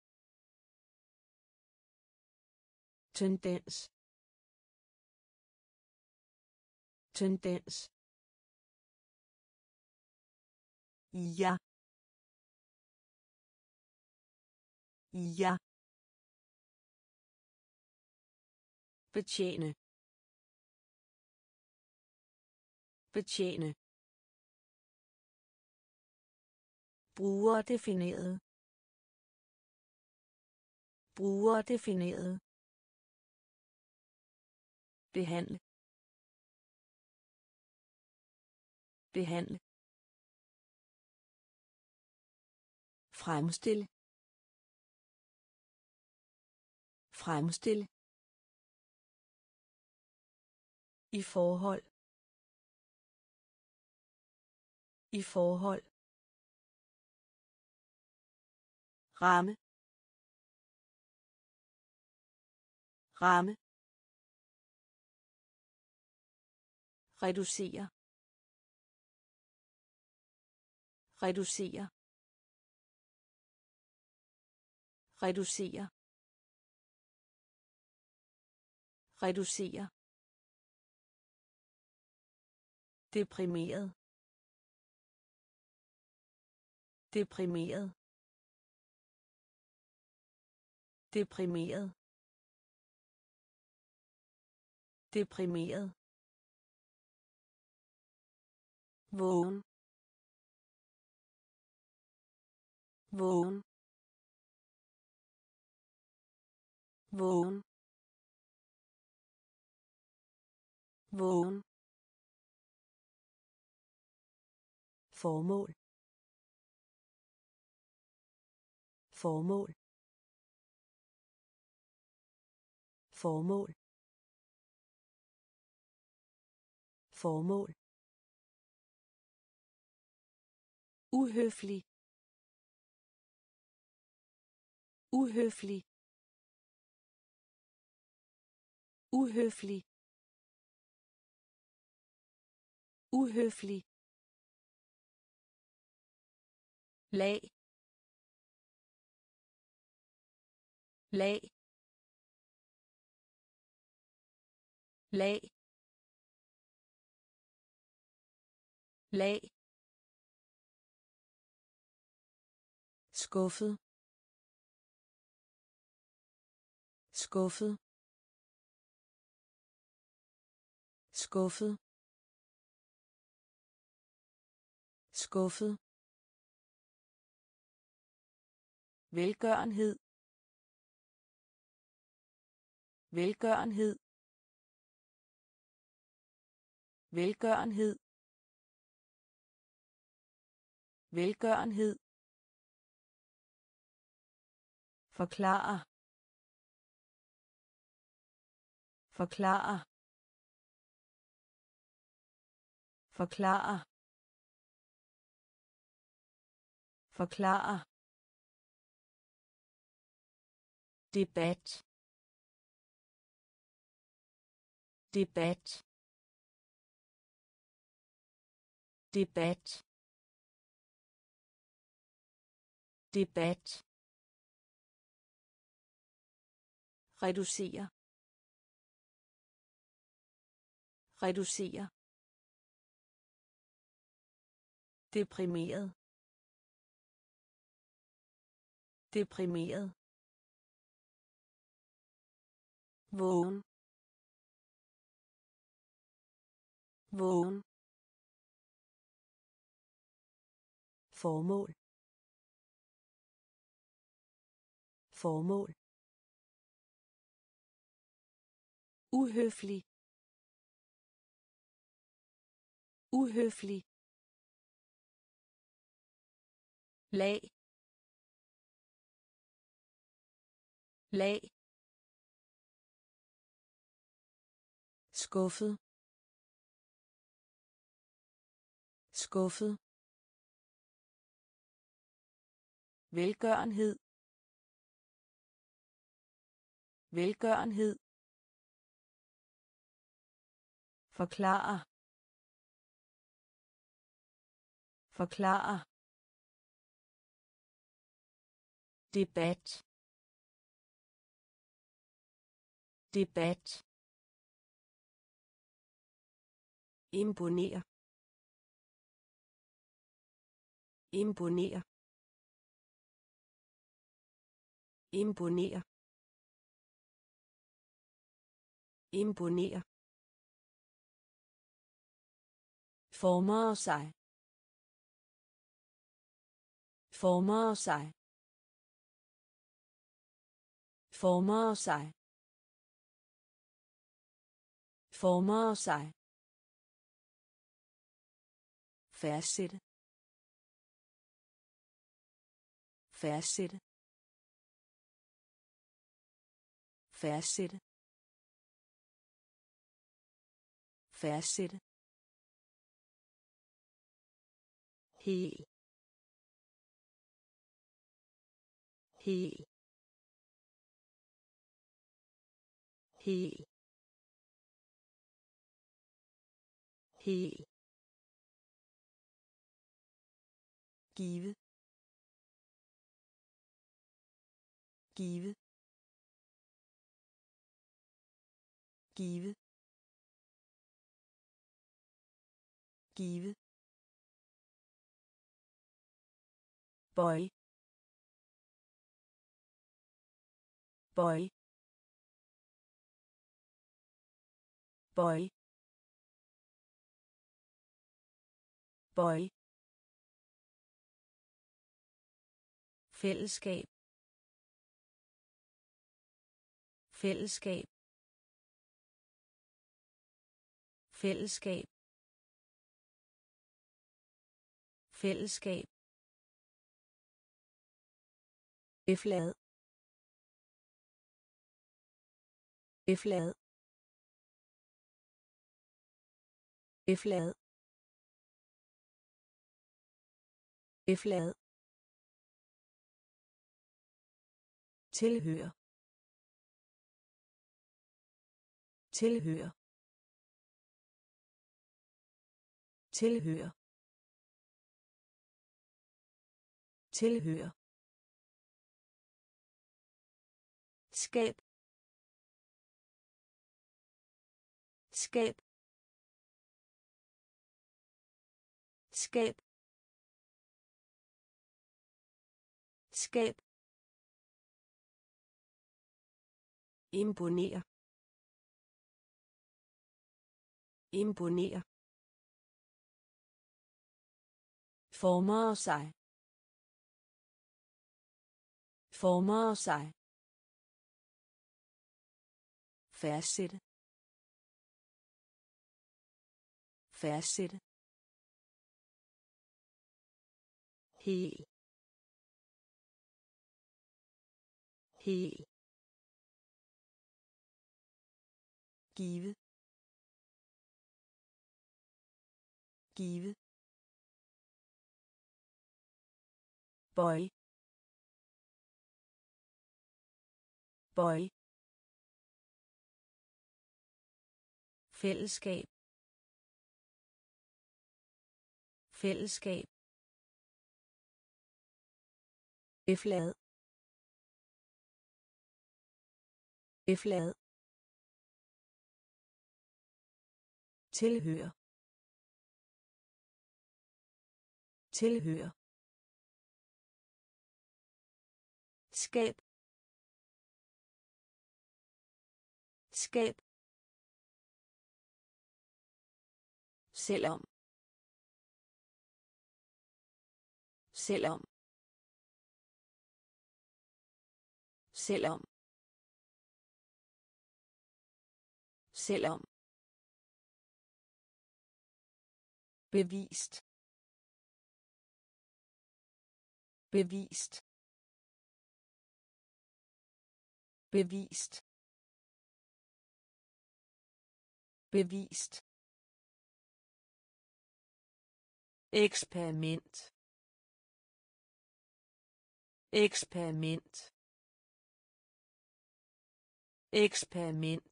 tendens tendens ja ja betjene betjene brugerdefineret brugerdefineret behandle behandle fremstille fremstille i forhold i forhold ramme ramme reducere reducere reducere reducere deprimeret deprimeret deprimeret deprimeret vågen vågen vågen vågen formål formål formål formål uhøflig, uhøflig, uhøflig, uhøflig, lag, lag, lag, lag, skuffet, skuffet, skuffet, skuffet, velgørenhed, velgørenhed, velgørenhed, velgørenhed, forklare, forklare, forklare, forklare, debat, debat, debat, debat, reducere, reducere, deprimeret, deprimeret, vågen, vågen, formål, formål, uhøflig, uhøflig, lag, lag, skuffet, skuffet, velgørenhed, velgørenhed, forklare, forklare, debat, debat, imponere, imponere, imponere, imponere, former sig, former sig, former sig, former sig, fastsætte, fastsætte, fastsætte, fastsætte, hel, hel, hel, hel, give, give, give, give, boy, boy, boy, boy, fællesskab, fællesskab, fællesskab, fællesskab, eflad, eflad, eflad, Efterlade. Tilhør. Tilhør. Tilhør. Tilhør. Skab. Skab. Skab. Skab. Imponere. Imponere. Former sig. Former sig. Fastsætte. Fastsætte. Hel. Hel. Give. Give. Bøj. Bøj. Fællesskab. Fællesskab. Efterlade. Efterlade. Tilhør. Tilhør. Skab. Skab. Selvom. Selvom. Selvom. Selvom. Bevist. Bevist. Bevist. Bevist. Eksperiment. Eksperiment. Eksperiment.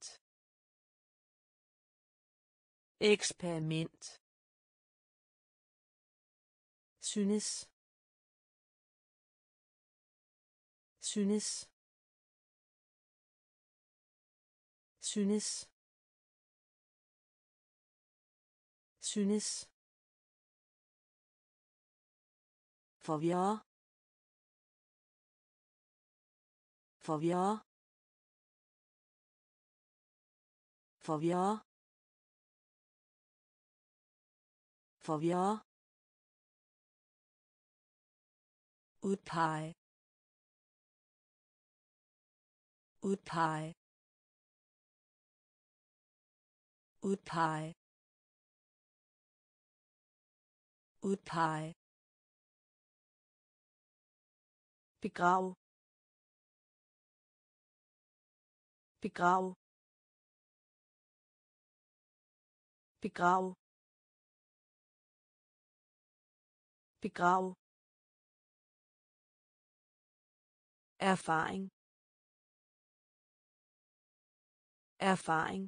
Eksperiment. Synes. Synes. Synes. Synes. Forvirre. Forvirre. Forvirre. Forvirre. Udpege. Udpege. Udpege. Udpege. Begrav. Begrav. Begrav. Begrav. Erfaring. Erfaring.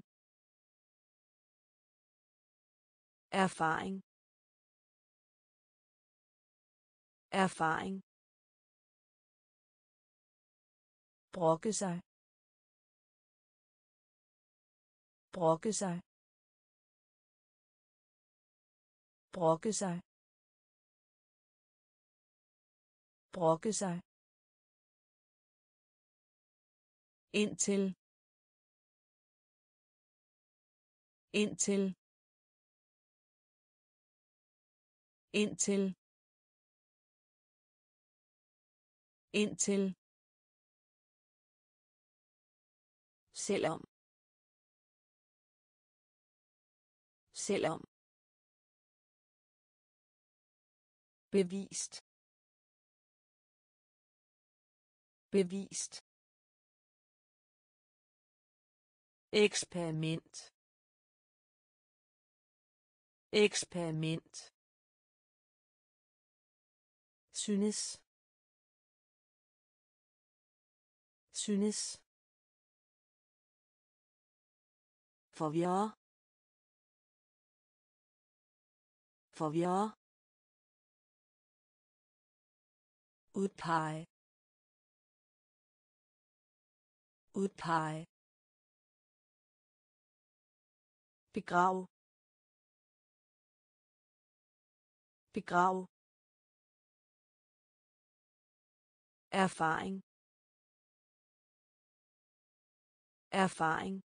Erfaring. Erfaring. Brokke sig. Brokke sig. Brokke sig. Brokke sig. Indtil. Indtil. Indtil. Indtil. Selvom. Selvom. Bevist. Bevist. Eksperiment. Eksperiment. synes synes forvirre forvirre udpege udpege begrav begrav erfaring erfaring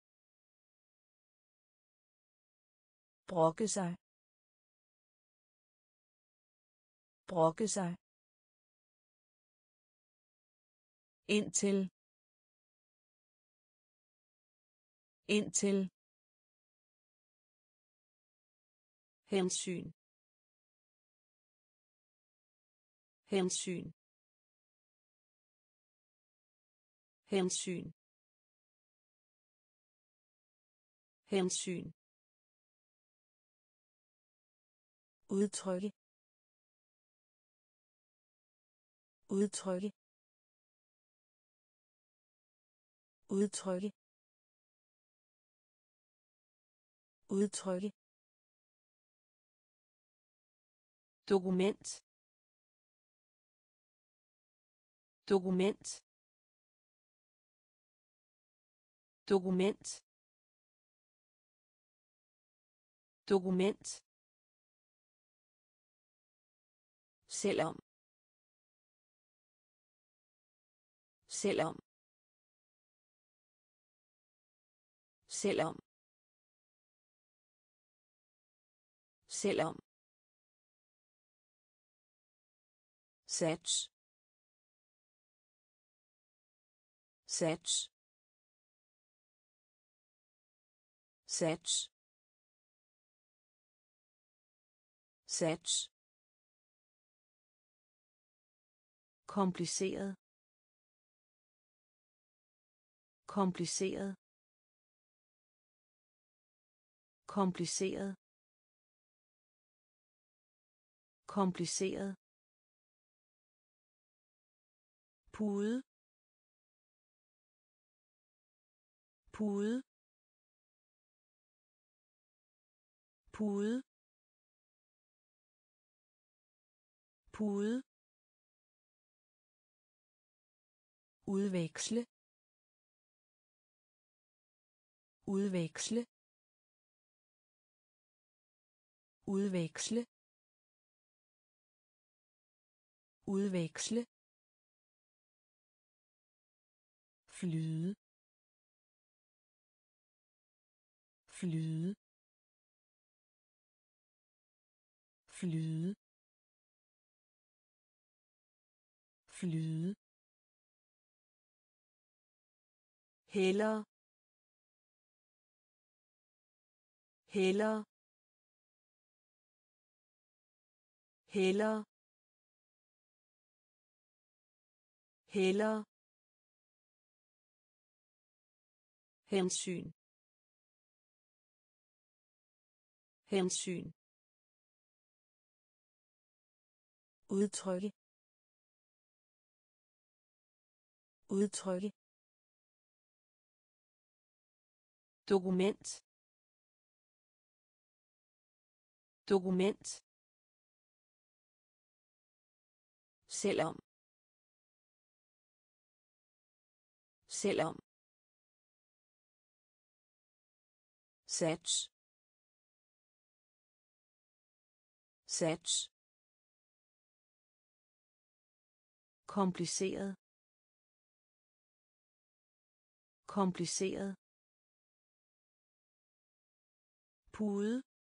brokke sig brokke sig indtil indtil hensyn hensyn hensyn hensyn udtrykke udtrykke udtrykke udtrykke dokument dokument dokument dokument selvom selvom selvom selvom sats sats sats sats kompliceret kompliceret kompliceret kompliceret pude pude pude pude udveksle udveksle udveksle udveksle flyde flyde flyde flyde heller heller heller heller hensyn hensyn udtrykke udtrykke dokument dokument selvom selvom sats sats kompliceret kompliceret pude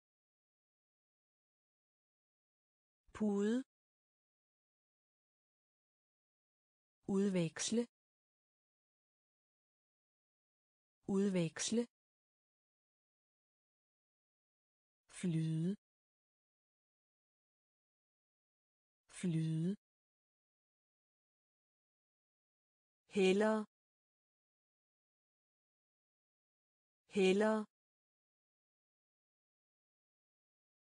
pude udveksle udveksle flyde flyde heller heller